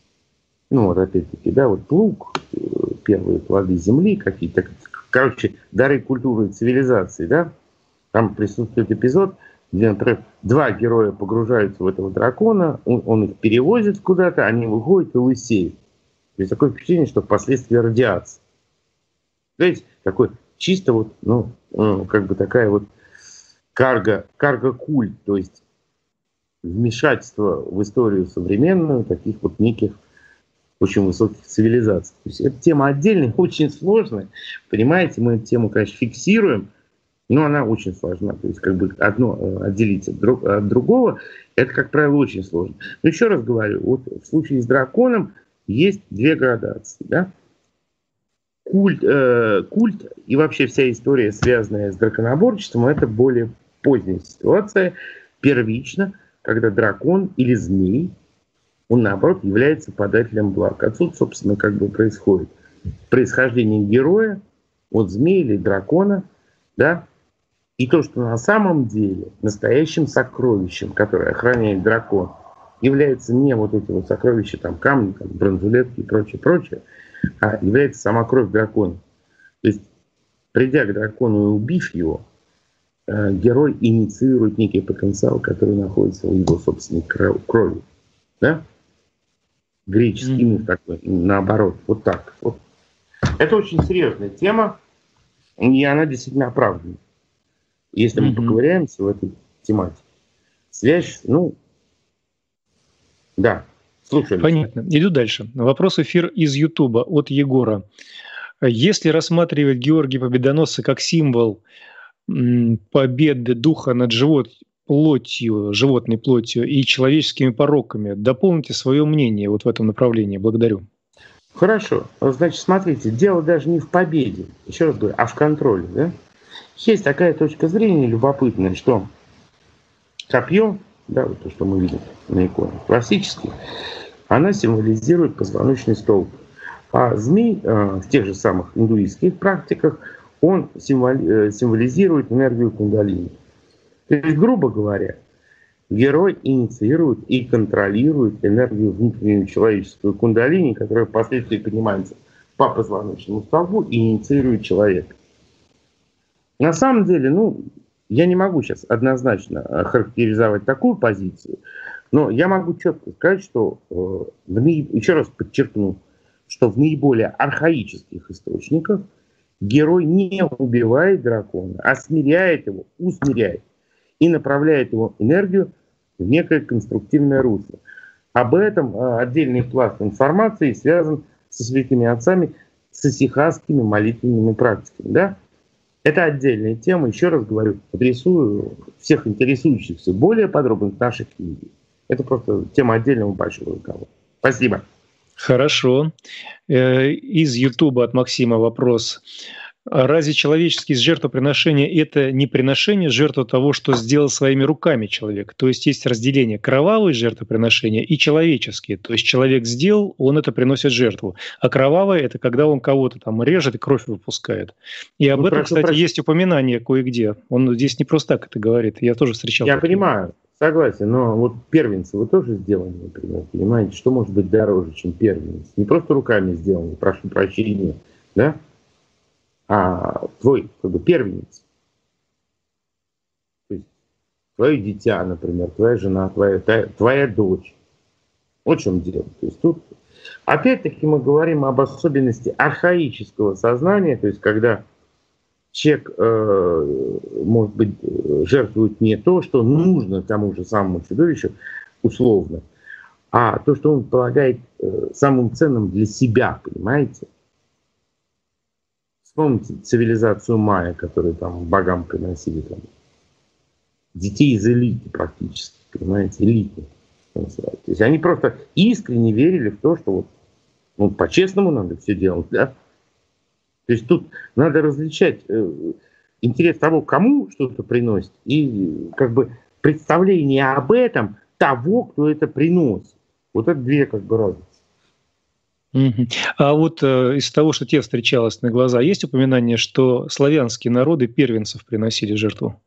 Ну, вот опять-таки, да, вот плуг, первые плоды земли какие-то, короче, дары культуры и цивилизации, да. Там присутствует эпизод, где, например, два героя погружаются в этого дракона, он, он их перевозит куда-то, они выходят и лысеют. То есть такое впечатление, что впоследствии радиация. То есть такой чисто вот, ну, как бы такая вот карго, карго-культ, то есть вмешательство в историю современную таких вот неких очень высоких цивилизаций. То есть эта тема отдельная, очень сложная. Понимаете, мы эту тему, конечно, фиксируем, но она очень сложна. То есть как бы одно отделить от, друг, от другого, это, как правило, очень сложно. Но еще раз говорю, вот в случае с драконом есть две градации. Да? Культ, э, культ и вообще вся история, связанная с драконоборчеством, это более поздняя ситуация, первично, когда дракон или змей, он, наоборот, является подателем благ. Отсюда, собственно, как бы происходит происхождение героя от змея или дракона, да, и то, что на самом деле настоящим сокровищем, которое охраняет дракон, является не вот эти вот сокровища, там, камни, там, бронзулетки и прочее, прочее, а является сама кровь дракона. То есть, придя к дракону и убив его, герой инициирует некий потенциал, который находится в его собственной крови. Да? Греческий миф такой, наоборот, вот так. Вот. Это очень серьезная тема, и она действительно оправдана. Если мы mm-hmm. поковыряемся в этой тематике. Связь, ну, да, слушаем. Понятно. Иду дальше. Вопрос эфир из Ютуба от Егора. Если рассматривать Георгия Победоносца как символ победы духа над живот, плотью, животной плотью и человеческими пороками, дополните свое мнение вот в этом направлении. Благодарю. Хорошо. Значит, смотрите, дело даже не в победе, еще раз говорю, а в контроле. Да? Есть такая точка зрения любопытная, что копье, да, вот то, что мы видим на иконе, классический, она символизирует позвоночный столб. А змей э, в тех же самых индуистских практиках, он символи, символизирует энергию кундалини. То есть, грубо говоря, герой инициирует и контролирует энергию внутреннюю человеческую кундалини, которая впоследствии поднимается по позвоночному столбу и инициирует человека. На самом деле, ну, я не могу сейчас однозначно характеризовать такую позицию, но я могу четко сказать, что, э, в наи... еще раз подчеркну, что в наиболее архаических источниках герой не убивает дракона, а смиряет его, усмиряет и направляет его энергию в некое конструктивное русло. Об этом э, отдельный пласт информации связан со святыми отцами, с исихасскими молитвенными практиками. Да? Это отдельная тема, еще раз говорю, адресую всех интересующихся более подробно в нашей книге. Это просто тема отдельного большого разговора. Спасибо. Хорошо. Из Ютуба от Максима вопрос. Разве человеческие жертвоприношения – это не приношение жертвы того, что сделал своими руками человек? То есть есть разделение кровавые жертвоприношения и человеческие. То есть человек сделал, он это приносит жертву. А кровавое – это когда он кого-то там режет и кровь выпускает. И об ну, этом, прошу, кстати, прошу. есть упоминание кое-где. Он здесь не просто так это говорит. Я тоже встречал. Я такие. понимаю, согласен. Но вот первенцы вы тоже сделали, например. Понимаете, что может быть дороже, чем первенец? Не просто руками сделаны, прошу прощения, да? А твой как бы, первенец, то есть твое дитя, например, твоя жена, твоя, твоя дочь. Вот в чем дело. То есть тут опять-таки мы говорим об особенности архаического сознания, то есть когда человек, э, может быть, жертвует не то, что нужно тому же самому чудовищу, условно, а то, что он полагает э, самым ценным для себя, понимаете? Вспомните цивилизацию майя, которую там богам приносили там, детей из элиты практически, понимаете, элиты. То есть они просто искренне верили в то, что вот, ну, по-честному надо все делать, да? То есть тут надо различать э, интерес того, кому что-то приносит, и как бы представление об этом того, кто это приносит. Вот это две как бы разницы. А вот э, из того, что тебе встречалось на глаза, есть упоминание, что славянские народы первенцев приносили жертву?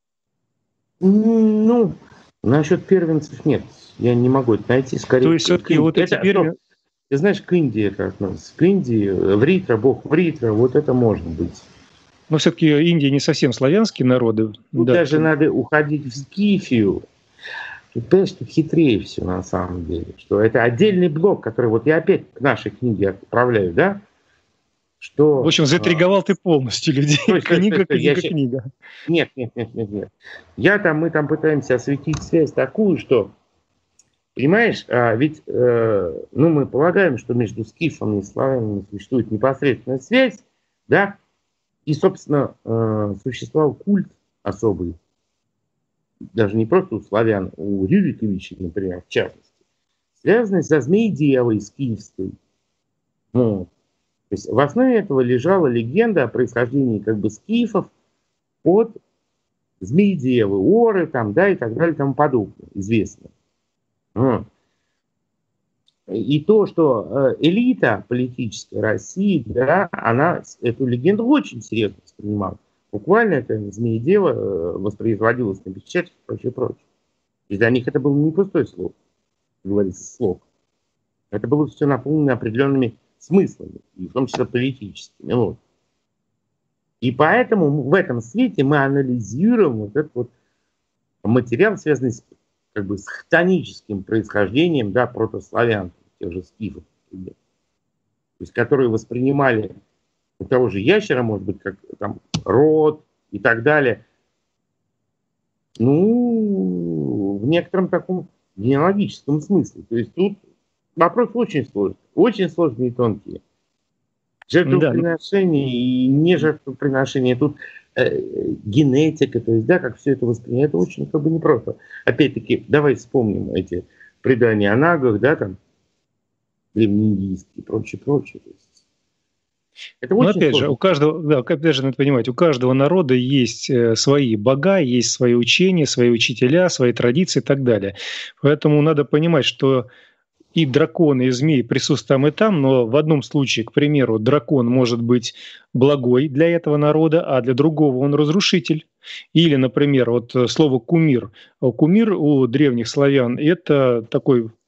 Ну, насчет первенцев нет. Я не могу это найти. Скорее, то есть все-таки вот эти первенцы... Ты знаешь, к Индии это относится. К Индии, Вритра, бог Вритра, вот это может быть. Но все-таки Индия не совсем славянские народы. Тут да. даже надо уходить в Скифию. Тут, понимаешь, что хитрее все на самом деле. Что это отдельный блок, который вот я опять к нашей книге отправляю, да? Что, в общем, заинтриговал а... ты полностью людей. То есть, книга, то, книга, я... книга. Нет, нет, нет, нет, нет. Я там, мы там пытаемся осветить связь такую, что, понимаешь, а, ведь, э, ну, мы полагаем, что между скифами и славянами существует непосредственная связь, да? И, собственно, э, существовал культ особый, даже не просто у славян, у Рюриковичей, например, в частности, связанный со Змеи-Девой скифской. Вот. То есть в основе этого лежала легенда о происхождении как бы скифов от Змеи-Девы, Оры, там, да, и так далее, и тому подобное, известно. Вот. И то, что элита политической России, да, она эту легенду очень серьезно воспринимала. Буквально это Змеи-Дева воспроизводилась на печати и прочее, прочее. И для них это было не пустой слог, как говорится, слог. Это было все наполнено определенными смыслами, и в том числе политическими. Вот. И поэтому в этом свете мы анализируем вот этот вот материал, связанный с, как бы, с хтоническим происхождением, да, протославян, тех же скифов, например, то есть, которые воспринимали у того же ящера, может быть, как там род и так далее. Ну, в некотором таком генеалогическом смысле. То есть тут вопрос очень сложный, очень сложный и тонкий. Жертвоприношение да. и не жертвоприношение. Тут э, генетика, то есть, да, как все это воспринимать, это очень как бы непросто. Опять-таки, давай вспомним эти предания о нагах, да, там, древнеиндийские и прочее, прочее. То есть, это Но очень опять сложно. же, у каждого, да, опять же, надо понимать, у каждого народа есть свои бога, есть свои учения, свои учителя, свои традиции и так далее. Поэтому надо понимать, что и драконы, и змеи присутствуют там и там, но в одном случае, к примеру, дракон может быть благой для этого народа, а для другого он разрушитель. Или, например, вот слово «кумир». Кумир у древних славян – это такой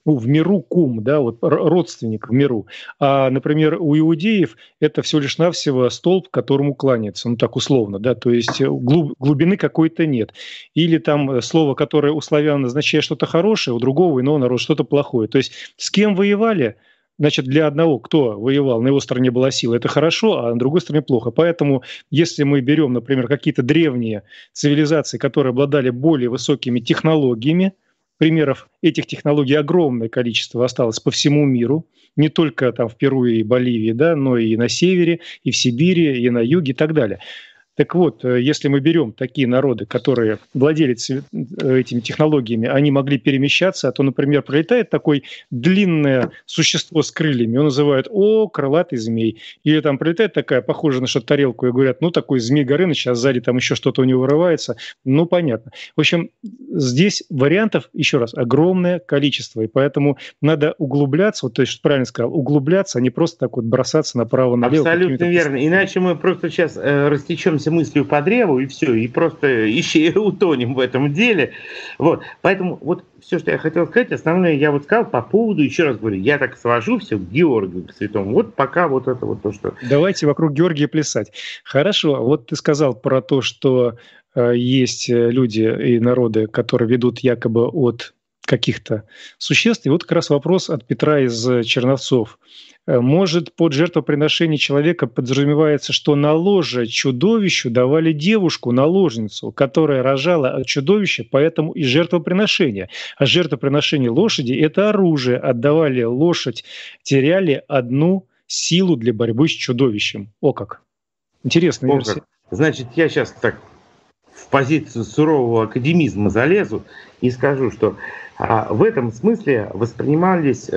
ну, в миру кум, да, вот родственник в миру. А, например, у иудеев это всего лишь навсего столб, которому кланяется, ну так условно, да, то есть глуб, глубины какой-то нет. Или там слово, которое у славян означает что-то хорошее, у другого иного народа что-то плохое. То есть с кем воевали? Значит, для одного, кто воевал, на его стороне была сила, это хорошо, а на другой стороне плохо. Поэтому, если мы берем, например, какие-то древние цивилизации, которые обладали более высокими технологиями, примеров этих технологий огромное количество осталось по всему миру, не только там в Перу и Боливии, да, но и на севере, и в Сибири, и на юге, и так далее. Так вот, если мы берем такие народы, которые владели этими технологиями, они могли перемещаться, то, например, пролетает такое длинное существо с крыльями, его называют «О, крылатый змей». Или там пролетает такая, похожая на что-то тарелку, и говорят, ну, такой змей Горыныч, а сзади там еще что-то у него вырывается. Ну, понятно. В общем, здесь вариантов, еще раз, огромное количество, и поэтому надо углубляться, вот, то есть, правильно сказал, углубляться, а не просто так вот бросаться направо-налево. Абсолютно верно. Иначе мы просто сейчас э, растечемся мыслью по древу, и все, и просто ищи, утонем в этом деле. Вот. Поэтому вот все, что я хотел сказать, основное я вот сказал по поводу, еще раз говорю, я так свожу все к Георгию, к святому. Вот пока вот это вот то, что... Давайте вокруг Георгия плясать. Хорошо, вот ты сказал про то, что э, есть люди и народы, которые ведут якобы от каких-то существ. И вот как раз вопрос от Петра из Черновцов. Может, под жертвоприношение человека подразумевается, что на ложе чудовищу давали девушку, наложницу, которая рожала от чудовища, поэтому и жертвоприношение. А жертвоприношение лошади – это оружие. Отдавали лошадь, теряли одну силу для борьбы с чудовищем. О как! Интересная О версия. Как. Значит, я сейчас так в позицию сурового академизма залезу и скажу, что а, в этом смысле воспринимались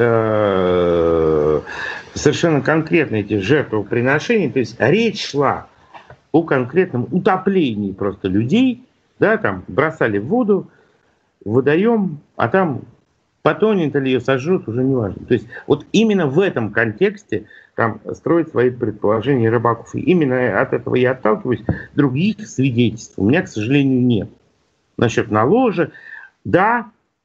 э, совершенно конкретно эти жертвоприношения, то есть речь шла о конкретном утоплении просто людей, да, там бросали в воду, в водоем, а там потонет или ее сожрут, уже не важно. То есть вот именно в этом контексте там строить свои предположения Рыбаков. И именно от этого я отталкиваюсь. Других свидетельств у меня, к сожалению, нет. Насчет наложа, да,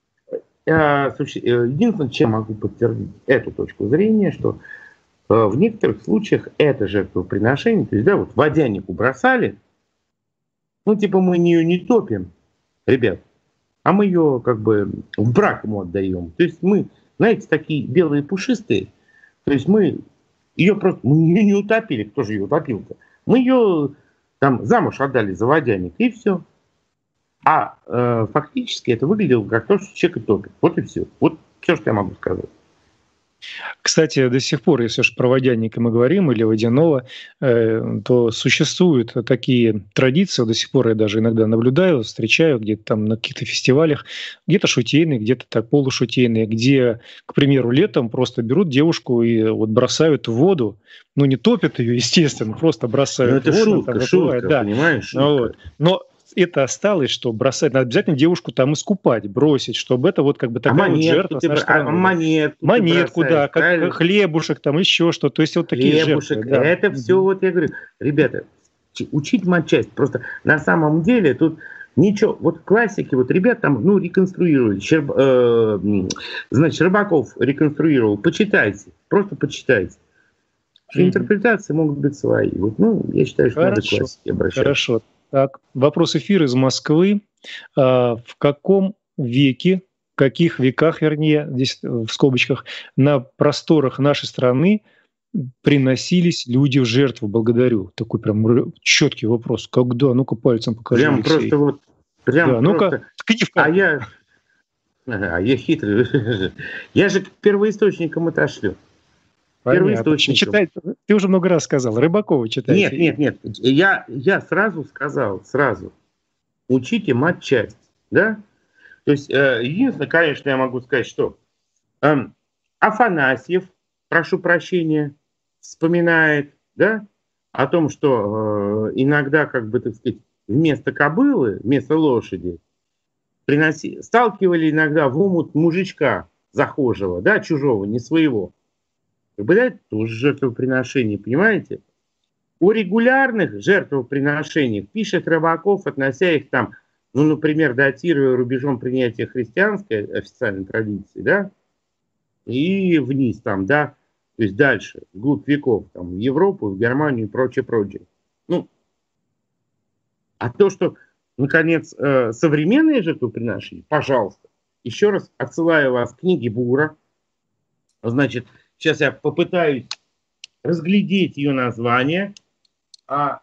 единственное, чем могу подтвердить эту точку зрения, что в некоторых случаях это жертвоприношение, то есть, да, вот водянику бросали, ну, типа, мы ее не топим, ребят, а мы ее, как бы, в брак ему отдаем. То есть мы, знаете, такие белые пушистые, то есть мы ее просто, мы ее не утопили, кто же ее утопил-то? Мы ее там замуж отдали за водяник, и все. А э, фактически это выглядело как то, что человека топит. Вот и все. Вот все, что я могу сказать. Кстати, до сих пор, если уж про водяника мы говорим, или водяного, э, то существуют такие традиции, до сих пор я даже иногда наблюдаю, встречаю где-то там на каких-то фестивалях, где-то шутейные, где-то так полушутейные, где, к примеру, летом просто берут девушку и вот бросают в воду, ну не топят ее, естественно, просто бросают в воду. Это шутка, там, шутка, да. понимаешь? Шутка. Ну, вот. Но это осталось, что бросать, надо обязательно девушку там искупать, бросить, чтобы это вот как бы такая а вот жертва. Ты, а монетку, монетку, ты да, как, как хлебушек, там еще что, то есть вот такие хлебушек, жертвы. Да. Это все, вот я говорю, ребята, учить матчасть, просто на самом деле тут ничего, вот классики, вот ребят там, ну, реконструировали, Щерб, э, значит, Рыбаков реконструировал, почитайте, просто почитайте. Mm-hmm. Интерпретации могут быть свои. Вот, ну, я считаю, что Хорошо. Надо к классике обращаться. Хорошо. Так, вопрос эфира из Москвы. А, в каком веке, в каких веках, вернее, здесь в скобочках, на просторах нашей страны приносились люди в жертву? Благодарю. Такой прям четкий вопрос. Когда? Ну-ка пальцем покажи, Прям Алексей. просто вот, прям да, ну-ка, ткни в а я, а я хитрый. Я же к первоисточникам отошлю. Читай, ты уже много раз сказал, Рыбакова читайте. Нет, нет, нет. Я, я сразу сказал, сразу. Учите матчасть. Да? То есть, э, единственное, конечно, я могу сказать, что э, Афанасьев, прошу прощения, вспоминает, да, о том, что э, иногда, как бы, так сказать, вместо кобылы, вместо лошади, приноси, сталкивали иногда в омут мужичка захожего, да, чужого, не своего. Это тоже жертвоприношение, понимаете? О регулярных жертвоприношениях пишет Рыбаков, относя их там, ну, например, датируя рубежом принятия христианской официальной традиции, да, и вниз там, да, то есть дальше, вглубь веков, там, в Европу, в Германию и прочее, прочее. Ну, а то, что, наконец, э, современные жертвоприношения, пожалуйста, еще раз отсылаю вас к книге Бура. Значит, сейчас я попытаюсь разглядеть ее название. А,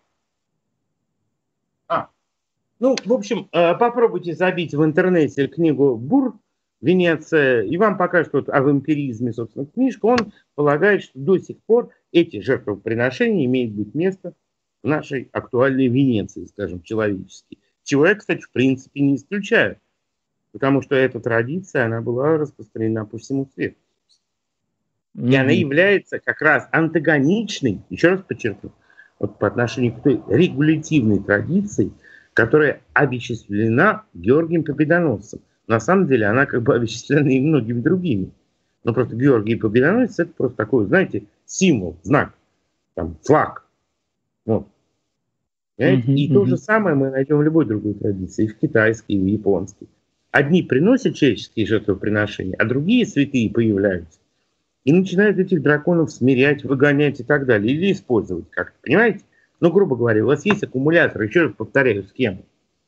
а, ну, в общем, э, попробуйте забить в интернете книгу Бур «Венеция», и вам покажут вот о вампиризме, собственно, книжку. Он полагает, что до сих пор эти жертвоприношения имеют быть место в нашей актуальной Венеции, скажем, человеческой. Чего я, кстати, в принципе не исключаю, потому что эта традиция, она была распространена по всему свету. Mm-hmm. И она является как раз антагоничной, еще раз подчеркну, вот по отношению к той регулятивной традиции, которая обесчислена Георгием Победоносцем. На самом деле она как бы обесчислена и многими другими. Но просто Георгий Победоносец — это просто такой, знаете, символ, знак, там, флаг. Вот. Mm-hmm. И mm-hmm. то же самое мы найдем в любой другой традиции, и в китайской, и в японской. Одни приносят человеческие жертвоприношения, а другие святые появляются и начинают этих драконов смирять, выгонять и так далее, или использовать как-то, понимаете? Ну, грубо говоря, у вас есть аккумулятор, еще раз повторяю, схему.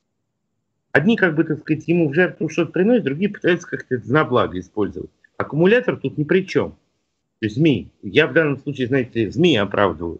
Одни, как бы, так сказать, ему в жертву что-то приносят, другие пытаются как-то это на благо использовать. Аккумулятор тут ни при чем. То есть змей. Я в данном случае, знаете, змеи оправдываю.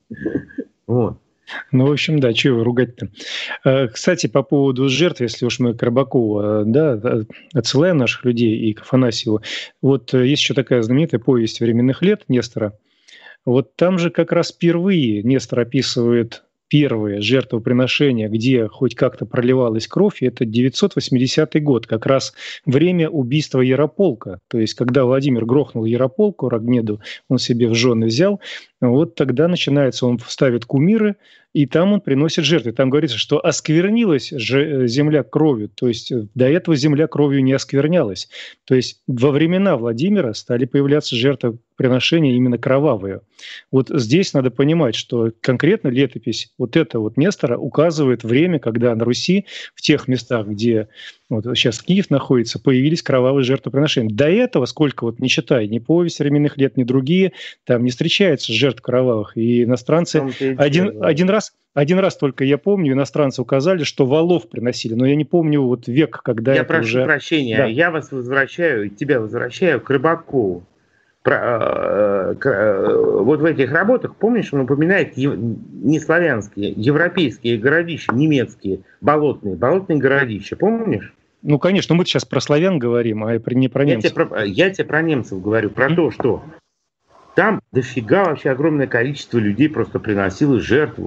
Вот. Ну, в общем, да, чего ругать-то. Кстати, по поводу жертв, если уж мы к Рыбакову, да, отсылаем наших людей и к Афанасьеву, вот есть еще такая знаменитая повесть «Временных лет» Нестора. Вот там же как раз впервые Нестор описывает первые жертвоприношения, где хоть как-то проливалась кровь, и это девятьсот восьмидесятый год, как раз время убийства Ярополка. То есть, когда Владимир грохнул Ярополку, Рогнеду он себе в жены взял, вот тогда начинается, он ставит кумиры, и там он приносит жертвы. Там говорится, что осквернилась же земля кровью, то есть до этого земля кровью не осквернялась. То есть во времена Владимира стали появляться жертвоприношения именно кровавые. Вот здесь надо понимать, что конкретно летопись вот это вот Нестора указывает время, когда на Руси, в тех местах, где вот сейчас Киев находится, появились кровавые жертвоприношения. До этого, сколько вот не читай, ни повесть временных лет, ни другие, там не встречается жертв кровавых. И иностранцы один, один раз Один раз только я помню, иностранцы указали, что валов приносили, но я не помню вот век, когда я это прошу уже... прощения, да. Я вас возвращаю, тебя возвращаю к Рыбакову. Про, э, к, э, вот в этих работах, помнишь, он упоминает ев, не славянские, европейские городища, немецкие, болотные, болотные городища, помнишь? Ну, конечно, мы сейчас про славян говорим, а не про немцев. Я тебе про, я тебе про немцев говорю, про mm-hmm. то, что там дофига вообще огромное количество людей просто приносило жертву.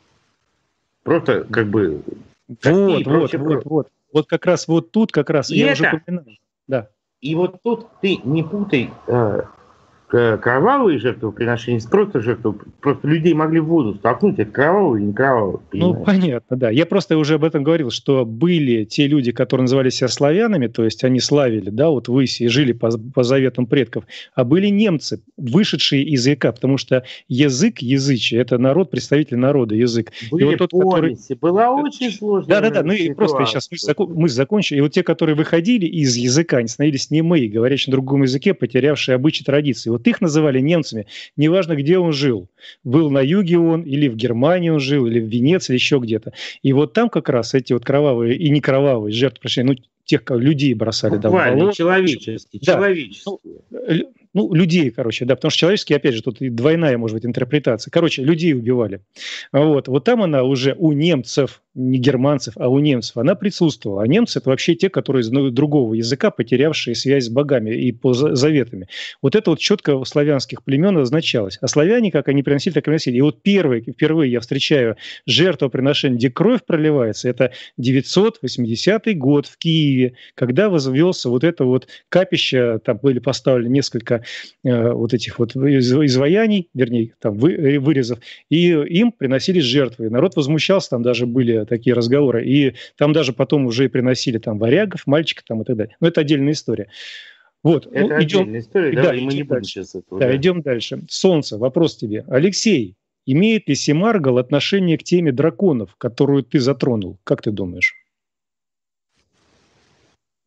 Просто как бы... Вот, вот, вот, вот. Вот как раз вот тут как раз и я это, уже упоминал. Да. И вот тут ты не путай э, кровавые жертвоприношения, просто жертвы, просто людей могли в воду столкнуть, это кровавые или не кровавые. Ну, понятно, да. Я просто уже об этом говорил, что были те люди, которые называли себя славянами, то есть они славили, да, вот выси и жили по, по заветам предков, а были немцы, вышедшие из языка, потому что язык, язычие, это народ, представитель народа, язык. Были и вот тот, который... была очень сложная Да-да-да, ну и просто сейчас мы, закон... мы закончили, и вот те, которые выходили из языка, они становились немые, говорящие на другом языке, потерявшие обычаи, традиции. Вот их называли немцами, неважно, где он жил. Был на юге он, или в Германии он жил, или в Венеции, или еще где-то. И вот там как раз эти вот кровавые и не кровавые жертвоприношения, ну, тех, как людей бросали. Буквально, да, болот, человеческие, да. человеческие. Ну, ну, людей, короче, да, потому что человеческие, опять же, тут двойная, может быть, интерпретация. Короче, людей убивали. Вот, вот там она уже у немцев, не германцев, а у немцев, она присутствовала. А немцы – это вообще те, которые из другого языка, потерявшие связь с богами и по заветами. Вот это вот четко у славянских племен означалось. А славяне, как они приносили, так и приносили. И вот первый, впервые я встречаю жертвоприношение, где кровь проливается, это девятьсот восьмидесятый год в Киеве, когда возвелся вот это вот капище, там были поставлены несколько э, вот этих вот изваяний, вернее, там вы, вырезов, и им приносили жертвы. Народ возмущался, там даже были такие разговоры, и там даже потом уже приносили там варягов, мальчиков там и так далее. Но это отдельная история. Вот, это ну, отдельная идем... история, да, давай, мы не будем дальше. сейчас этого. Да, да, идем дальше. Солнце, вопрос тебе. Алексей, имеет ли Семаргл отношение к теме драконов, которую ты затронул? Как ты думаешь?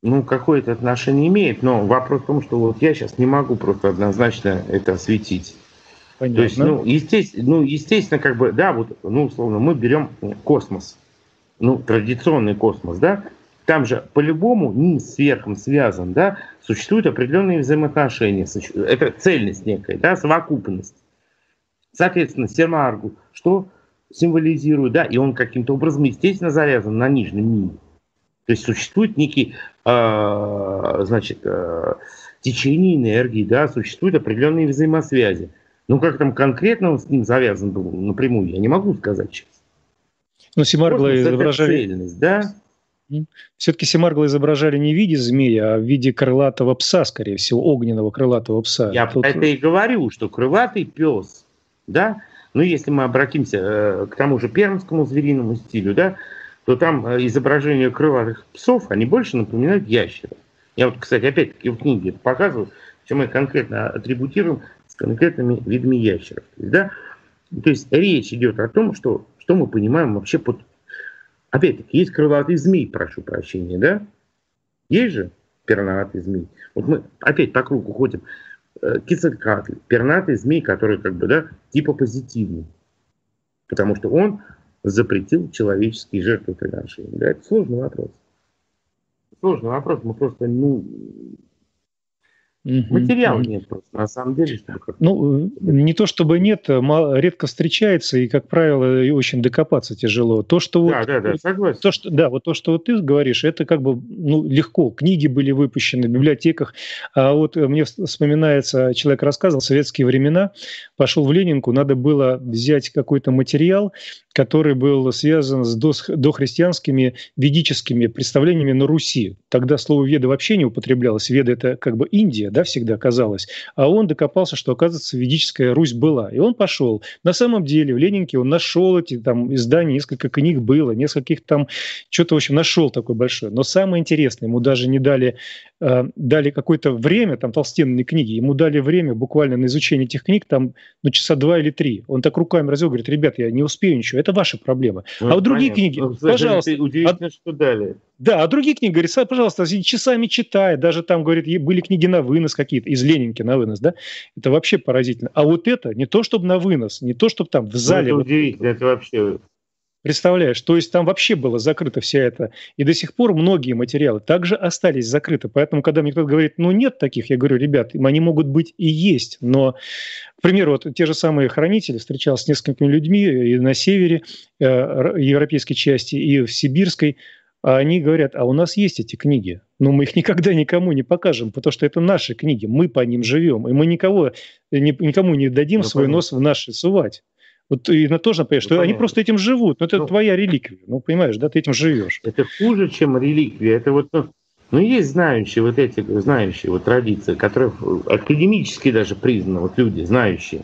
ну, какое-то отношение имеет, но вопрос в том, что вот я сейчас не могу просто однозначно это осветить. Понятно. То есть, ну, естественно, ну, естественно, как бы, да, вот, ну, условно, мы берем космос, ну, традиционный космос, да, там же по-любому низ с верхом связан, да, существуют определенные взаимоотношения, это цельность некая, да, совокупность. Соответственно, Семаргл, что символизирует, да, и он каким-то образом, естественно, завязан на нижнем мире. То есть существует некий, э, значит, э, течение энергии, да, существуют определенные взаимосвязи. Ну, как там конкретно он с ним завязан был напрямую, я не могу сказать сейчас. Но Семаргла изображали... Цельность, да? Все-таки Семаргла изображали не в виде змея, а в виде крылатого пса, скорее всего, огненного крылатого пса. Я Тут... это и говорю, что крылатый пес, да, ну, если мы обратимся э, к тому же пермскому звериному стилю, да, то там э, изображения крылатых псов, они больше напоминают ящеров. Я вот, кстати, опять-таки в книге это показываю, что мы конкретно атрибутируем с конкретными видами ящеров. То есть, да? То есть речь идет о том, что, что мы понимаем вообще под... Опять-таки, есть крылатый змей, прошу прощения, да? Есть же пернатый змей. Вот мы опять по кругу ходим. Кицелькатль, пернатый змей, который как бы, да, типа позитивный. Потому что он запретил человеческие жертвоприношения. Да, это сложный вопрос. Сложный вопрос. Мы просто, ну... Материала mm-hmm. нет просто, на самом деле. Чтобы ну, не то чтобы нет, редко встречается, и, как правило, и очень докопаться тяжело. То, что да, вот, да, да, согласен. То, что, да, вот то, что вот ты говоришь, это как бы ну, легко. Книги были выпущены в библиотеках. А вот мне вспоминается, человек рассказывал, в советские времена пошел в Ленинку, надо было взять какой-то материал, который был связан с дохристианскими ведическими представлениями на Руси. Тогда слово «веда» вообще не употреблялось. Веда – это как бы Индия, да, всегда казалось. А он докопался, что, оказывается, ведическая Русь была. И он пошел. На самом деле в Ленинке он нашел эти там издания, несколько книг было, нескольких там, что-то, в общем, нашел такое большое. Но самое интересное, ему даже не дали, э, дали какое-то время, там толстенные книги, ему дали время буквально на изучение этих книг, там, ну, часа два или три. Он так руками развел, говорит: ребят, я не успею ничего, это ваша проблема. Ну, а вот другие понятно. Книги, ну, пожалуйста. Удивительно, а, что дали. Да, а другие книги, говорит, пожалуйста, часами читай, даже там, говорит, были книги на вынос какие-то, из Ленинки на вынос, да, это вообще поразительно. А вот это не то, чтобы на вынос, не то, чтобы там в зале... Ну, это удивительно, это вообще... Представляешь, то есть там вообще было закрыто вся это, и до сих пор многие материалы также остались закрыты, поэтому, когда мне кто-то говорит, ну, нет таких, я говорю, ребят, они могут быть и есть, но, к примеру, вот те же самые хранители, встречался с несколькими людьми и на севере э, европейской части, и в сибирской, а они говорят, а у нас есть эти книги, но мы их никогда никому не покажем, потому что это наши книги, мы по ним живем, и мы никого, никому не дадим ну, свой понятно. Нос в наши сувать. Вот и на тоже понимаешь, что ну, они просто этим живут, но это ну, твоя реликвия, ну, понимаешь, да, ты этим живешь. Это хуже, чем реликвия, это вот, ну, ну есть знающие вот эти, знающие вот традиции, которые академически даже признаны, вот люди, знающие.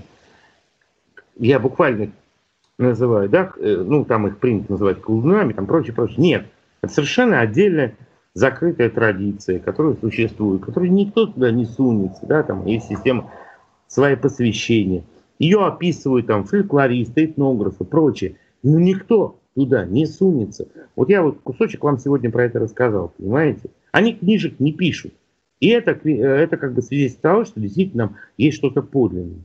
Я буквально называю, да, ну, там их принято называть колдунами, там прочее, прочее. Нет. Это совершенно отдельная закрытая традиция, которая существует, которой никто туда не сунется, да, там есть система свои посвящения. Ее описывают там фольклористы, этнографы, прочее. Но никто туда не сунется. Вот я вот кусочек вам сегодня про это рассказал, понимаете? Они книжек не пишут. И это, это как бы свидетельство того, что действительно там есть что-то подлинное.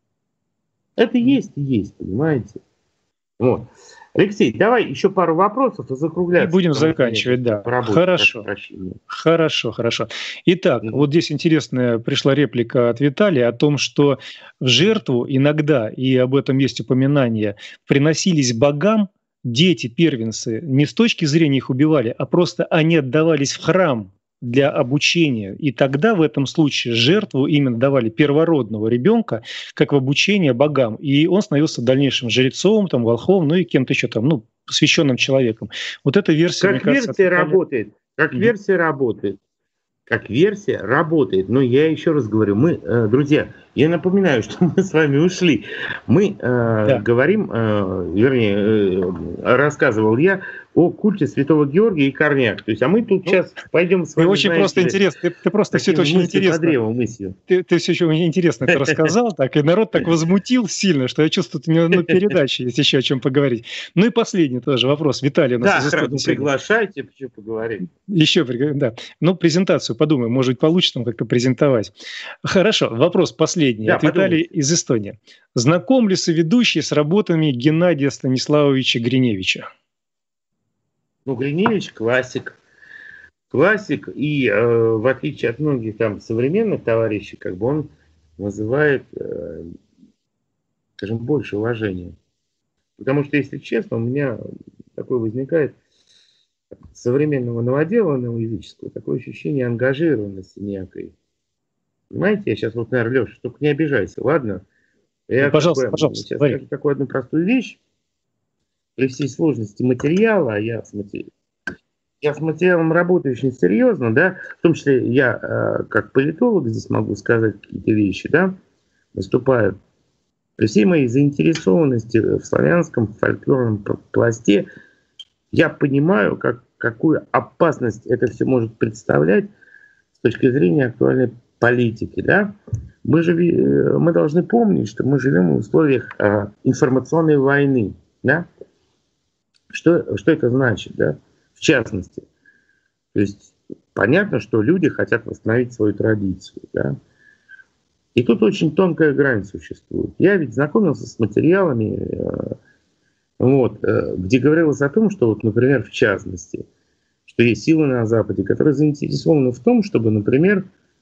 Это есть и есть, понимаете? Вот. Алексей, давай еще пару вопросов и закругляться. И будем заканчивать, да. Хорошо. Хорошо, хорошо. Итак, mm-hmm. вот здесь интересная пришла реплика от Виталия о том, что в жертву иногда, и об этом есть упоминание, приносились богам дети, первенцы, не с точки зрения их убивали, а просто они отдавались в храм для обучения. И тогда в этом случае жертву именно давали первородного ребенка, как в обучение богам. И он становился дальнейшим жрецом, там, волхвом, ну и кем-то еще там, ну, посвященным человеком. Вот эта версия... Как версия кажется, работает. Как mm-hmm. версия работает. Как версия работает. Но я еще раз говорю, мы, э, друзья, я напоминаю, что мы с вами ушли. Мы э, да. говорим, э, вернее, э, рассказывал я о культе Святого Георгия и Корняк. То есть, а мы тут ну, сейчас пойдем с вами, очень знаете, просто интересно. Ты, ты просто все это очень интересно. Ты, ты все очень интересно это рассказал, так, и народ так возмутил сильно, что я чувствую, у него ну, передача есть еще о чем поговорить. Ну и последний тоже вопрос. Виталий у нас. Да, ну, приглашайте, еще поговорим. Еще, да. Ну, презентацию подумаем, может быть, получится там как-то презентовать. Хорошо, вопрос последний. Да, от Виталия из Эстонии. Знаком ли соведущий с работами Геннадия Станиславовича Гриневича? Ну, Гриневич классик. Классик, и э, в отличие от многих там современных товарищей, как бы он вызывает, э, скажем, больше уважения. Потому что, если честно, у меня такое возникает современного новодела новоязыческого, такое ощущение ангажированности некой. Понимаете, я сейчас вот, наверное, Леша, только не обижайся, ладно? Я ну, пожалуйста, как бы, пожалуйста. Сейчас говори. Скажу такую одну простую вещь. При всей сложности материала, а я с, матери... я с материалом работаю очень серьезно, да, в том числе я э, как политолог здесь могу сказать какие-то вещи, да, выступаю. При всей моей заинтересованности в славянском фольклорном пласте, я понимаю, как, какую опасность это все может представлять с точки зрения актуальной политики, да. Мы, же, мы должны помнить, что мы живем в условиях э, информационной войны, да. Что, что это значит, да? В частности, то есть понятно, что люди хотят восстановить свою традицию, да? И тут очень тонкая грань существует. Я ведь знакомился с материалами, э, вот, э, где говорилось о том, что, вот, например, в частности, что есть силы на Западе, которые заинтересованы в том, чтобы, например,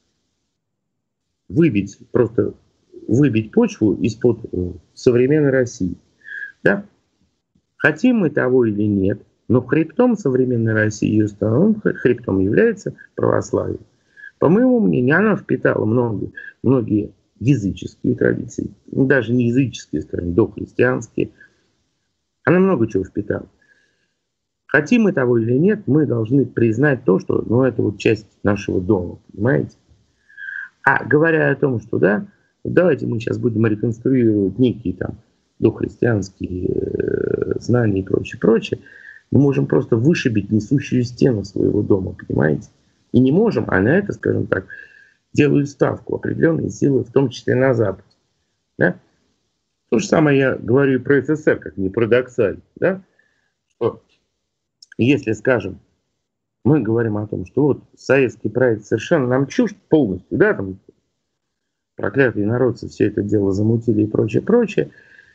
выбить, просто выбить почву из-под э, современной России, да? Хотим мы того или нет, но хребтом современной России и установленным хребтом является православие. По моему мнению, она впитала многие, многие языческие традиции, даже не языческие, скажем, дохристианские. Она много чего впитала. Хотим мы того или нет, мы должны признать то, что ну, это вот часть нашего дома, понимаете? А говоря о том, что да, давайте мы сейчас будем реконструировать некие там дохристианские знания и прочее, прочее, мы можем просто вышибить несущую стену своего дома, понимаете? И не можем, а на это, скажем так, делают ставку определенные силы, в том числе на Запад. Да? То же самое я говорю и про СССР, как ни парадоксально. Да? Что если, скажем, мы говорим о том, что вот советский проект совершенно нам чужд полностью, да, там проклятые народцы все это дело замутили и прочее, прочее,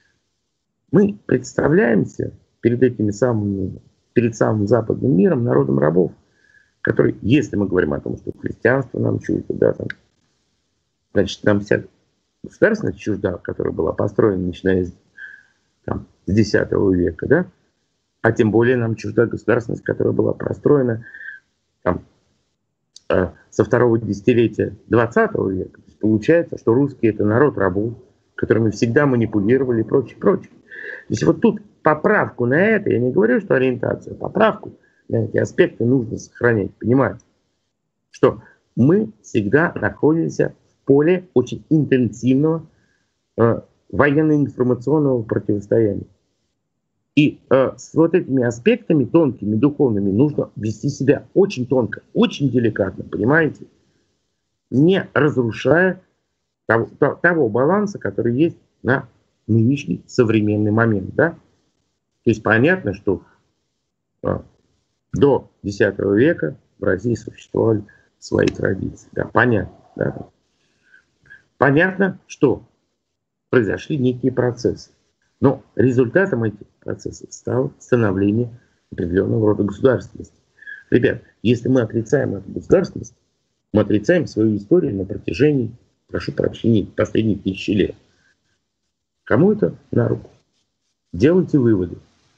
мы представляемся перед этими самыми, перед самым западным миром народом рабов, который, если мы говорим о том, что христианство нам чуждо, да, там, значит, нам вся государственность чужда, которая была построена, начиная с, там, с десятого века, да, а тем более нам чужда государственность, которая была построена там, э, со второго десятилетия двадцатого века. То есть получается, что русские — это народ рабов, которыми всегда манипулировали и прочее, прочее. То есть вот тут поправку на это, я не говорю, что ориентацию, поправку на эти аспекты нужно сохранять, понимаете, что мы всегда находимся в поле очень интенсивного э, военно-информационного противостояния. И э, с вот этими аспектами тонкими, духовными, нужно вести себя очень тонко, очень деликатно, понимаете, не разрушая того, того баланса, который есть на нынешний современный момент, да? То есть понятно, что э, до десятого века в России существовали свои традиции, да, понятно, да? Понятно, что произошли некие процессы, но результатом этих процессов стало становление определенного рода государственности. Ребят, если мы отрицаем эту государственность, мы отрицаем свою историю на протяжении, прошу прощения, последних тысячи лет. Кому это на руку? Делайте выводы.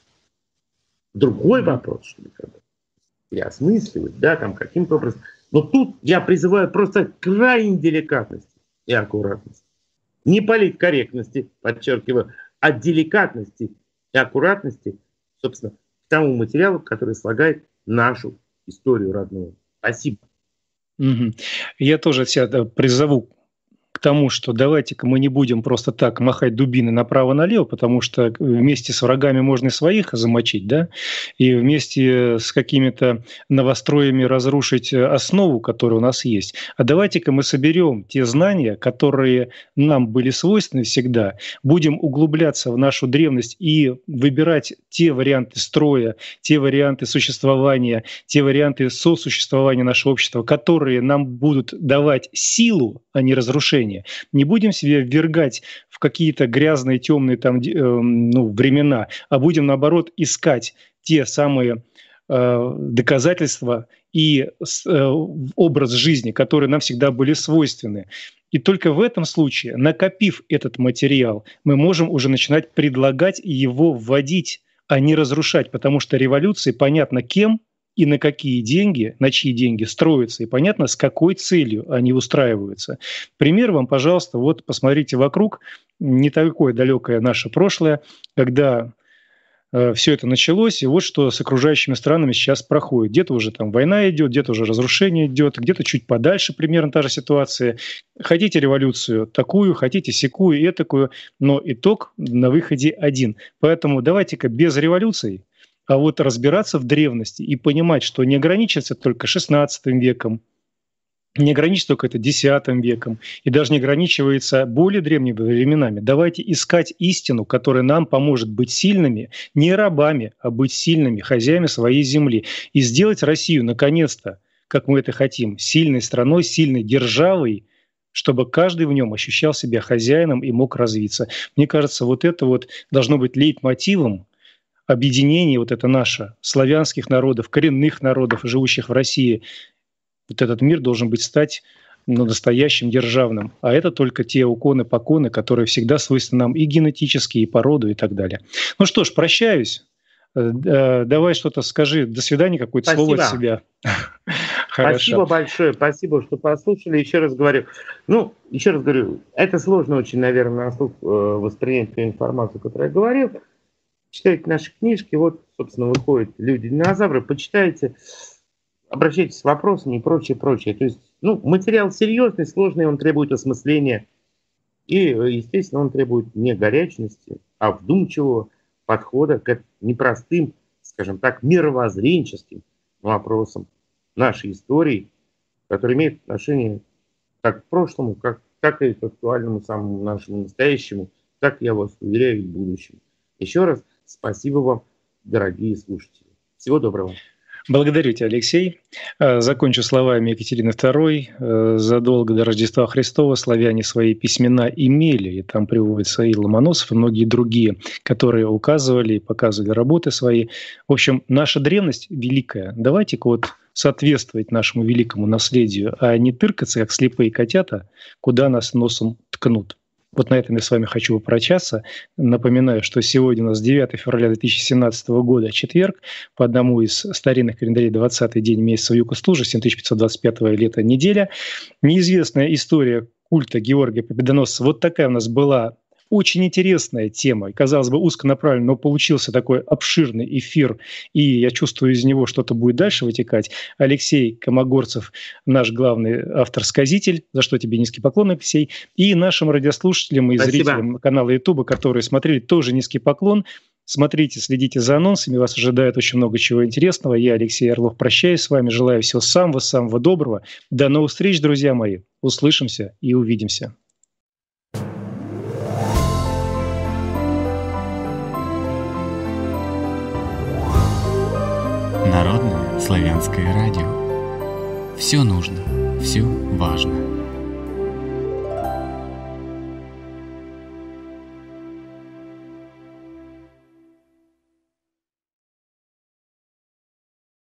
Другой вопрос, что ли, переосмысливать, да, там каким-то образом. Но тут я призываю просто крайней деликатности и аккуратности. Не политкорректности, подчеркиваю, а деликатности и аккуратности, собственно, к тому материалу, который слагает нашу историю родную. Спасибо. Угу. Я тоже себя призову к тому, что давайте-ка мы не будем просто так махать дубиной направо-налево, потому что вместе с врагами можно и своих замочить, да, и вместе с какими-то новостроями разрушить основу, которая у нас есть. А давайте-ка мы соберем те знания, которые нам были свойственны всегда, будем углубляться в нашу древность и выбирать те варианты строя, те варианты существования, те варианты сосуществования нашего общества, которые нам будут давать силу, а не разрушение. Не будем себя ввергать в какие-то грязные, темные там, э, ну, времена, а будем, наоборот, искать те самые э, доказательства и э, образ жизни, которые нам всегда были свойственны. И только в этом случае, накопив этот материал, мы можем уже начинать предлагать его вводить, а не разрушать, потому что революции понятно кем и на какие деньги, на чьи деньги строятся, и понятно, с какой целью они устраиваются. Пример вам, пожалуйста, вот посмотрите вокруг, не такое далекое наше прошлое, когда э, все это началось, и вот что с окружающими странами сейчас проходит. Где-то уже там война идет, где-то уже разрушение идет, где-то чуть подальше примерно та же ситуация. Хотите революцию такую, хотите сякую и этакую, но итог на выходе один. Поэтому давайте-ка без революций, а вот разбираться в древности и понимать, что не ограничивается только шестнадцатым веком, не ограничивается только это десятым веком, и даже не ограничивается более древними временами. Давайте искать истину, которая нам поможет быть сильными, не рабами, а быть сильными хозяями своей земли. И сделать Россию, наконец-то, как мы это хотим, сильной страной, сильной державой, чтобы каждый в нем ощущал себя хозяином и мог развиться. Мне кажется, вот это вот должно быть лейтмотивом объединение вот это наше, славянских народов, коренных народов, живущих в России. Вот этот мир должен быть стать ну, настоящим державным. А это только те уконы-поконы, которые всегда свойственны нам и генетически, и по роду, и так далее. Ну что ж, прощаюсь. Давай что-то скажи. До свидания, какое-то слово от себя. Спасибо большое, спасибо, что послушали. Еще раз говорю, ну, еще раз говорю, это сложно очень, наверное, на слух воспринять ту информацию, которую я говорил. Читайте наши книжки, вот, собственно, выходят люди-динозавры, почитайте, обращайтесь с вопросами и прочее, прочее. То есть, ну, материал серьезный, сложный, он требует осмысления. И, естественно, он требует не горячности, а вдумчивого подхода к непростым, скажем так, мировоззренческим вопросам нашей истории, которые имеют отношение как к прошлому, как, так и к актуальному самому нашему настоящему, так, я вас уверяю, и к будущему. Еще раз спасибо вам, дорогие слушатели. Всего доброго. Благодарю тебя, Алексей. Закончу словами Екатерины второй. Задолго до Рождества Христова славяне свои письмена имели, и там приводятся и Ломоносов, и многие другие, которые указывали и показывали работы свои. В общем, наша древность великая. Давайте-ка вот соответствовать нашему великому наследию, а не тыркаться, как слепые котята, куда нас носом ткнут. Вот на этом я с вами хочу попрощаться. Напоминаю, что сегодня у нас девятое февраля две тысячи семнадцатого года, четверг, по одному из старинных календарей двадцатый день месяца Юкостужа, семь тысяч пятьсот двадцать пятого лета неделя. Неизвестная история культа Георгия Победоносца. Вот такая у нас была очень интересная тема. Казалось бы, узконаправленная, но получился такой обширный эфир, и я чувствую, из него что-то будет дальше вытекать. Алексей Комогорцев, наш главный автор-сказитель, за что тебе низкий поклон, Алексей, и нашим радиослушателям и Спасибо. Зрителям канала Ютуба, которые смотрели, тоже низкий поклон. Смотрите, следите за анонсами, вас ожидает очень много чего интересного. Я, Алексей Орлов, прощаюсь с вами, желаю всего самого-самого доброго. До новых встреч, друзья мои. Услышимся и увидимся. Народное славянское радио. Все нужно, все важно.